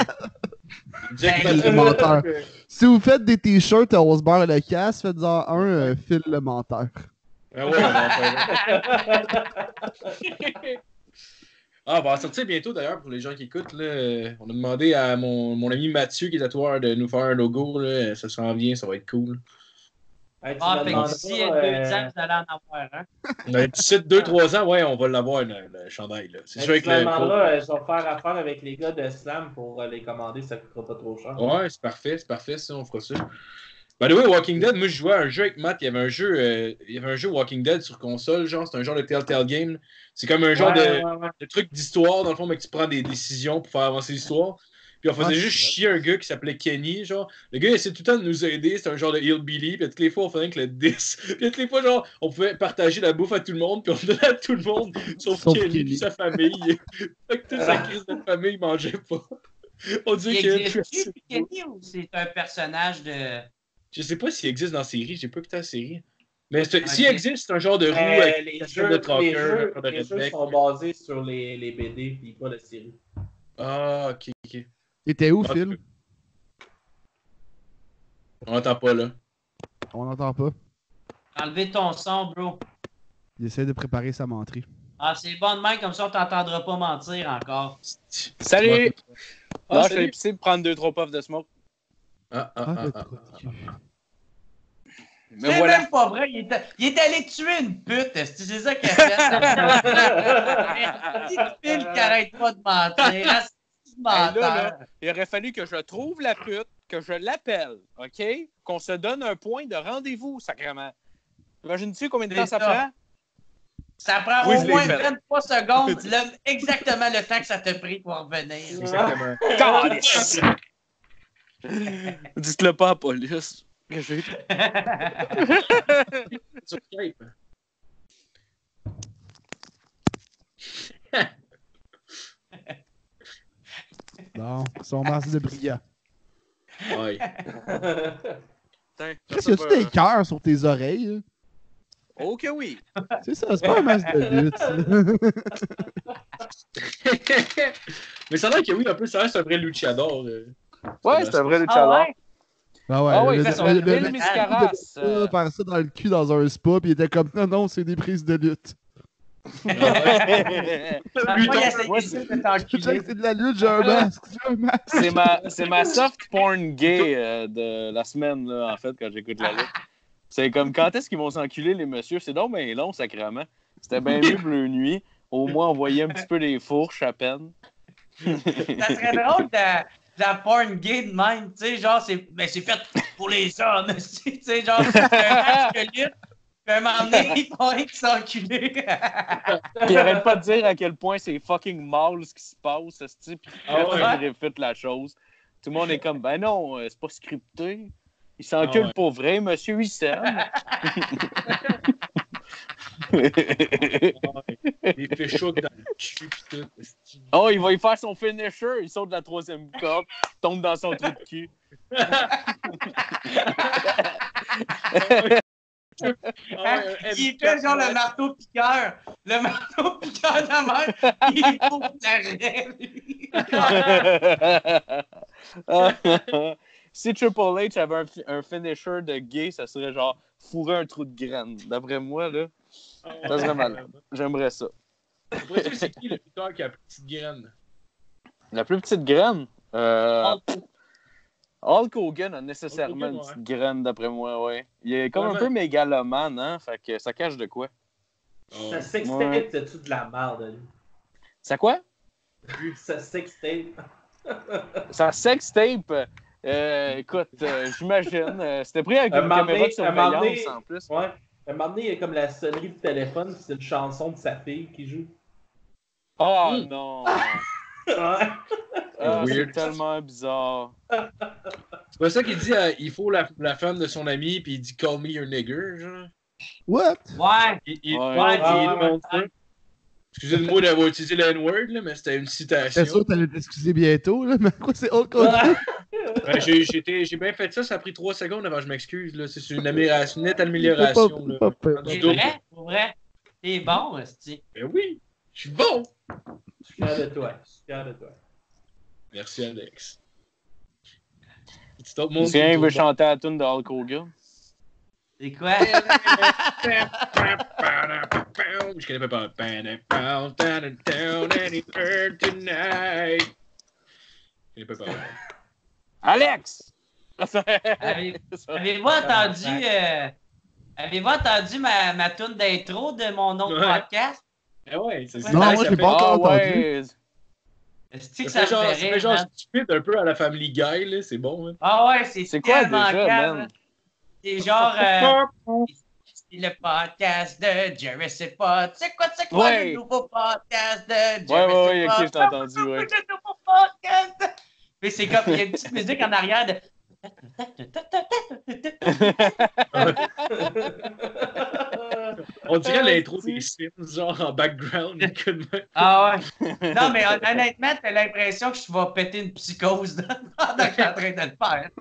Jack Ben, le Nicholson. menteur. Si vous faites des t-shirts à On se beurre le casse, faites-en un, euh, Phil le menteur. Ah ouais, on va en faire un. Ah, on va en sortir bientôt d'ailleurs pour les gens qui écoutent. Là. Euh, On a demandé à mon, mon ami Mathieu qui est tatoueur de nous faire un logo. Là. Ça s'en vient, ça va être cool. Hey, tu Ah, me fait que demandes d'ici pas, deux euh, ans, vous allez en avoir un. On a d'ici deux trois ans, ouais, on va l'avoir, le, le chandail. Là. C'est hey, sûr tu que me le. demanderas, euh, je vais faire affaire avec les gars de Slam pour euh, les commander, ça coûtera pas trop cher. Ouais, c'est parfait, c'est parfait, ça, on fera ça. By the way, Walking Dead, moi je jouais à un jeu avec Matt, il y avait un jeu, euh, il y avait un jeu Walking Dead sur console, genre, c'est un genre de Telltale Game. C'est comme un genre Ouais, de, ouais, ouais. de truc d'histoire, dans le fond, mais que tu prends des décisions pour faire avancer l'histoire. Puis on faisait Ah, juste c'est chier un gars qui s'appelait Kenny, genre. Le gars, il essayait tout le temps de nous aider, c'était un genre de hillbilly, puis toutes les fois, on faisait que le dix. Puis toutes les fois, genre, on pouvait partager la bouffe à tout le monde, puis on donnait à tout le monde, sauf, Sauf Kenny Kenny. et sa famille. Fait que toute sa crise de famille, il mangeait pas. On Il dit que... existe-tu, Kenny, ou c'est un personnage de. Je sais pas s'il existe dans la série, j'ai pas écouté la série. Mais c'est- Ok. s'il existe, c'est un genre de roue Euh, avec les un jeux, de les trucker, jeux, un de les jeux redneck. sont basés sur les, les B D puis pas la série. Ah, ok, ok. T'étais où, Ah, Phil? On n'entend pas, là. On n'entend pas. Enlevez ton son, bro. Il essaie de préparer sa menterie. Ah, c'est bon de même, comme ça, on t'entendra pas mentir encore. Salut! Ah, Là, je salut. vais épicé pour prendre deux trois puffs de smoke. Ah, ah, Ah, ah, le ah, trou de ah, cul. Mais C'est voilà. même pas vrai. Il est, il est allé tuer une pute. est-ce que C'est ça qu'il a fait. C'est Phil qui arrête pas de mentir. Ah, c'est du Hey, menteur. là, là, il aurait fallu que je trouve la pute, que je l'appelle, OK? Qu'on se donne un point de rendez-vous, sacrément. Imagines-tu combien de C'est temps ça ça. prend? Ça prend Oui, au je l'ai moins fait. vingt-trois secondes, le- exactement le temps que ça t'a pris pour revenir. Exactement. Calice! Dites-le pas à la police. Que j'ai... Sur Skype. Bon, son masque de brillant. Ouais. Putain, Chris, ça y a-tu va- des cœurs sur tes oreilles? là? Oh que oui! C'est ça, c'est pas un masque de lutte. ça. Mais ça a l'air que oui, un peu, ça reste un vrai luchador. euh. Ouais, c'est un vrai Ah luchador. ouais? Ah ouais, Ah ouais, le- il fait le- son le- Bill le- Miscaras. il devait faire ça dans le cul dans un spa, puis il était comme non, non, c'est des prises de lutte. Ah, moi, il a essayé Moi, ça c'est- de t'enculer. Check, c'est de la lutte, j'ai un masque, j'ai un masque. C'est ma, c'est ma soft porn gay euh, de la semaine, là, en fait, quand j'écoute la lutte. C'est comme quand est-ce qu'ils vont s'enculer, les messieurs? C'est donc bien long, sacrément. C'était bien mieux Bleu Nuit. Au moins, on voyait un petit peu les fourches à peine. Ça serait drôle de, de la porn gay de même. Tu sais, genre, c'est ben, c'est fait pour les hommes. Tu sais, genre, c'est un match de lutte. Puis à un moment donné, ils font rien que s'enculer. Puis arrête pas de dire à quel point c'est fucking mal ce qui se passe, esti, puis Ah ouais. il réfute la chose. Tout le monde est comme, ben non, euh, c'est pas scripté. Il s'encule Ah ouais. pour vrai, monsieur, il s'aime. Il fait chaud dans le cul pis tout. esti. Oh, il va y faire son finisher, il saute de la troisième corde, tombe dans son trou de cul. Ah ouais, un Il M fait genre quatre, le marteau piqueur. Le marteau piqueur de la main, il faut l'arrêt. Si Triple H avait un, fi- un finisher de gay, ça serait genre fourrer un trou de graine. D'après moi, là, Ah ouais. ça serait malade. J'aimerais ça. Après ça, c'est qui le lutteur qui a la petite graine? La plus petite graine, euh, Hulk. Hulk Hogan a nécessairement Hulk Hogan, une petite graine, d'après moi, ouais. Il est comme Ouais, un mais- peu mégalomane, hein? Fait que ça cache de quoi? Oh. Ça sextape, Ouais. c'est-tu de la merde, lui? Ça quoi? Ça sextape. Ça sextape. Euh, écoute, euh, j'imagine. euh, C'était pris avec Un une moment caméra de donné- un moment surveillance donné- en plus. Ouais. À un moment donné, il y a comme la sonnerie du téléphone, puis c'est une chanson de sa fille qui joue. Oh Mm. non! Ouais. Ah, c'est Weird. tellement bizarre. C'est pas ça qu'il dit, euh, il faut la, la femme de son ami, puis il dit call me your nigger, genre. What? Ouais. Il, il, Ouais. ouais, Ouais, il ouais, demande ça. Excusez-moi d'avoir utilisé le N-word, là, mais c'était une citation. C'est sûr que t'allais t'excuser bientôt, là, mais quoi, c'est Hulk Hogan? Ben, j'ai, j'ai, été- j'ai bien fait ça, ça a pris trois secondes avant que je m'excuse. Là. C'est une, amélioration, une nette amélioration. C'est Là. pas- c'est pas- Du C'est double. vrai, pour vrai. C'est bon, hostie. Ben oui, je suis bon. Je suis fier de toi. Je suis fier de toi. Merci, Alex. Petit autre Si monde quelqu'un qui veut trouve chanter la tune de Hulk Hogan. C'est quoi? Je connais pas. Tonight. Je connais pas. Alex! Avez- Avez-vous entendu, euh, avez-vous entendu ma, ma toune d'intro de mon autre Ouais. podcast? Ah ouais, c'est Non, ça. moi, ça j'ai fait- pas encore Ah entendu. ouais! Est-ce que Ça ça fait me genre, fait ça fait rire, genre man? stupide un peu à la Family Guy, là, c'est bon. Hein. Ah ouais, c'est C'est quoi tellement déjà, calme. man? C'est genre... euh, c'est le podcast de Jerry C'est pas. C'est quoi, c'est quoi Ouais. le nouveau podcast de Jerry Ouais, ouais, ouais, C'est ok, pas? je t'ai entendu, ouais. Le nouveau podcast. Mais c'est comme, il y a une petite musique en arrière de... On dirait Ah, l'intro c'est- des Sims, genre en background. Ah ouais. Non, mais hon- honnêtement, t'as l'impression que je vais péter une psychose pendant que je suis en train de le faire.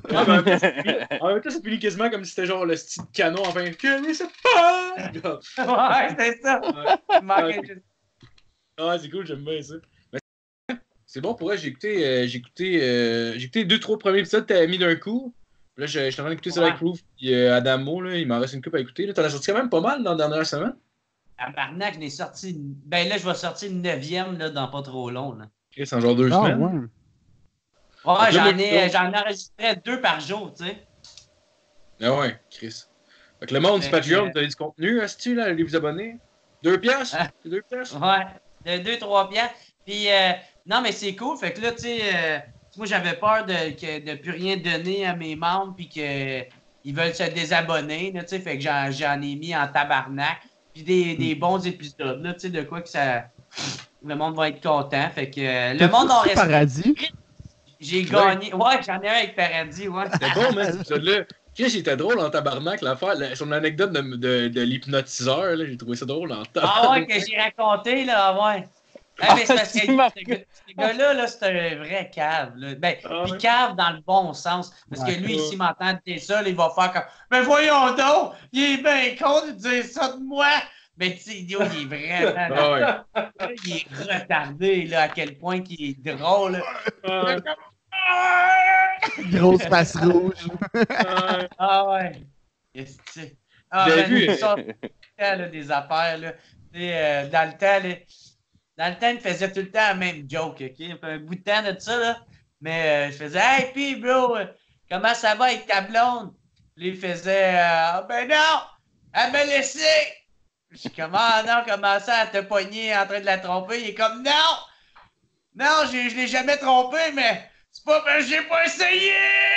Ah, ben, en même temps, ça finit- en même temps, ça finit quasiment comme si c'était genre le style canon, enfin, que c'est pas! Ouais, c'est ça. Ouais. Il manquait juste- Ah, c'est cool, j'aime bien ça. Mais c'est bon pour elle, j'ai écouté, euh, j'ai écouté, euh, j'ai écouté deux, trois premiers épisodes que t'avais mis d'un coup. Là, je je suis en train d'écouter ça Ouais. avec Proof et euh, Adamo, là, il m'en reste une coupe à écouter. Là. T'en as sorti quand même pas mal dans la dernière semaine. Tabarnak, je l'ai sorti. une- Ben là, je vais sortir une neuvième là, dans pas trop long. Là. C'est en genre deux Ah, semaines. ouais. Ouais, Donc là, j'en moi, ai, donc- j'en enregistrais deux par jour, tu sais. Ah ouais, Chris. Fait que le monde du Fait Patreon, que- vous avez du contenu, est-ce là, allez vous abonner? Deux piastres? Ah. C'est deux piastres? Ouais, de deux, trois piastres. Puis, euh, non, mais c'est cool. Fait que là, tu sais, euh, moi, j'avais peur de que, de plus rien donner à mes membres, puis qu'ils veulent se désabonner, là, tu sais. Fait que j'en, j'en ai mis en tabarnak. Puis des, des bons épisodes, là, tu sais, de quoi que ça. Le monde va être content. Fait que euh, le monde en reste. Paradis. J'ai gagné. Ouais, j'en ai un avec Paradis, ouais. C'était bon, mais cet épisode-là. Chris, il était drôle en tabarnak, l'affaire. la- Son anecdote de, de, de l'hypnotiseur, là, j'ai trouvé ça drôle en tabarnak. Ah ouais, que j'ai raconté, là, ouais. Ah, mais c'est parce que c'est marqué. ce gars- ce gars-là, là, c'est un vrai cave. Là. Ben, Ah puis ouais. cave dans le bon sens. Parce Ouais. que lui, s'il m'entend dire ça, là, il va faire comme mais voyons donc, il est bien con de dire ça de moi. Mais tu sais, idiot, il est vraiment. Ah ouais. là, il est retardé, là, à quel point il est drôle. là. Ah, Grosse face rouge. ah, Ah ouais. Qu'est-ce que c'est? Ah, Vous avez ben, vu, il euh, sort tout le temps, là, des affaires. Là. Tu sais, euh, dans le temps, là, dans le temps, il faisait tout le temps la même joke. OK? Il y a un bout de temps de ça. Là. Mais euh, je faisais hey, puis, bro, euh, comment ça va avec ta blonde? Lui, il faisait euh, ben non, elle m'a laissé. Je suis comme ah non, comment ça, elle t'a pogné en train de la tromper? Il est comme non, non, j'ai- je l'ai jamais trompé, mais c'est pas parce que j'ai pas essayé!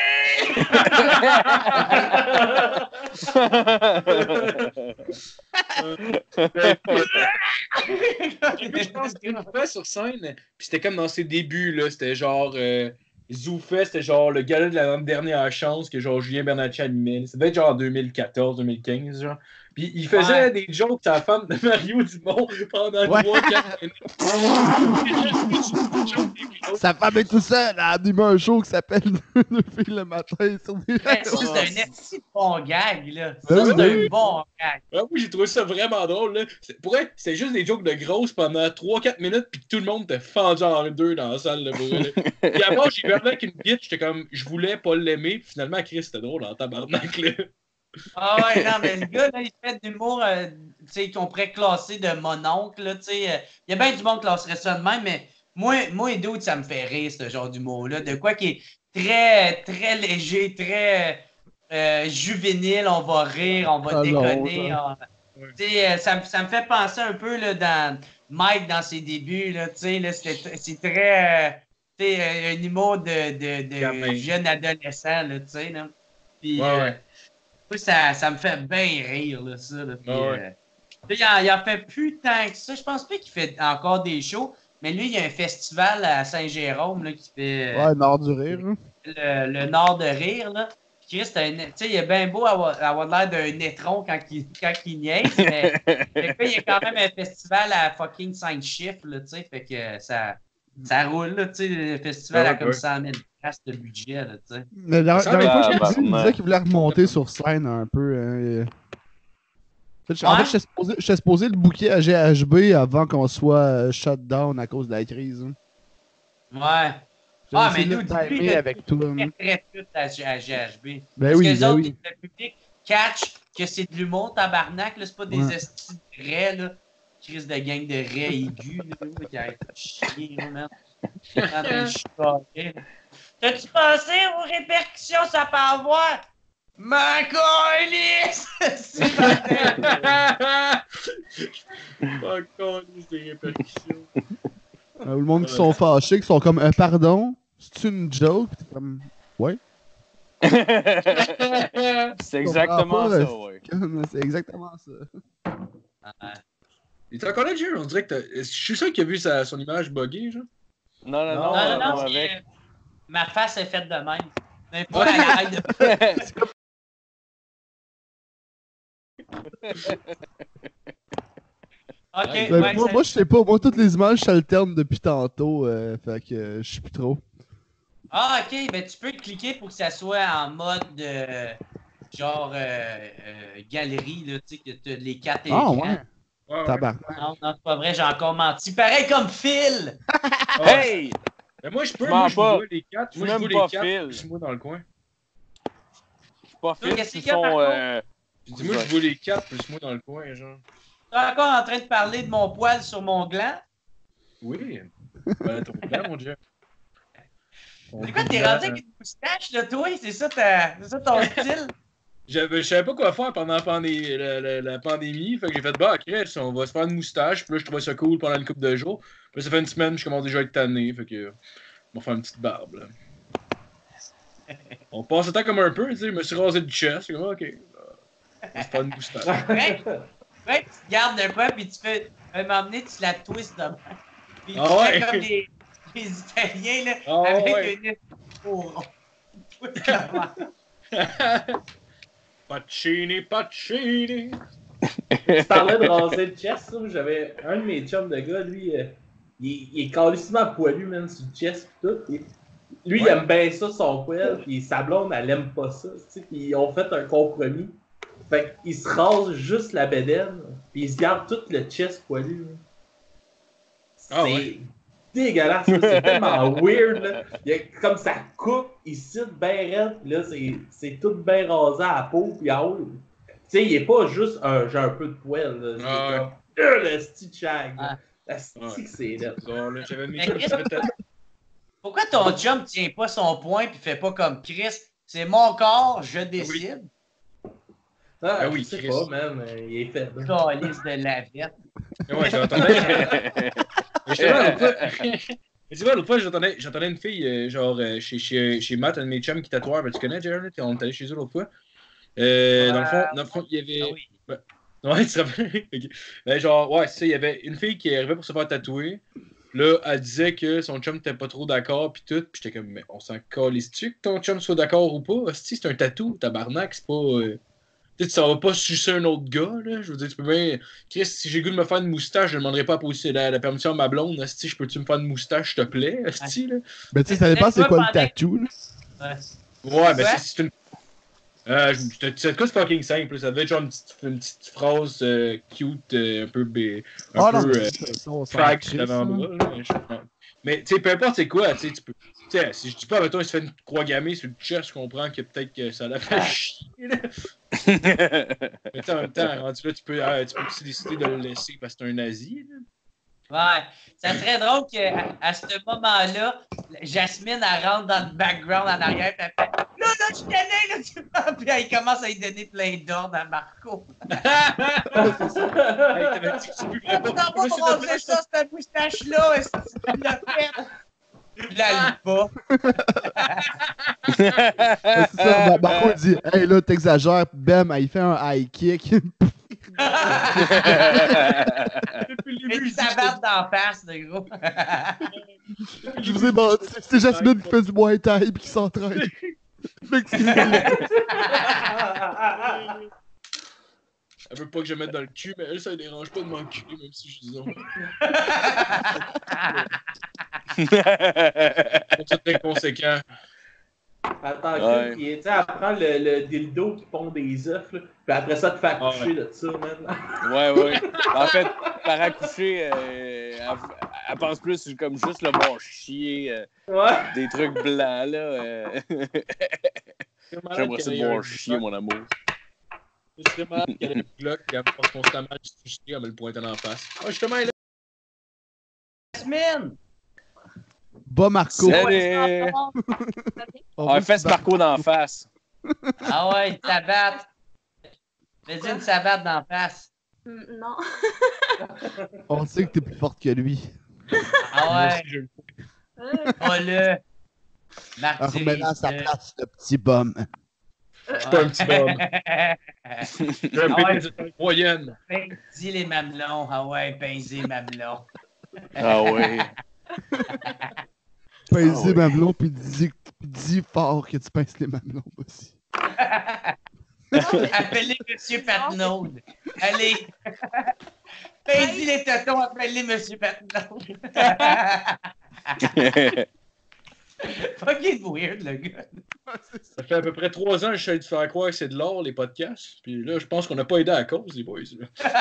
J'ai vu, je pense, une fois sur scène, puis c'était comme dans ses débuts, là. C'était genre. Euh, Zoufest, c'était genre le gala de la dernière chance que genre Julien Bernatchez animait. Ça devait être genre en deux mille quatorze deux mille quinze, genre. Puis il faisait Ouais. des jokes à la femme de Mario Dumont pendant Ouais. trois quatre minutes. Sa femme est tout seule. Elle a animé un show qui s'appelle Deux filles le matin sur des Ben, ça, c'est un esti bon gag, là. Ça, Ben c'est oui. un bon gag. Ah oui, j'ai trouvé ça vraiment drôle. Là. C'est- Pour vrai, c'était juste des jokes de grosses pendant trois quatre minutes, puis tout le monde était fendu en deux dans la salle. Là, pour vrai, là. Puis après, j'ai vu avec une bitch, j'étais comme, je voulais pas l'aimer, puis finalement, Chris, c'était drôle en tabarnak. Là. Ah ouais, non, mais le gars, là, il fait de l'humour, euh, tu sais, qu'on pourrait classer de mononcle, là, tu sais. euh, Il y a bien du monde qui classerait ça de même, mais moi, moi et Dude, ça me fait rire, ce genre d'humour-là. De quoi qui est très, très léger, très euh, juvénile, on va rire, on va Ah non, déconner. ça. on- Tu sais, euh, ça, me- ça me fait penser un peu, là, dans Mike, dans ses débuts, là, tu sais, là, c'était- c'est très, euh, tu sais, euh, un humour de, de, de Gamin. jeune adolescent, là, tu sais, là. Puis, Ouais, euh, ouais. moi, ça, ça me fait bien rire, là, ça. Là. Puis, Ah ouais. euh, là, il, en, il en fait plus tant que ça. Je pense pas qu'il fait encore des shows, mais lui, il y a un festival à Saint-Jérôme là, qui fait euh, Ouais, Nord du rire. hein. le, le Nord de Rire. Là. Puis Chris, t'as un- tu sais, il est bien beau avoir, avoir l'air d'un nétron quand il, quand il niaise, mais le gars, il y a quand même un festival à fucking cinq chiffres, là, tu sais, fait que euh, ça, ça roule, là, tu sais, le festival Ouais, a comme ouais. cent mille piastres de budget, là, tu sais. Mais la Ça dernière va fois, être je l'ai vu, il tabarnak. disait qu'il voulait remonter sur scène un peu. hein, et- En fait, En Ouais. fait, j'étais supposé, j'étais supposé le booker à G H B avant qu'on soit euh, shut down à cause de la crise. hein. Ouais. J'ai Ah, essayé mais de nous, le dis-lui timer de- avec toi. hein. très tout à, à G H B. Ben Parce oui, que les ben autres, oui. le public catch que c'est de l'humour tabarnak, là, c'est pas des Ouais. estis de raies, là. Crise de gang de raies aigus, là, là, qui arrête de chier, là, man. En train de chicaner, là. T'as-tu pensé aux répercussions ça peut avoir? Ma câlisse! C'est bordel. Pas con, des répercussions. Euh, le monde qui sont fâchés, qui sont comme euh, pardon, c'est une joke. T'es comme C'est exactement comprends pas, ça, ouais. c'est exactement ça. Il est encore là, Jerry? On dirait que t'as- je suis sûr qu'il a vu sa, son image buggée, genre. Non, non, non, Non, non, non, non, c'est, avec. euh, ma face est faite de même. Mais pas elle arrête de... Ok, Ouais, Ben, ouais, moi, ça- moi, je sais pas. Moi, toutes les images s'alternent depuis tantôt. euh, fait que euh, je sais plus trop. Ah, ok, ben tu peux cliquer pour que ça soit en mode euh, genre euh, euh, galerie, là, tu sais, que tu as les quatre Ah, écrans. ouais. Ouais, ouais. Tabarnak. Non, non, c'est pas vrai, j'ai encore menti. Pareil comme Phil! Ah, Hey! ben moi, je peux, Tu moi, mens je vous pas. vois les quatre. Tu Moi, je m'aimes vois pas, les quatre, Phil. plus moi dans le coin. Je suis pas Toi, fit, qu'est-ce ils qu'il y a, sont... Marco? Euh... Je dis, moi, je vois les quatre, plus moi dans le coin, genre. T'es encore en train de parler de mon poil sur mon gland? Oui. Ben, ton plan, mon Dieu. C'est quoi, t'es rendu avec une moustache, là, toi? C'est ça, ta... c'est ça ton style? J'avais- Je savais pas quoi faire pendant la, pandé- la, la- la pandémie. Fait que j'ai fait, bah, Chris, on va se faire une moustache. Puis là, je trouvais ça cool pendant une couple de jours. Puis là, ça fait une semaine, je commence déjà à être tanné. Fait que, on va faire une petite barbe, là. On passe le temps comme un peu, tu sais. Je me suis rasé du chest. C'est comme, ok. On va se faire une moustache. Ouais, ouais, tu te gardes de quoi, puis tu fais. À un moment donné, tu la twists de même. Puis tu Ah fais ouais. comme les, les Italiens, là, Ah avec ouais. une au rond. Twist de même. Pacini, Pacini. Tu parlais de raser le chest, là. J'avais un de mes chums de gars, lui, euh, il, est- il est calissement poilu, man, sur le chest pis tout. Pis lui, il Ouais. aime bien ça, son poil, pis sa blonde, elle aime pas ça, tu sais. Pis ils ont fait un compromis. Fait qu'il se rase juste la bédaine, pis il se garde tout le chest poilu. là. C'est Ah ouais. dégueulasse, là. C'est tellement weird, là. Il y a comme ça coupe, il cite bien raide, pis là, c'est, c'est tout bien rasé à la peau, pis en haut. Tu sais, il est pas juste un, j'ai un peu de poil, là. C'est Ah ouais. comme, euh, le stitch shag. Ah. La stick, Ouais. c'est là. Bon, là, j'avais mis Mais ça. Chris, Ça fait peut-être- pourquoi ton chum tient pas son point puis fait pas comme Chris? C'est mon corps, je décide. Ah, Ah oui, je sais Chris. pas, man, euh, il est faible. Calice de lavette. Ouais, j'entendais. Justement, l'autre fois. Mais tu vois, l'autre fois, j'entendais, j'entendais une fille, euh, genre, euh, chez, chez, chez Matt, un de mes chums qui tatoueur. Ben, tu connais, Jared? On est allé chez eux l'autre fois. Euh, dans, le fond, dans le fond, il y avait. Ah oui. Ben, ouais, tu te rappelles? Ok. Ben, genre, ouais, c'est ça. Il y avait une fille qui arrivait pour se faire tatouer. Là, elle disait que son chum n'était pas trop d'accord, pis tout. Pis j'étais comme, mais on s'en calisse-tu que ton chum soit d'accord ou pas? Hostie, c'est un tatou, tabarnak, c'est pas. Euh... Tu sais, tu s'en vas pas sucer un autre gars, là. Je veux dire, tu peux bien. Chris, si j'ai le goût de me faire une moustache, je ne demanderai pas la, possi- la, la permission à ma blonde. Hostie, je peux-tu me faire une moustache, s'il te plaît? Hostie, là. Ben, tu sais, ça dépend c'est Toi, quoi le pendant- tatou, là. Ouais. Ouais, ben Ouais. c'est c'est une. Euh, je- c'est c'est quoi, c'est fucking simple. là. Ça devait être genre une petite, une petite phrase euh, cute, euh, un peu. bé- Un Ah non, peu. mais euh, ça, ça, on s'en Frag crisse, sur l'avant-bras. là. là, Mais, je- non. Mais, tu sais, peu importe c'est quoi, tu sais, tu peux. Tu sais, si je dis pas, mettons, il se fait une croix gammée sur le chest, je comprends que peut-être que ça l'a fait chier. là. Mais tu sais, en même temps, rendu là, tu peux, euh, tu peux aussi décider de le laisser parce que c'est un nazi. là. Ouais. Ça serait drôle qu'à à ce moment-là, Jasmine, elle rentre dans le background en arrière, puis elle fait là, là, je t'ai là, tu vois. Puis elle commence à lui donner plein d'ordres à Marco. Hey, t'avais dit que tu buvrais Non, pas. pas Monsieur pour Debré, ça, cette moustache-là, est-ce que tu l'as fait? Je la lis pas. Ouais, c'est ça, Mar- Marco, il dit, hey, là, t'exagères, pis bam, il fait un high kick. depuis le Et début, tu je dis que t'abattes d'en face, de gros. Je vous ai menti, c'est Jasmine qui fait du Muay Thai pis qui s'entraîne. Effectivement. Elle veut pas que je mette dans le cul, mais elle, ça ne dérange pas de m'enculer, même si je dis non. C'est inconséquent. Attends, Ouais. Chris, il est- tu sais, elle prend le, le dildo qui pond des œufs, là, puis après ça, te fait Ah accoucher ouais. de ça, man. Ouais, ouais. En fait, par accoucher, euh, elle, elle pense plus comme juste le bon chier, euh, Ouais. des trucs blancs, là. euh. J'aimerais ça de bon chier, mon amour. Je serais malade qu'elle ait une glock, puis elle me passe constamment du sushi, elle me le pointe en face. Ah, justement, elle est Jasmine! Bas Marco. Salut! On Ah, veut fesse que Marco d'en face. Ah ouais, une sabate. Fais-y une sabate d'en face. Mm, Non. On sait que t'es plus forte que lui. Ah Moi ouais, aussi, je le oh le. Alors, remets-le à sa Martyrise. place, le petit bum. Je suis pas un petit bonhomme. J'ai un Ah ouais. pénis de taille moyenne. Pince-y les mamelons. Ah ouais, pince-y les mamelons. Ah ouais. Pince Ah oui. les mamelons, pis dis, pis dis fort que tu pinces les mamelons aussi. Appelez Monsieur Patnaud. Allez. Pince-y les tétons, appelez Monsieur Patnaud. Fucking weird, le gars. Ça fait à peu près trois ans que j'essaie de faire croire que c'est de l'or, les podcasts. Puis là, je pense qu'on n'a pas aidé à la cause, les boys.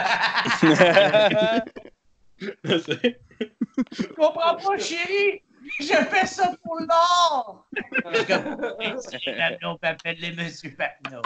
C'est- Je comprends pas, chérie. Je fais ça pour l'or. Monsieur Papineau, appelle-les Monsieur Papineau.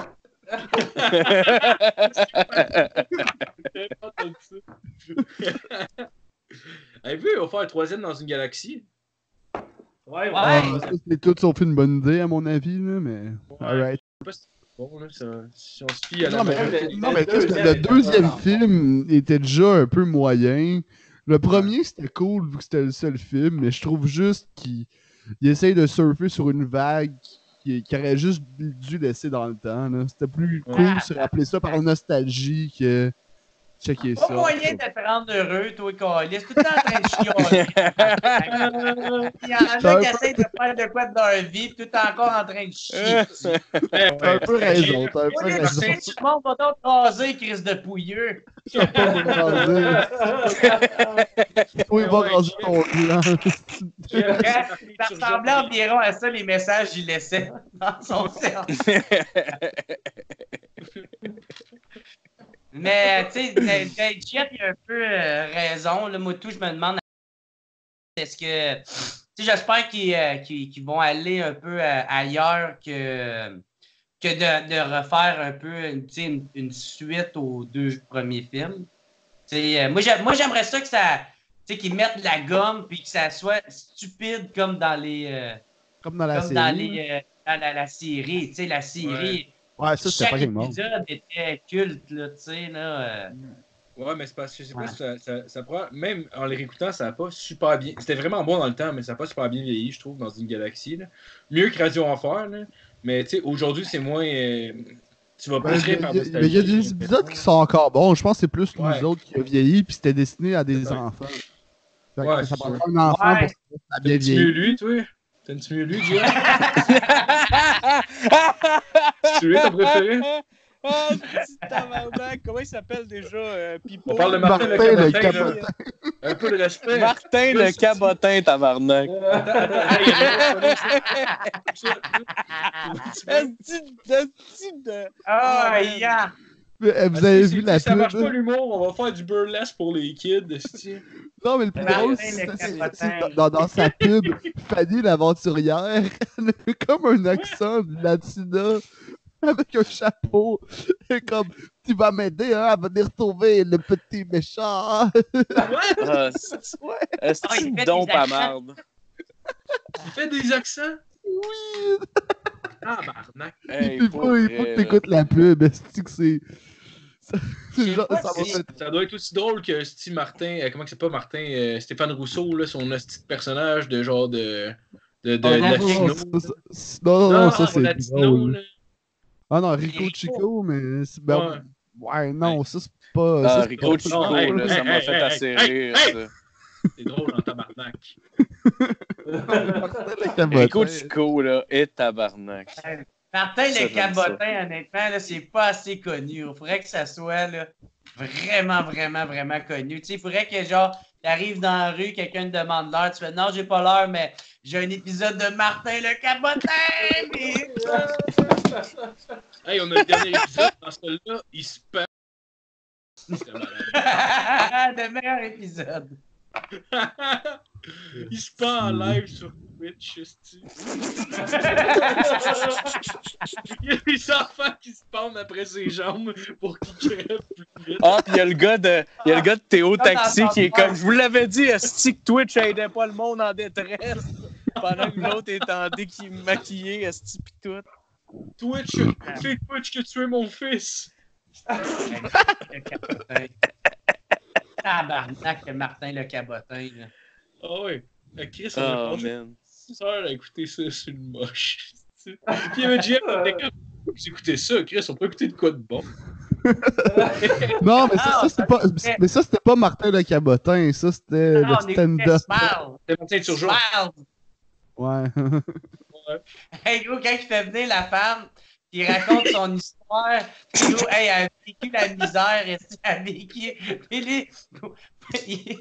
J'ai pas entendu ça. Avez-vous vu, on va faire le troisième dans une galaxie? Ouais, ouais. Ah, Ouais. ça, c'est tout sauf une bonne idée, à mon avis, là, mais. Ouais. Alright. Je sais pas si c'est bon, là, ça, si on se fie à la Non, mais, majorité. le- non, mais le qu'est-ce que deuxième le était deuxième vraiment film était déjà un peu moyen. Le premier, c'était cool vu que c'était le seul film, mais je trouve juste qu'il il essaye de surfer sur une vague qui, qui aurait juste dû laisser dans le temps. là. C'était plus Ouais. cool de se rappeler ça par nostalgie que checker Pas ça. moyen de te rendre heureux, toi, Calis. Tout le temps en train de chialer. Il y en C'est a un qui peu- essayent de faire de quoi de leur vie, tout encore en train de chier. T'as un peu raison, t'as un Au peu lieu de raison. chier, tout le monde va donc raser, Chris de pouilleux. Tu vas pas me raser. Oui, va Ouais, raser ton gland. Ça ressemblait environ à ça, les messages qu'il laissait dans son cerveau. Mais, tu sais, Dave Chet, il a un peu euh, raison. Là, moi, tout, je me demande est-ce que. Tu sais, j'espère qu'ils euh, qu'ils- qu'ils vont aller un peu euh, ailleurs que, que de, de refaire un peu tu sais, une, une suite aux deux premiers films. Tu sais, euh, moi, j'ai- moi, j'aimerais ça que ça. Tu sais, qu'ils mettent de la gomme puis que ça soit stupide comme dans les. euh, Comme dans la comme série. dans, les, euh, dans la, la série. Tu sais, la série. Ouais, ça, c'était Chaque pas game mort. épisode était culte, là, tu sais, là. euh. Ouais, mais c'est parce que je sais pas Ouais. si ça, ça, ça prend. Même en les réécoutant, ça n'a pas super bien. C'était vraiment bon dans le temps, mais ça n'a pas super bien vieilli, je trouve, dans une galaxie. Là. Mieux que Radio Enfer, là. Mais tu sais, aujourd'hui, c'est moins. euh, Tu vas Ben, plus Il rire y, par a- mais nostalgie. il y a des épisodes qui sont encore bons. Je pense que c'est plus Ouais. nous autres qui a vieilli, puis c'était destiné à des Ouais. enfants. Fait que Ouais, ça c'est prend sûr. pas un enfant Ouais. pour que ça a bien T'aimes-tu mieux vieilli. lui, toi? T'aimes-tu mieux lui, Jay? Tu lui ton préféré? Ah, petit tabarnak. Comment il s'appelle déjà? Euh, Pipo? On parle de Martin, Martin le le cabotin. cabotin. là. Un peu de respect. Martin le cabotin, tabarnak. Attends, attends, hey, il y a des Esti de- esti de- Ah, yeah! Mais, euh, Vous Asti, avez c'est- vu la Ça marche pub? pas l'humour, on va faire du burlesque pour les kids. esti. Non, mais le plus Martin drôle, le c'est c'est- cabotin. c'est dans, dans- dans sa pub, Fanny l'aventurière, elle a comme un accent de latina avec un chapeau. Et comme, tu vas m'aider hein, à venir trouver le petit méchant. Ah, esti- Ah, esti il de fait don des pas accents. marde. Il fait des accents. Oui! Ah, barnac. Hey, il pour faut, il vrai, faut que là. t'écoutes la pub. Est-ce que c'est. ça- c'est sais genre- pas ça va si- faire- Ça doit être aussi drôle que Steve Martin, euh, comment que c'est pas Martin, euh, Stéphane Rousseau, là, son petit personnage de genre de, de, de Oh, Non, latino. non, ça, ça- non, non, non, ça c'est latino, drôle. là. Ah non, Rico Rico. Chico, mais. c'est- ben, Ouais. ouais, non, ça c'est pas. Ah, ça, c'est Rico pas- Chico, Non, hey, là, ça hey, m'a hey, fait hey, assez hey, rire, hey. ça. C'est drôle en tabarnak. Martin le cabotin. Rico Chico, là, et tabarnak. Martin Ça, le j'aime cabotin, honnêtement, là, c'est pas assez connu. Il faudrait que ça soit là, vraiment, vraiment, vraiment connu. Tu sais, il faudrait que, genre, t'arrives dans la rue, quelqu'un te demande l'heure, tu fais non, j'ai pas l'heure, mais j'ai un épisode de Martin le cabotin! mais- Hey, on a le dernier épisode, dans celui-là, il se perd. C'était malade. de meilleur épisode. Il se pend en live sur Twitch, esti. Il y a des enfants qui se pendent après ses jambes pour qu'ils crèvent plus vite. Ah, pis il y a le gars de, il y a le gars de Théo Taxi qui est Comme dans comme, je vous l'avais dit, esti que Twitch aidait pas le monde en détresse. Pendant que l'autre est en déqui- maquillé, esti pis tout. Twitch, c'est Twitch que tu es mon fils. Le cabotin. Tabarnak, le Martin le cabotin. Là. Ah ouais. Euh, Chris, on Oh, a passé man. six heures à écouter ça sur le moche. Puis il y avait Jeff qui était comme, vous écoutez ça, Chris, on peut écouter de quoi de bon. Non, mais ça, Ah, ça, c'était pas. c'était- Mais ça, c'était pas Martin le cabotin. Ça, c'était Ah, le on écoutait stand-up. Smile. C'est Martin Turgeon. Smile. Ouais. Hey, gros, quand il fait venir la femme, il raconte son histoire. Puis, gros, hey, elle a vécu la misère, elle a vécu. Puis, lui, il,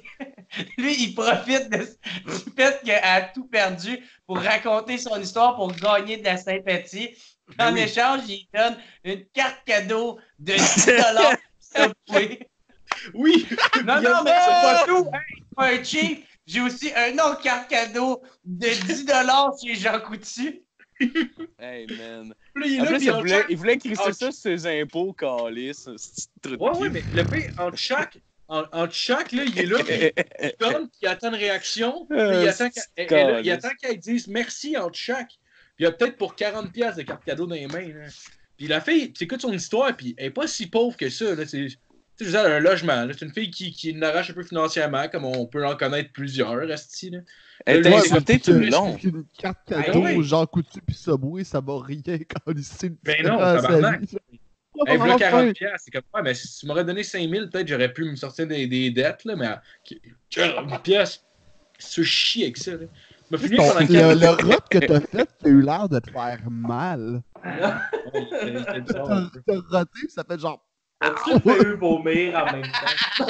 lui, il profite de, du fait qu'elle a tout perdu pour raconter son histoire, pour gagner de la sympathie. En oui. échange, il donne une carte cadeau de dix dollars Subway. Oui! Non, Il y a non, mais ça. c'est pas tout. Hey, c'est pas un cheap. J'ai aussi un autre carte cadeau de dix dollars chez Jean Coutu. Hey, man. Puis là, il est En là, plus, puis il en voulait, chaque- il voulait crisser en- ça sur ses impôts, calice. C'est trop de Ouais, cul. ouais, mais le pire, entre chaque, en, entre chaque, là, il est là, puis il donne, puis il attend une réaction, puis il Euh, attend c'est qu'elle elle- elle- il calice. attend qu'elle dise merci entre chaque. Puis il y a peut-être pour quarante piastres de carte cadeau dans les mains. Là. Puis la fille, tu écoutes son histoire, puis elle est pas si pauvre que ça. Là. C'est, tu sais, je veux dire, elle a un logement. là. C'est une fille qui, qui l'arrache un peu financièrement, comme on peut en connaître plusieurs, asti, là. Elle Le- était le- insultée mais tout le tu- long. Une carte Ah, cadeau, ouais. Jean Coutu puis Subway, ça va rien quand il sait Ben non, tabarnak. Hey, voilà quarante piastres, c'est comme, ouais, mais si tu m'aurais donné cinq mille, peut-être j'aurais pu me sortir des, des dettes, là, mais à quarante piastres, se chier avec ça, là. Je me Le, fini pendant le, quarante le rot que t'as fait, t'as eu l'air de te faire mal. Ouais, T'as t'as roté, ça fait genre. As-tu fait eux vomir en même temps?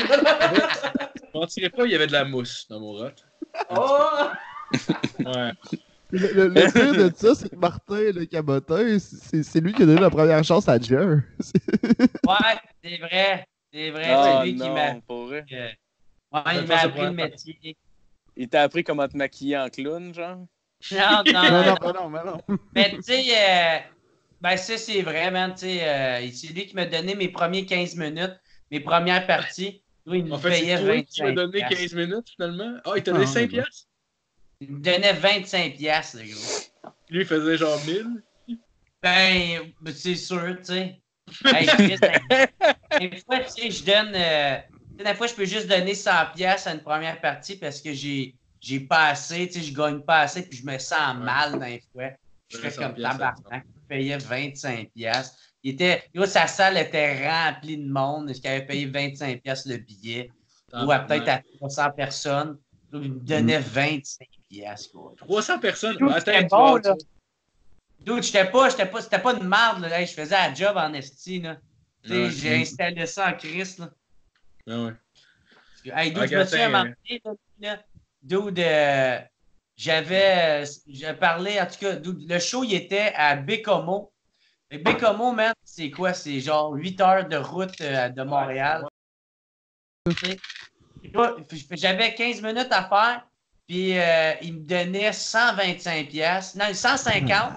Je mentirais pas, il y avait de la mousse dans mon rot. Oh! Ouais. Le, le, le pire de ça, c'est que Martin, le cabotin, c'est c'est lui qui a donné la première chance à Jer. Ouais, c'est vrai. C'est vrai, Ah c'est lui qui m'a. non, pour vrai. euh, Ouais, il Ça, m'a ça appris le prend- métier. Il t'a appris comment te maquiller en clown, genre? Non, non, Non, non. non, mais non, mais non. Mais tu sais, euh, ben ça, c'est vrai, man. Tu sais, euh, c'est lui qui m'a donné mes premiers quinze minutes, mes premières parties. Lui, il me En fait, payait c'est toi qui m'as vingt-cinq donné piastres. quinze minutes, finalement. Ah, il t'a Ah, donné ouais, cinq ouais. piastres? Il me donnait vingt-cinq piastres, le gros. Lui, il faisait genre mille. Ben, ben, c'est sûr, tu sais. Hey, Chris, ben, des fois, tu sais, je donne... Euh, tu sais, des fois, je peux juste donner cent piastres à une première partie parce que j'ai j'ai pas assez, tu sais, je gagne pas assez puis je me sens mal dans les fois. Je fais cent comme piastres, tabarnak. Je payais vingt-cinq piastres. Il était... Yo, sa salle était remplie de monde. Est-ce qu'il avait payé vingt-cinq piastres le billet? Ou à peut-être à trois cents personnes. Il me donnait vingt-cinq piastres, quoi. trois cents personnes. Dude, Attends, c'était tu bon, vas- là. Dude, j'étais pas, j'étais pas, c'était pas de merde, là. Hey, je faisais la job en esti, là. Tu sais, Ouais. j'ai installé ça en Christ, là. Ah ouais. Hey, dude, Ah, je me souviens à un Gatin, moment donné, là, là, dude, euh, j'avais, j'ai parlé, en tout cas, dude, le show, il était à Bécomo. Et Bécomo, man, c'est quoi? C'est genre huit heures de route euh, de Montréal. Tu sais. Et toi, j'avais quinze minutes à faire, puis euh, il me donnait cent vingt-cinq piastres, non, cent cinquante.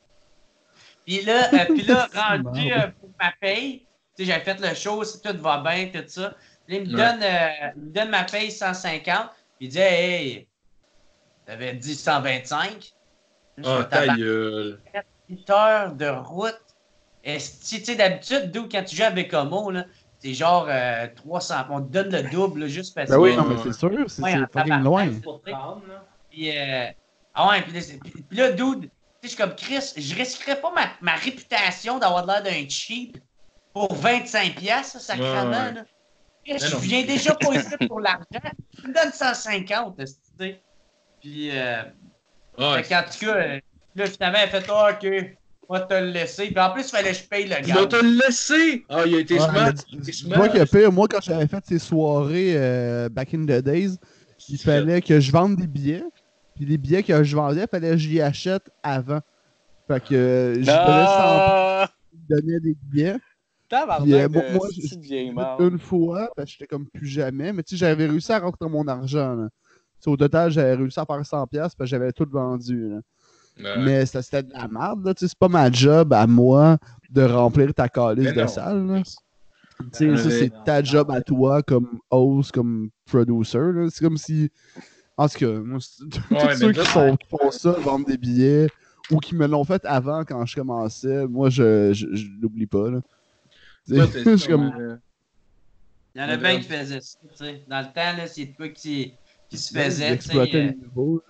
Puis là, euh, puis là rendu euh, pour ma paye, tu sais, j'avais fait le show, si tout va bien, tout ça. Puis là, il me, Ouais. donne, euh, il me donne ma paye cent cinquante, puis il dit Hey, hey, t'avais dit cent vingt-cinq. Je Ah, fais, ta tabarnak, gueule. huit heures de route. Est-ce que, tu sais, d'habitude, d'où quand tu joues à Bécomo, là, c'est genre euh, trois cents. On te donne le double là, juste parce Ben oui, que. non, mais c'est sûr, c'est Ouais, c'est en fucking tabarnak, loin. c'est Pour pour ça. prendre, là. Puis, euh, ah ouais, puis là, c'est- puis- puis là, dude, tu sais, je suis comme Chris, je risquerais pas ma, ma réputation d'avoir l'air d'un cheap pour vingt-cinq piastres, ça, sacrément, Ouais, ouais. là. Chris, Mais je non. viens déjà pas ici pour l'argent. Tu me donnes cent cinquante, tu sais. Puis, euh, Ah, fait qu'en tout cas, euh, là, finalement, elle fait Ah, ok, on va te le laisser. Puis en plus, il fallait que je paye le tu vas te gars. le laisser! Ah, il a été Ouais, smart. mais il a été tu smart. vois que pire, moi, quand j'avais fait ces soirées euh, back in the days, il fallait que je vende des billets. Puis les billets que je vendais, il fallait que j'y achète avant. Fait que euh, je donnais cent Ah! je donnais des billets. Tabarnak Puis, euh, de moi, moi, je- petite vieille Fait marde. une fois, parce que j'étais comme plus jamais. Mais tu sais, j'avais réussi à rentrer mon argent. Là. Tu sais, au total, j'avais réussi à faire cent piastres parce que j'avais tout vendu. Là. Ouais. Mais ça, c'était de la merde. Là. Tu sais, c'est pas ma job à moi de remplir ta calice Mais de non. salle. Là. Tu sais, ça, Mais- c'est ta job à toi comme host, comme producer. là. C'est comme si. En tout cas, moi, c'est- tous Ouais, ceux mais qui, ça- sont, qui font ça, vendent des billets, ou qui me l'ont fait avant quand je commençais, moi, je, je, je l'oublie pas. Là. Tu sais, Toi, t'es- je suis comme. euh, Il y en a bien qui faisaient ça, tu sais. Dans le temps, là, c'est de quoi qui, qui se Ils faisait, tu sais. exploitaient euh, les nouveaux.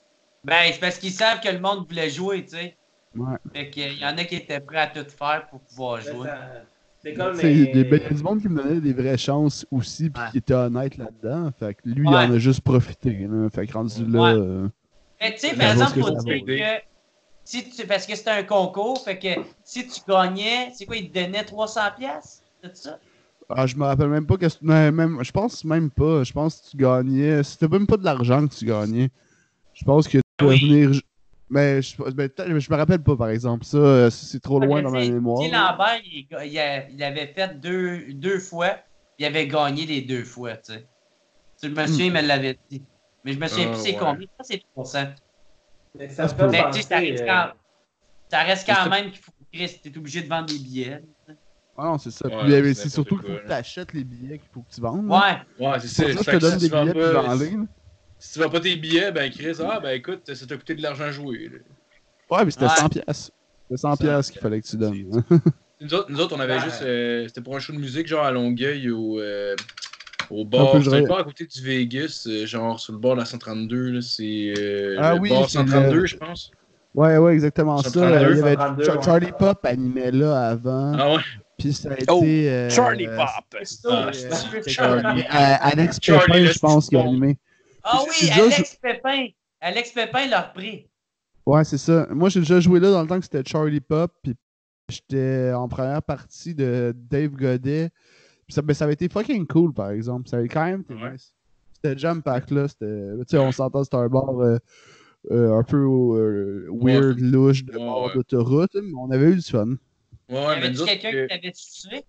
Ben, c'est parce qu'ils savent que le monde voulait jouer, tu sais. Ouais. Fait qu'il y en a qui étaient prêts à tout faire pour pouvoir Mais jouer. ça- C'est comme Tu sais, les... Il y a des- du monde qui me donnait des vraies chances aussi, puis Ouais. qui était honnête là-dedans. Fait que lui, Ouais. il en a juste profité. Là. Fait que rendu là. Ouais. euh, Mais tu sais, Ça par va exemple, ce que faut ça dire vaut. que si tu, parce que c'était un concours, fait que si tu gagnais, c'est quoi, ils te donnaient trois cents piastres, c'est ça? Ah, je me rappelle même pas que mais même je pense même pas. Je pense que tu gagnais. C'était même pas de l'argent que tu gagnais. Je pense que tu pouvais Oui. venir. Mais je, mais peut-être- je me rappelle pas, par exemple. Ça, euh, c'est trop loin dans ma Tu sais, mémoire. tu sais, Lambert, il, il a- il avait fait deux, deux fois, il avait gagné les deux fois, tu sais. Tu me souviens, il me l'avait dit. Mais je me souviens Ah, plus c'est ouais. combien. Ça, c'est trois cents. Mais ça Ça me se fait peut. Mais tu sais, ça penser. reste euh, quand, ça reste Mais quand c'est- même qu'il faut Chris, t'es obligé de vendre des billets. Ah non, c'est ça. Ouais, Puis, non, euh, c'est c'est n'importe surtout qu'il quoi, faut que là. tu achètes les billets qu'il faut que tu vendes. là. Ouais. Ouais, c'est C'est ça. pour ça que je Fait te que donne si des tu vends billets puis pas- j'en ligne. Si tu vends pas tes billets, ben Chris, ah ben écoute, ça t'a coûté de l'argent à jouer. là. Ouais, mais c'était Ouais. cent piastres. C'était cent piastres qu'il fallait que tu donnes. Nous autres, nous autres, on avait Ouais. juste. euh, C'était pour un show de musique, genre à Longueuil, au, euh, au Un peu bar. que C'était un j'aurais- bar à côté du Vegas, euh, genre sur le bord de la cent trente-deux. là, C'est euh, Ah le oui, bar c'est cent trente-deux, le- je pense. Ouais, ouais, exactement cent ça. trente-deux, Euh, Il y avait cent trente-deux, Char- ouais. Charlie Pop animait là avant. Ah ouais? Puis ça a été. Oh, euh, Charlie Pop! Ah, euh, c'est- c'était Charlie. quoi, euh, Alex Charlie, Pépin, le je pense, qui a bon. animé. Ah J'ai oui, déjà Alex Pépin. Alex Pépin l'a repris. Ouais, c'est ça. Moi, j'ai déjà joué là dans le temps que c'était Charlie Pop. Puis j'étais en première partie de Dave Godet. Puis ça, ben, ça avait été fucking cool, par exemple. Ça avait quand même été Ouais. nice. C'était Jam Pack là. C'était. Tu sais, on s'entend, c'était un bar euh, euh, un peu euh, weird, louche de Ouais, bord ouais. d'autoroute. Mais on avait eu du fun. Ouais, y mais avait-tu nous autres, quelqu'un euh, qui t'avait tué?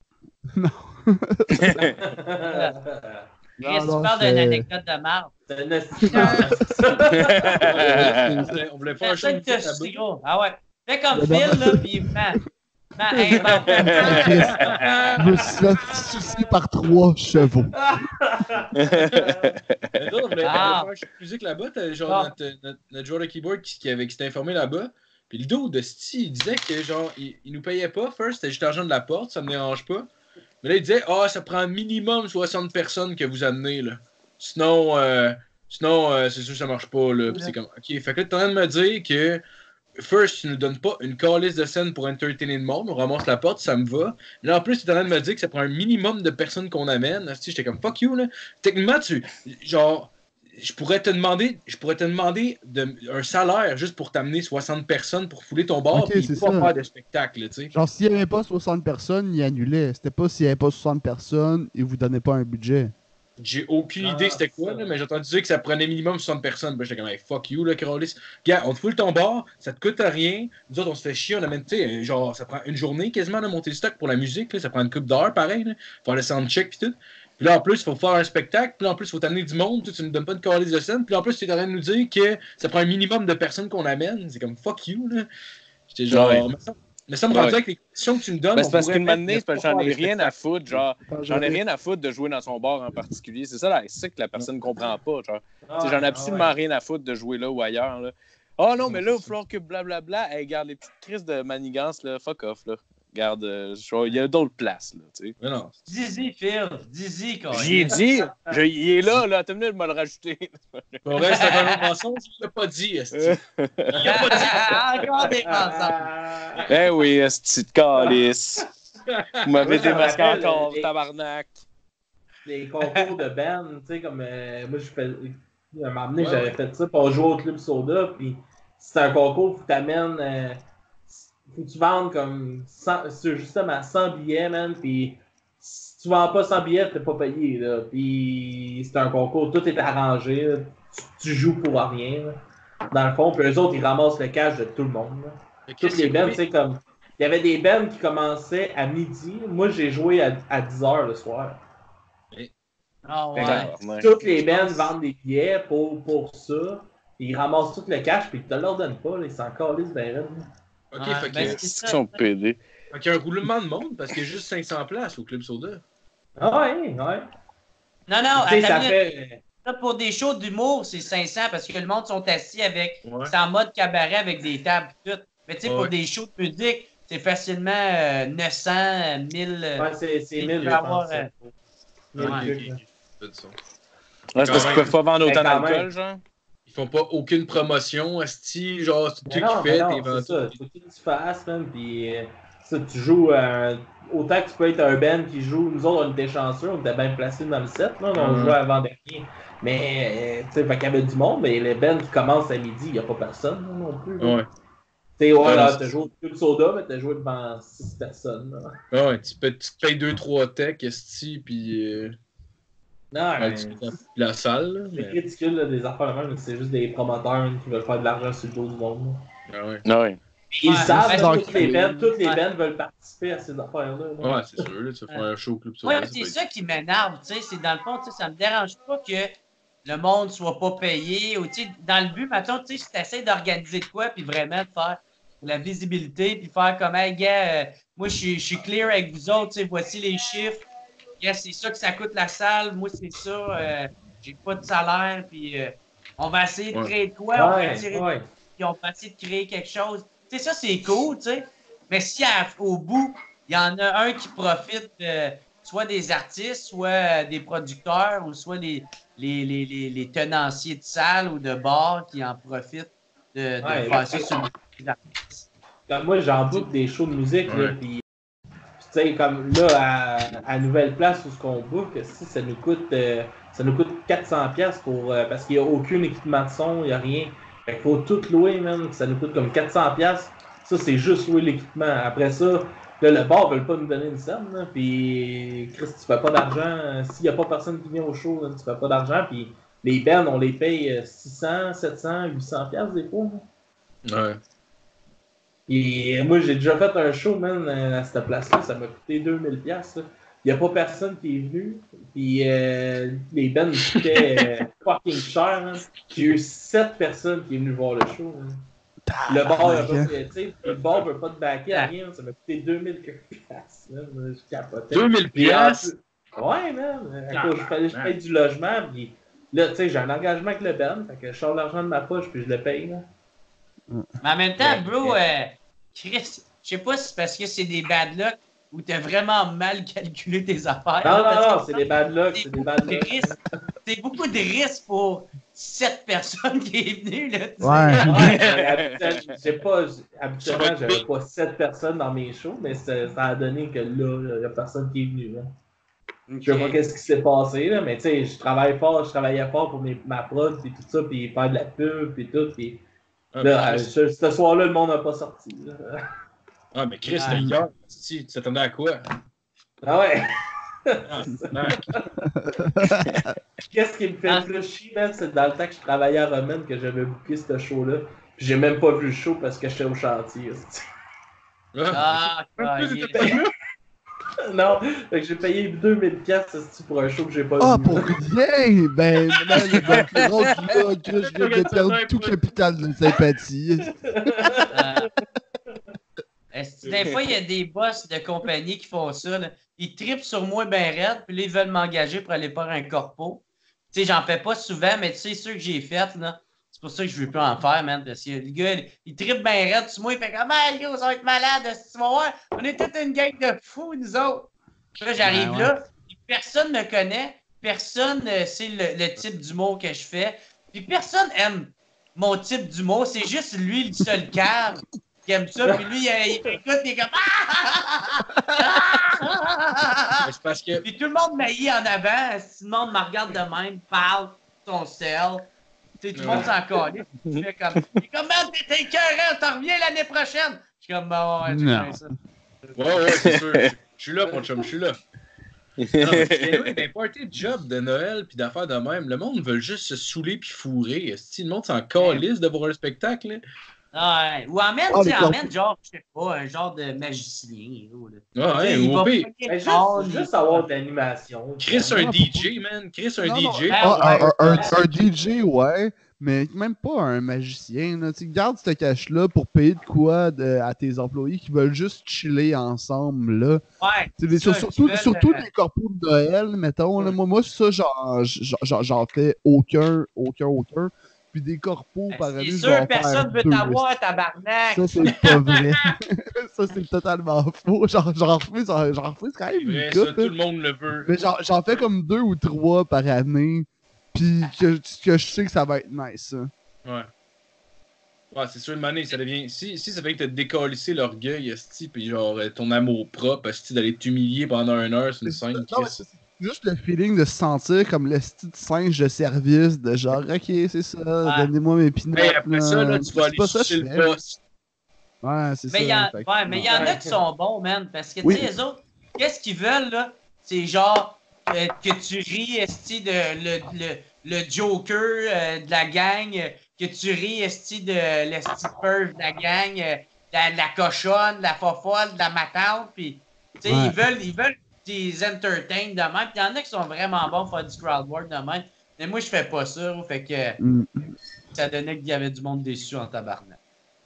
Non, Chris, non, tu parles c'est- d'une anecdote de marde. C'est un esti de on voulait- on voulait faire un show de Personne t'a musique tué, là-bas. gros. Ah ouais. Fais comme Le Phil, bar- là, pis man. Man, invente. Je me suis fait sucer par trois chevaux. Mais nous autres, on voulait, on voulait Ah. faire un show de musique là-bas. T'as genre Ah. notre, notre, notre joueur de keyboard qui, qui, avait, qui s'était informé là-bas. Puis le dos de Sti, il disait que genre, il, il nous payait pas. First, c'était juste l'argent de la porte, ça me dérange pas. Mais là, il disait, ah, ça prend minimum soixante personnes que vous amenez, là. Sinon, euh, sinon euh, c'est sûr que ça marche pas, là. Puis c'est comme, ok. Fait que là, t'es en train de me dire que, first, tu nous donnes pas une calice de scène pour entertainer le monde, on ramasse la porte, ça me va. Là, en plus, tu es en train de me dire que ça prend un minimum de personnes qu'on amène. Asti, j'étais comme, fuck you, là. Techniquement, tu, genre, je pourrais te demander, je pourrais te demander de, un salaire juste pour t'amener soixante personnes pour fouler ton bar, Ok, puis c'est pas ça. faire de spectacle, tu sais. Genre, s'il n'y avait pas soixante personnes, il annulait. C'était pas s'il n'y avait pas soixante personnes, il vous donnait pas un budget. J'ai aucune Ah, idée c'était quoi, ça. là, mais j'ai entendu dire que ça prenait minimum soixante personnes. Ben, j'étais comme, hey, fuck you, là, Carolis. Gars, on te foule ton bar, ça te coûte rien. Nous autres, on se fait chier, on amène, tu sais, genre, ça prend une journée quasiment de monter le stock pour la musique, là, ça prend une couple d'heures, pareil, là. Faire le soundcheck pis tout. Puis là, en plus, il faut faire un spectacle, puis là, en plus, il faut t'amener du monde, tu ne nous donnes pas de calice de scène, puis là, en plus, tu es en train de nous dire que ça prend un minimum de personnes qu'on amène. C'est comme, fuck you, là. J'étais genre, Ouais. mais ça, mais ça me Ouais. rendait avec les conditions que tu me donnes. Ben, on c'est parce pourrait qu'une mettre matinée, de c'est parce que pas j'en ai faire de rien à spectacle. foutre, genre. J'en ai rien à foutre de jouer dans son bar en particulier. C'est ça, là, c'est ça que la personne ne comprend pas, genre. Ah Tu sais, j'en ai ouais, absolument ah ouais. rien à foutre de jouer là ou ailleurs, là. Oh non, mais là, il va falloir que blablabla. Hey, regarde, les petites crises de manigance, là, fuck off, là. Regarde, euh, je- il y a d'autres places, là, tu sais. Mais non. Dis-y, Phil. Dis-y, quoi. J'y ai dit, je- il est là, là, t'as venu de me le rajouter. Pour vrai, c'est un mensonge, il l'a pas dit, esti. Il a pas dit. Encore des mensonges. Ah. Eh oui, petite calice. Vous m'avez Moi, ça me démasqué rappelle, encore, les- tabarnak. Les concours de band, tu sais, comme euh, moi, je fais. À un moment donné, Ouais, j'avais ouais. fait ça pour jouer au Club Soda, puis c'est un concours, faut que t'amènes. Euh, faut que tu vendes comme cent, sur justement cent billets, man, puis si tu vends pas cent billets, t'es pas payé, là. Puis c'est un concours, tout est arrangé, là. Tu, tu joues pour rien, là. Dans le fond, puis eux autres, ils ramassent le cash de tout le monde, là. Toutes les bands, tu sais, comme. Il y avait des bands qui commençaient à midi. Moi, j'ai joué à, à dix heures le soir. Ah Fait que, ouais. Ouais. Toutes les Je bands pense- vendent des billets pour, pour ça. Ils ramassent tout le cash, puis ils te leur donnent pas. Là, ils s'en calissent ben raide, là. Ok, Ouais, fait ben, que- c'est C'est ça. qu'ils sont pédés. fait qu'il y a un roulement de monde parce qu'il y a juste cinq cents places au Club Soda. Ah ouais, ouais. Non, non, Tu sais, ça attends, fait. là, pour des shows d'humour, c'est cinq cents parce que le monde sont assis avec. Ouais. C'est en mode cabaret avec des tables et tout. Mais tu sais, Ouais. pour des shows de musique, c'est facilement euh, neuf cents, mille. euh, Ouais, c'est c'est il mille, peut je avoir, pense. euh, mille Ok, trucs, là. ok, ok. Fait du son. Ouais, c'est parce qu'ils peuvent pas vendre Mais autant quand d'alcool, même. genre. Ils font pas aucune promotion, asti, genre, c'est Mais tout non, qui mais fait, non, t'es c'est vendu. ça. Faut que tu fasses, man. Puis euh, ça, tu joues. euh, autant que tu peux être un band qui joue. Nous autres, on était chanceux, on était bien placés dans le set. Là, on Mhm. jouait avant dernier. Mais, euh, tu sais, fait qu'il y avait du monde, mais les bands qui commencent à midi, il n'y a pas personne là, non plus. là. Ouais. Tu sais, ouais, Ouais, là, c'est- t'as joué au Club Soda, mais t'as joué devant six personnes. Là. Ah ouais, tu, payes- tu te payes deux trois techs, esti, puis euh, Non, ouais, mais tu fais la salle, là, c'est mais... ridicule, là, des affaires de même. C'est juste des promoteurs qui veulent faire de l'argent sur le dos du monde. Là. Ah ouais. Ah ouais. Ils Ouais, savent, ouais, là, c'est toutes les enculé. bands, toutes les Ouais. bands veulent participer à ces affaires-là. là. Ouais, c'est sûr, là, tu vas faire un show au Club Ouais, Soda, ça c'est peut être- ça qui m'énerve, tu sais, c'est dans le fond, tu sais, ça me dérange pas que le monde soit pas payé, ou tu sais, dans le but, mettons, tu sais, si t'essaies d'organiser de quoi, puis vraiment de faire la visibilité, puis faire comme, hey, gars, euh, moi, je suis- je suis clear avec vous autres, tu sais, voici les chiffres, gars, c'est ça que ça coûte la salle, moi, c'est ça, euh, j'ai pas de salaire, puis euh, on va essayer de Ouais. créer de quoi, on va Ouais, tirer ouais. puis on va essayer de créer quelque chose. Tu sais, ça, c'est cool, tu sais. Mais si à- au bout, il y en a un qui profite de, soit des artistes, soit euh, des producteurs, ou soit les, les, les, les, les tenanciers de salles ou de bars qui en profitent de, de Ouais, faire ça sur le artiste. Comme moi, j'en book des shows de musique, là, Ouais. puis tu sais, comme là, à, à Nouvelle Place où ce qu'on book, si ça nous coûte euh, ça nous coûte quatre cents piastres pour euh, parce qu'il n'y a aucun équipement de son, il n'y a rien. Fait qu'il faut tout louer, même. Ça nous coûte comme quatre cents piastres. Ça, c'est juste louer l'équipement. Après ça, là, le bar ne veut pas nous donner une somme, là, puis Chris, tu fais pas d'argent. S'il n'y a pas personne qui vient au show, là, tu fais pas d'argent, puis les bands, on les paye euh, six cents, sept cents, huit cents piastres des fois. là. Ouais. Et moi, j'ai déjà fait un show, man, à cette place-là. Ça m'a coûté deux mille piastres. Il n'y a pas personne qui est venu. Puis euh, les bands me coûtaient euh, fucking cher. man. J'ai eu sept personnes qui sont venues voir le show. man. Le bar, a pas, tu sais, le bar veut pas te backer à rien. Ça m'a coûté deux mille piastres. man. Je capotais. deux mille Puis, en piastres? plus- Ouais, man. À cause, il fallait que je paye du logement. Puis là, tu sais, j'ai un engagement avec le band. Fait que je sors l'argent de ma poche puis je le paye. Là. Mais en même temps, bro, euh, Chris, je sais pas si c'est parce que c'est des bad luck ou t'as vraiment mal calculé tes affaires. Non, parce non, non, que c'est des bad luck. c'est C'est des beaucoup bad de luck. risques. C'est beaucoup de risques pour sept personnes qui est venue, là, tu sais. Ouais. Ouais, mais habituellement, j'ai pas, habituellement, j'avais pas sept personnes dans mes shows, mais ça, ça a donné que là, il y a personne qui est venu. Là. Je sais pas qu'est-ce qui s'est passé, là, mais tu sais, je travaille fort, je travaillais fort pour mes, ma prod, puis tout ça, puis faire de la pub, puis tout, puis Ah, là, mais euh, Chris- ce, ce soir-là, le monde n'a pas sorti. Là. Ah, mais Chris, Ouais. t'as hier, si, tu t'attendais à quoi? Ah ouais! Ah, tabarnak. Qu'est-ce qui me fait Ah. le plus chier, man, c'est dans le temps que je travaillais à Romaine que j'avais booké ce show-là, puis j'ai même pas vu le show parce que j'étais au chantier. Ah, Même ah, plus, il- t'étais pas là? Non, fait que j'ai payé deux mille piastres pour un show que j'ai pas Ah, vu. pour rien! Ben, là, le Bucky Road, là, que je viens de perdre tout capital de sympathie. Euh, est-ce que des fois, il y a des boss de compagnie qui font ça. Là. Ils tripent sur moi ben raide, puis là, ils veulent m'engager pour aller faire un corpo. Tu sais, j'en fais pas souvent, mais tu sais, ceux que j'ai fait, là, c'est pour ça que je veux plus en faire, man. Parce que le gars, il tripe ben raide sur moi, il fait comme, ah, yo, ça va être malade, tu vas voir. On est toute une gang de fous, nous autres. Puis là, j'arrive Ouais, ouais. là, puis personne me connaît, personne euh, sait le, le type d'humour que je fais, puis personne aime mon type d'humour, c'est juste lui, le seul cave qui aime ça, puis lui, il, il écoute, il est comme ah! Mais c'est parce que. Puis tout le monde m'haït en avant, si le monde me regarde de même, parle, ton sel. Tu sais, tout le monde s'en calisse. Tu fais comme, il est comme, man, t'es écœurant, t'en reviens l'année prochaine. Je suis comme, bon, ouais, tu Non. fais ça. Ouais, ouais, c'est sûr. Je- Je suis là, mon chum, je suis là. Non, mais c'est vrai, ben, party de job de Noël puis d'affaires de même, le monde veut juste se saouler puis fourrer. Esti, le monde s'en calisse de voir un spectacle. Là. Ouais. Ou emmène, Ah, tu sais, les corps- emmène genre, je sais pas, un genre de magicien. Là. Ah, Tu sais, ouais, il ou va au pire, fucker Mais fort, juste, il- juste avoir de l'animation. Chris un Ah, D J, man. Chris un Non, non, D J. ben, Ah, ouais, un, un- ouais. un D J, ouais, mais même pas un magicien. Là. Tu gardes ce cash-là pour payer de quoi de- à tes employés qui veulent juste chiller ensemble. Là. Ouais. Tu sais, les- c'est ça, surtout qui veulent, surtout euh, les corpos de Noël, mettons. Là, moi, moi, ça, j'en j'en- j'en fais aucun, aucun, aucun. Puis des corpos par C'est année, je sûr, vais en personne faire veut deux. t'avoir, tabarnak. Ça, c'est pas vrai. Ça, c'est totalement faux. J'en j'en refuse, j'en refuse quand C'est même une vrai, ça, couple. tout le monde le veut. Mais j'en j'en fais comme deux ou trois par année. Puis que, que je sais que ça va être nice. Ça. Ouais. Ouais, c'est sûr, une année, ça devient. Si, si ça fait que t'as décalissé l'orgueil, esti, pis genre euh, ton amour propre, esti, d'aller t'humilier pendant une heure sur une scène, Non, mais Chris. c'est juste le feeling de se sentir comme le style singe de service, de genre, ok, c'est ça, Ouais. donnez-moi mes pinottes. Hey, après ça, là, tu vas aller pas ça que sucer je le fais. boss. Ouais, c'est ça. Mais il y, en... fait que- ouais, mais il y en a Ouais. qui sont bons, man. Parce que, Oui. tu sais, les autres, qu'est-ce qu'ils veulent, là? C'est genre euh, que tu ris, esti, de le, le, le Joker euh, de la gang, euh, que tu ris, esti, de l'esti perv de la gang, euh, de la, de la cochonne, de la fofolle, de la matante, puis, tu sais, Ouais. ils veulent, ils veulent des entertain de même. Puis il y en a qui sont vraiment bons pour faire du crowd work de même. Mais moi, je fais pas ça, fait que Mm. ça donnait qu'il y avait du monde déçu en tabarnak.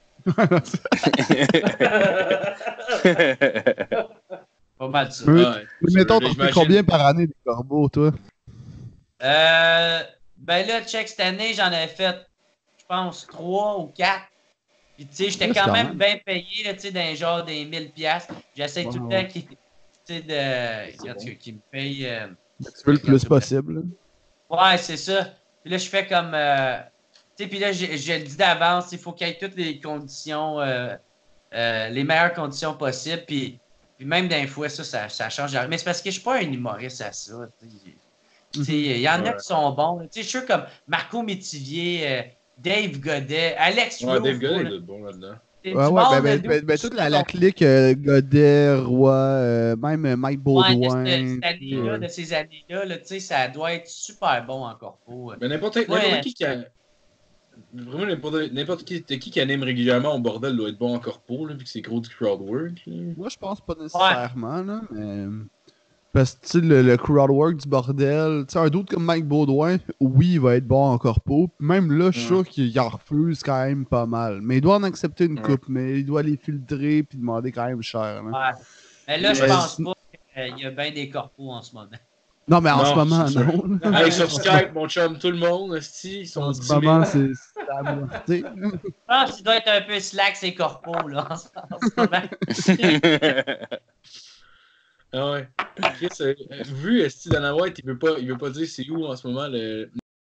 Pas mal ça. Oui. Ouais. Mais mettons, t'en fais J'imagine- combien par année des corbeaux, toi? Euh, ben là, check, cette année, j'en avais fait, je pense, trois ou quatre. Puis, tu sais, j'étais Ouais, quand c'est quand même, même. bien payé, là, tu sais, d'un genre des mille piastres. J'essaie tout le Ouais. temps qu'ils, tu sais, de, en tout cas, qu'ils me payent. euh, Tu veux le plus possible. Ouais, c'est ça. Puis là, je fais comme. euh, Tu sais, puis là, je, je le dis d'avance, il faut qu'il y ait toutes les conditions, euh, euh, les meilleures conditions possibles. Puis, puis même d'un fois, ça, ça, ça change. Mais c'est parce que je suis pas un humoriste à ça. tu sais. Tu sais, il y en a Ouais. qui sont bons. Tu sais, je suis sûr comme Marco Métivier, euh, Dave Godet, Alex Ouais, Roof, Dave Godet, là. il est bon là-dedans. C'est Ouais, du ouais, monde, ben, ben, là, ben, ben, d'où- toute la, la clique euh, Godet, Roy, euh, même euh, Mike Ouais, de Baudouin. cette, cette année-là, euh, de ces années-là, là, tu sais, ça doit être super bon encore pour. Mais n'importe Ouais. n'importe qui qui a. Vraiment, n'importe n'importe qui, qui qui anime régulièrement au bordel doit être bon en corpo, là, vu que c'est gros du crowd work. là. Moi, je pense pas nécessairement, là, mais... Parce que, tu sais, le, le crowd work du bordel, tu sais, un d'autre comme Mike Baudouin, oui, il va être bon en corpo. Même là, je suis Ouais. sûr qu'il en refuse quand même pas mal. Mais il doit en accepter une Ouais. coupe, mais il doit les filtrer puis demander quand même cher, là. Ouais. Mais là, je Mais- pense pas qu'il y a bien des corpos en ce moment. Non, mais en Non, ce moment, c'est sûr. non. là. Hey, sur Skype, mon chum, tout le monde, esti, ils sont En ce dix mille. moment, c'est c'est la moitié. Je pense qu'il doit être un peu slack, ces corpos, là, en ce en ce moment. Ah ouais. Chris, euh, vu esti Dana White, il veut pas, il veut pas dire c'est où en ce moment le.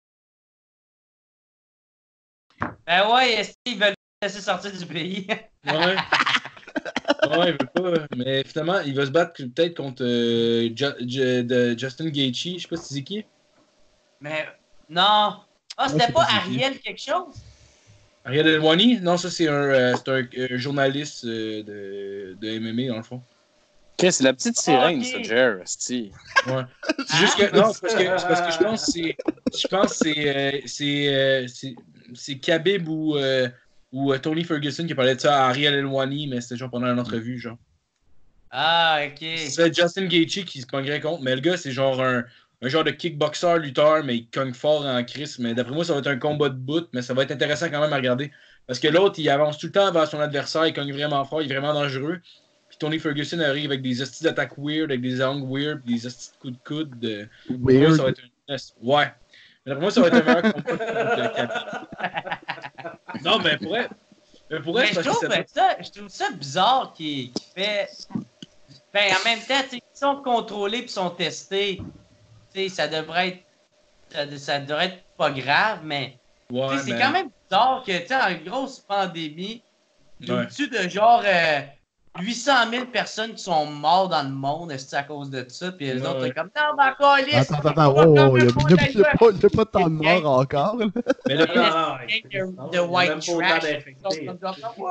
Ben ouais, est-ce qu'ils veulent laisser sortir du pays? Ouais. Ouais, il veut pas. Mais finalement, il va se battre peut-être contre euh, Ju- Ju- de Justin Gaethje. Je sais pas si c'est qui. Mais non. Ah, je c'était sais pas pas c'est qui. Ariel quelque chose? Ariel Helwani? Non, ça c'est un, euh, c'est un euh, journaliste euh, de, de M M A dans le fond. Chris, c'est la petite sirène, Ok. ça, Jer, esti. Ouais. C'est juste que. Non, c'est parce que, c'est parce que je pense que c'est. Je pense que c'est. euh, c'est, euh, c'est, c'est Khabib ou, euh, ou euh, Tony Ferguson qui parlait de ça à Ariel Helwani, mais c'était genre pendant une entrevue, genre. Ah, ok. C'est Justin Gaethje qui se pognerait contre, mais le gars, c'est genre un, un genre de kickboxer, lutteur, mais il cogne fort en crise. Mais d'après moi, ça va être un combat de bout, mais ça va être intéressant quand même à regarder. Parce que l'autre, il avance tout le temps vers son adversaire, il cogne vraiment fort, il est vraiment dangereux. Puis Tony Ferguson arrive avec des hosties d'attaques weird, avec des angles weird, puis des hosties de coups de coude. De... Pour moi, ça va Weird. être un... Ouais. Mais d'après moi, ça va être un meilleur combat que Khabib. Non, mais pour elle, mais pour elle, Mais c'est je parce que trouve, ça fait... ça, je trouve ça bizarre qu'il qu'il fait. Ben, en même temps, tu sais, ils sont contrôlés puis sont testés. Tu sais, ça devrait être. Ça, ça devrait être pas grave, mais. Ouais, Tu sais, c'est mais- quand même bizarre que, tu sais, en grosse pandémie, Ouais. au-dessus de genre euh, huit cent mille personnes qui sont mortes dans le monde, est-ce à cause de ça? Puis les Ouais, autres, ouais. c'est comme, non, mais encore, liste! Attends, attends, attends, oh, oh, il n'y a, il y a- il y a pas il y a pas tant de morts encore. là. Mais le Il y pire, a non, de il y a white même pas autant trash. d'infectés. Ils sont comme,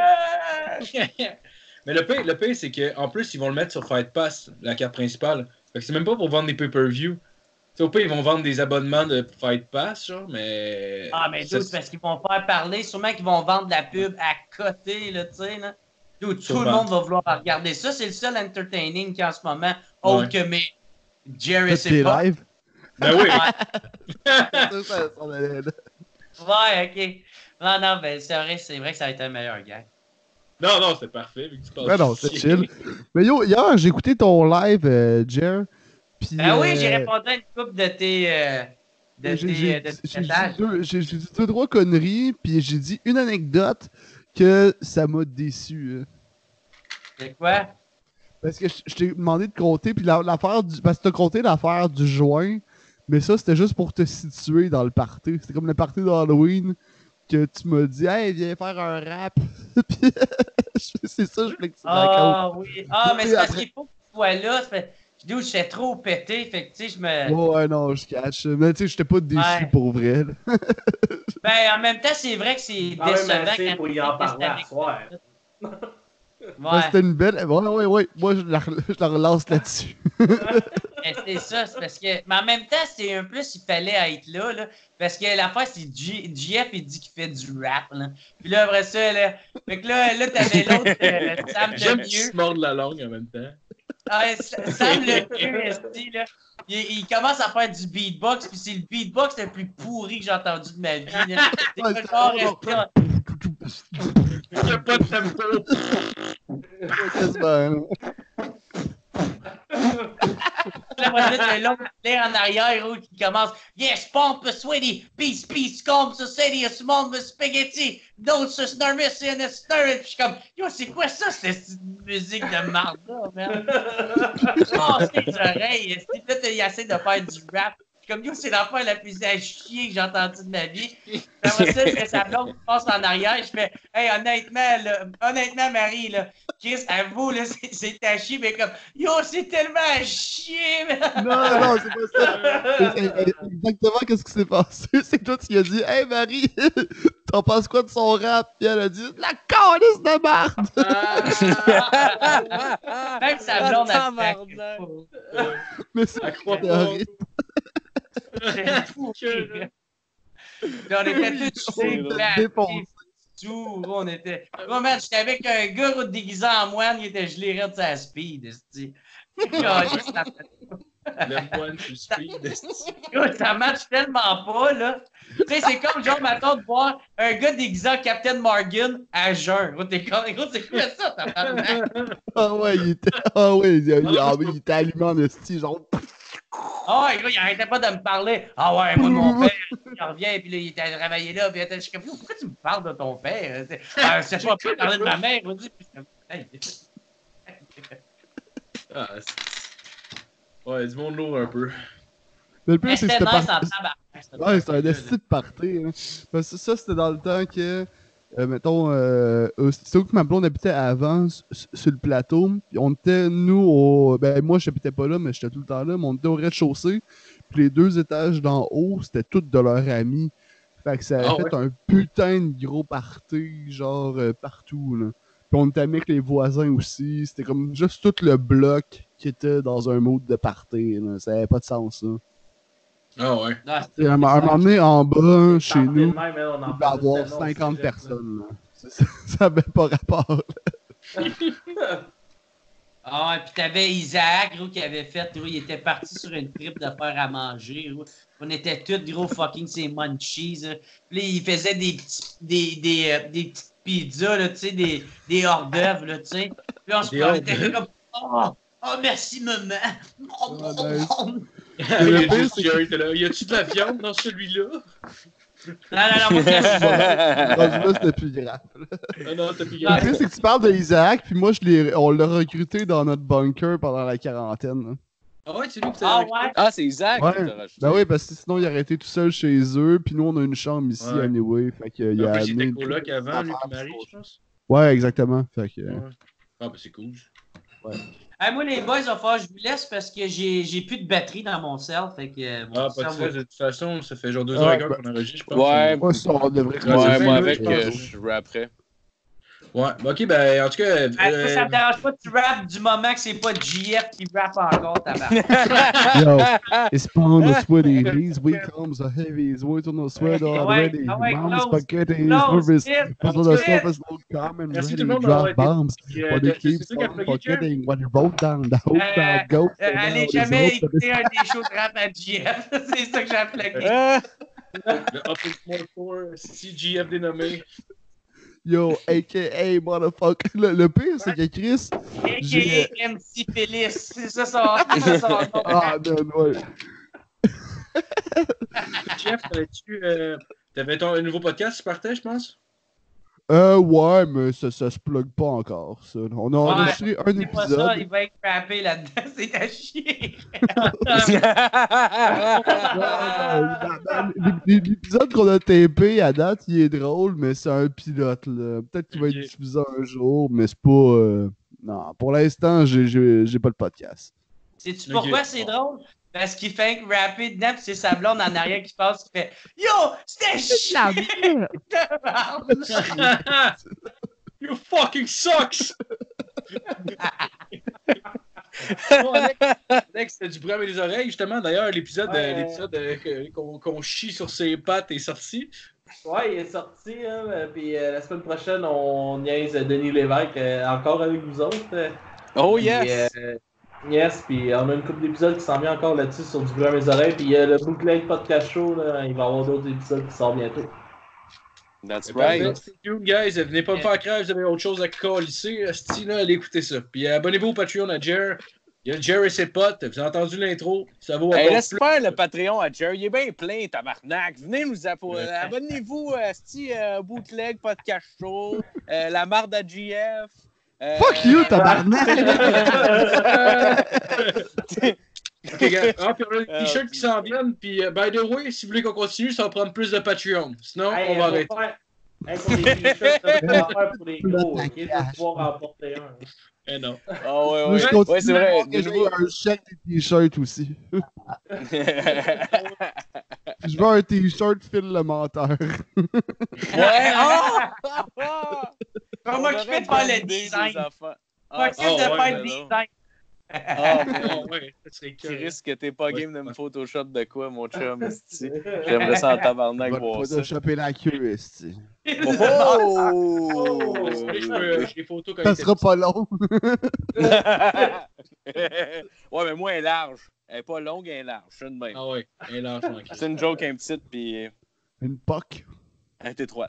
ouais! Mais le pire, le pire c'est qu'en plus, ils vont le mettre sur Fight Pass, la carte principale. Fait que c'est même pas pour vendre des pay-per-view. Tu sais, au pire, ils vont vendre des abonnements de Fight Pass, genre, mais. Ah, mais Ça, dude, c'est parce qu'ils vont faire parler. Sûrement qu'ils vont vendre de la pub à côté, là, tu sais, là. Dude, tout Sûrement. le monde va vouloir regarder ça. C'est le seul entertaining qu'il y a en ce moment, autre Ouais. que mes Jerry, Toutes c'est tes pas. lives. Ben oui! Ça, ça s'en allait là. Ouais, ok. Non, non, ben c'est vrai, c'est vrai que ça a été un meilleur gars. Non, non, c'est parfait. vu que tu parles Ouais, non, d'ici. c'est chill. Mais yo, hier, j'ai écouté ton live, euh, Jer. Puis, Ben oui, j'ai euh, répondu à une couple de tes, euh, de j'ai- tes, j'ai euh, de tes j'ai dit messages. deux- j'ai- j'ai dit deux, trois conneries, puis j'ai dit une anecdote que ça m'a déçu. hein. C'est quoi? Parce que je, je t'ai demandé de compter, puis la- l'affaire du. Parce que t'as compté l'affaire du joint, mais ça, c'était juste pour te situer dans le party. C'était comme le party d'Halloween que tu m'as dit, hey, viens faire un rap. Puis, c'est ça, je voulais que tu me racontes. Ah oui. Ah, mais Puis c'est parce après- qu'il faut que tu sois là. c'est parce- Dude, j'étais trop pété. Fait que, tu sais, je me. Ouais, ouais, non, je catch. Mais tu sais, j'étais pas déçu Ouais. pour vrai. là. Ben, en même temps, c'est vrai que c'est Quand même décevant assez quand pour y tu en sais parler que à soir. c'est Ben, c'était une belle. Ouais, ouais, ouais. Moi, je la, je la relance là-dessus. Mais c'est ça, c'est parce que. Mais en même temps, c'est un plus, il fallait être là, là. Parce que l'affaire, c'est G- GF, il dit qu'il fait du rap, là. Puis là, après ça, là. Fait que là, là t'avais l'autre, euh, Sam J'aime qu'il Lemieux. se morde la langue en même temps. Ah, Sam Lemieux, esti, là. Il, il commence à faire du beatbox, puis c'est le beatbox le plus pourri que j'ai entendu de ma vie, là. C'est Ouais, pas c'est genre, vraiment esti, Il n'y a pas de tempo. Quasiment. là, moi, là, t'as l'autre l'air en arrière, où qui commence Yes, pompe, sweaty, peace, peace, calm, society, a small spaghetti, don't snurmis in a snurris. Puis je suis comme, yo, c'est quoi ça, cette musique de marde là, man? Oh, c'est les oreilles. Puis là, il essaie de faire du rap. Je suis comme, yo, c'est l'affaire la plus à chier que j'ai entendue de ma vie. Puis après ça, je fais sa blonde qui passe en arrière. Je fais, hey, honnêtement, là, honnêtement, Marie, là, Chris, avoue, là, c'est, c'est à chier, mais comme, yo, c'est tellement à chier, man. Non, non, c'est pas ça. C'est- c'est exactement qu'est-ce qui s'est passé. C'est que toi, tu lui as dit, hey Marie, t'en penses quoi de son rap? Puis elle a dit, la calice de merde! Même sa blonde a Tabarnak. fait. Mais c'est À croire c'est pas. horrible. C'est fou. Puis on était tous C'est défoncé. tout. On était. Moi, man, j'étais avec un gars gros, déguisé en moine, il était gelé raide de sa speed. esti. Caliste, ça- Le moine sur speed. Yo, ça match tellement pas, là. Tu sais, c'est comme genre, maintenant de voir un gars déguisé en Captain Morgan à jeun. Gros, t'es comme, gros, c'est quoi ça, tabarnak? Ah ouais, il était, ah ouais, il, il- ah ouais, il était allumé en esti, genre. Ah ouais, gros, il arrêtait pas de me parler. Ah ouais, moi, mon père, il revient, puis là, il était travaillé là, puis je suis comme, pourquoi tu me parles de ton père? Ah, c'est pas plus parler de ma mère, on dit. Puis je suis comme, hey. Ah, c'est- ouais, du monde lourd un peu. Mais le Mais pire, c'est que c'était c'était nice en parti. tabarnak. Ouais, c'était un esti de party. Hein. Parce que ça, c'était dans le temps que, euh, mettons, euh, euh, c'était où que ma blonde habitait avant, s- s- sur le plateau. Puis on était, nous, au. Ben, moi, j'habitais pas là, mais j'étais tout le temps là. Mais on était au rez-de-chaussée. Puis les deux étages d'en haut, c'était toutes de leurs amis. Fait que ça a Ah fait un putain de gros party, genre, euh, partout, là. Puis on était amis avec les voisins aussi. C'était comme juste tout le bloc qui était dans un mode de party, là. Ça avait pas de sens, ça. Ah ouais. Non, Et à un moment donné, en bas, chez Parfait de nous, même, hein, on en il va y parlait avoir tellement au cinquante cégep, personnes. là. C'est- Ça ça avait pas rapport. là. Ah, ouais, puis t'avais Isaac, gros, qui avait fait, gros, il était parti sur une trip de faire à manger, gros. On était tous, gros, fucking ces munchies, là. Puis là, il faisait des petits, des, des, euh, des petites pizzas, là, tu sais, des, des hors d'œuvre, là, tu sais. Puis là, on se Des prenait, hors t'étais comme, oh, oh, merci, maman. Oh, nice. Il y le a pire, juste c'est Jerry, t'es là. Y a-tu de la viande dans celui-là? Non, non, non, moi, je- Rendu là, c'était plus grave. Ah non, t'as plus Le gagné. pire, c'est que tu parles d'Isaac, puis moi, je l'ai- on l'a recruté dans notre bunker pendant la quarantaine. là. Ah ouais, c'est lui qui Ah, t'a. ouais. Ah, c'est Isaac Ouais. qui t'a rajouté. Ben oui, parce que sinon, il aurait été tout seul chez eux, puis nous, on a une chambre ici, Ouais. anyway. Fait que, il En a plus, il amené était tout- coloc avant, lui et Marie, je pense. Ouais, exactement. Fait que, Ouais. Ah, ben c'est cool. Hey, moi, les boys, il va falloir que je vous laisse parce que j'ai j'ai plus de batterie dans mon cell. Fait que, euh, mon Ah, pas de cell stress. va- De toute façon, ça fait genre deux Ah, heures et quart bah- qu'on enregistre, je pense. Ouais. moi, ça, on devrait Ouais, Ouais, c'est moi fait, avec, je euh, pense. je rapperai. Ouais, bah, ok, ben en tout cas. Hey, moi, ça euh, me dérange pas que tu rappes du moment que c'est pas J F qui rappe encore, tabarnak. Yo, it's pound of sweaty. These weak comes are heavy. It's way to no sweat already. Ah ouais, Mom's close, spaghetti is close, nervous. vite, Because of the vite. surface no common Merci ready tout le monde to d'avoir drop été- bombs. euh, What they t'as- keep c'est ça qu'a on plugué, Jerry? forgetting what you wrote down. The hope Euh, that goes Euh, allez jamais écouter un des shows de rap à J F. C'est ça que j'ai appelé. Ah! Le Up in Small Four, C G F dénommé. Yo, A K A motherfucker. Le, le pire, c'est que Chris. j'ai- A K A M C Phyllis. C'est ça son, c'est ça son nom. Ah, man, ouais. Jeff, t'avais-tu. Euh, t'avais ton un nouveau podcast qui partait, je pense? Euh, ouais, mais ça, ça se plug pas encore, ça. On a enregistré un C'est pas ça, épisode. il va être frappé là-dedans. C'est à chier. Euh, L'épisode qu'on a tapé à date, il est drôle, mais c'est un pilote. là. Peut-être qu'il va Ok. être diffusé un jour, mais c'est pas. euh, Non, pour l'instant, j'ai- j'ai j'ai pas le podcast. Sais-tu Ok. pourquoi c'est drôle? Parce qu'il fait un rapper dedans, pis c'est sa blonde en arrière qui passe, qui fait Yo, c'était chiant! Yo, You fucking sucks! Bon, Alex, Alex, t'as du bruit avec les oreilles, justement. D'ailleurs, l'épisode, Ouais. euh, l'épisode euh, que- qu'on, qu'on chie sur ses pattes est sorti. Ouais, il est sorti, hein, euh, puis euh, la semaine prochaine, on niaise Denis Lévesque euh, encore avec vous autres. euh. Oh Puis, yes! euh, yes, puis on a une couple d'épisodes qui s'en vient encore là-dessus sur du bruit à mes oreilles, puis euh, le bootleg podcast show, là, il va y avoir d'autres épisodes qui sortent bientôt. That's Parfait. right. Stay tuned, guys. Venez pas me faire crève, vous avez autre chose à coller. Esti, là, allez écouter ça. Puis euh, abonnez-vous au Patreon à Jer. Il y a Jer et ses potes. Vous avez entendu l'intro. Ça vaut Hey, encore laisse plus. faire le Patreon à Jerry. Il est bien plein, tabarnak. Venez nous appo- Ouais. abonnez-vous à Sti euh, Bootleg, Podcast Show, euh, La Marde à G F. euh, Fuck you, tabarnak! Ok, gars. Ah, puis on a des t-shirts qui s'en viennent. Puis, euh, by the way, si vous voulez qu'on continue, ça va prendre plus de Patreon. Sinon, Hey, on va faut arrêter. faire- hey, pour les t-shirts, ça va faire pour les gros, ok? Je vais pouvoir en porter un. Eh non. Ah ouais, Moi, ouais. je continue Ouais, c'est vrai. à De engager nouveau. un chèque des t-shirts aussi. Je veux un t-shirt Phil le menteur. Ouais! Ah! Ah! Je vais On m'occuper aurait de faire bonne le idée des design. enfants. Je m'occupe Ah, de ouais, faire mais le non. design. Ah, man. Ah, ouais, ça serait que. Chris, que t'es pas Ouais, game de me ouais. Photoshop de quoi, mon chum, esti? J'aimerais ça en Je tabarnak vais voir te ça. photoshopper la queue, esti. Oh! Ouais, c'est- je peux- j'ai des photos quand Ça il était sera pas long. Ouais, mais moi, elle est large. Elle est pas longue, elle est large. Je suis de même. Ah ouais, un lâche manqué. C'est une joke un petite, puis Une poque. elle est étroite.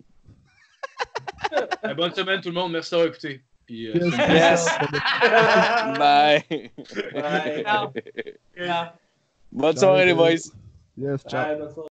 Eh, bonne semaine, tout le monde. Merci d'avoir écouté. Puis, euh, Yes. c'est- Yes! Bye! Ouais. Non. Non. Bonne soirée, les boys! Yes, ciao. Ouais, bonne soirée.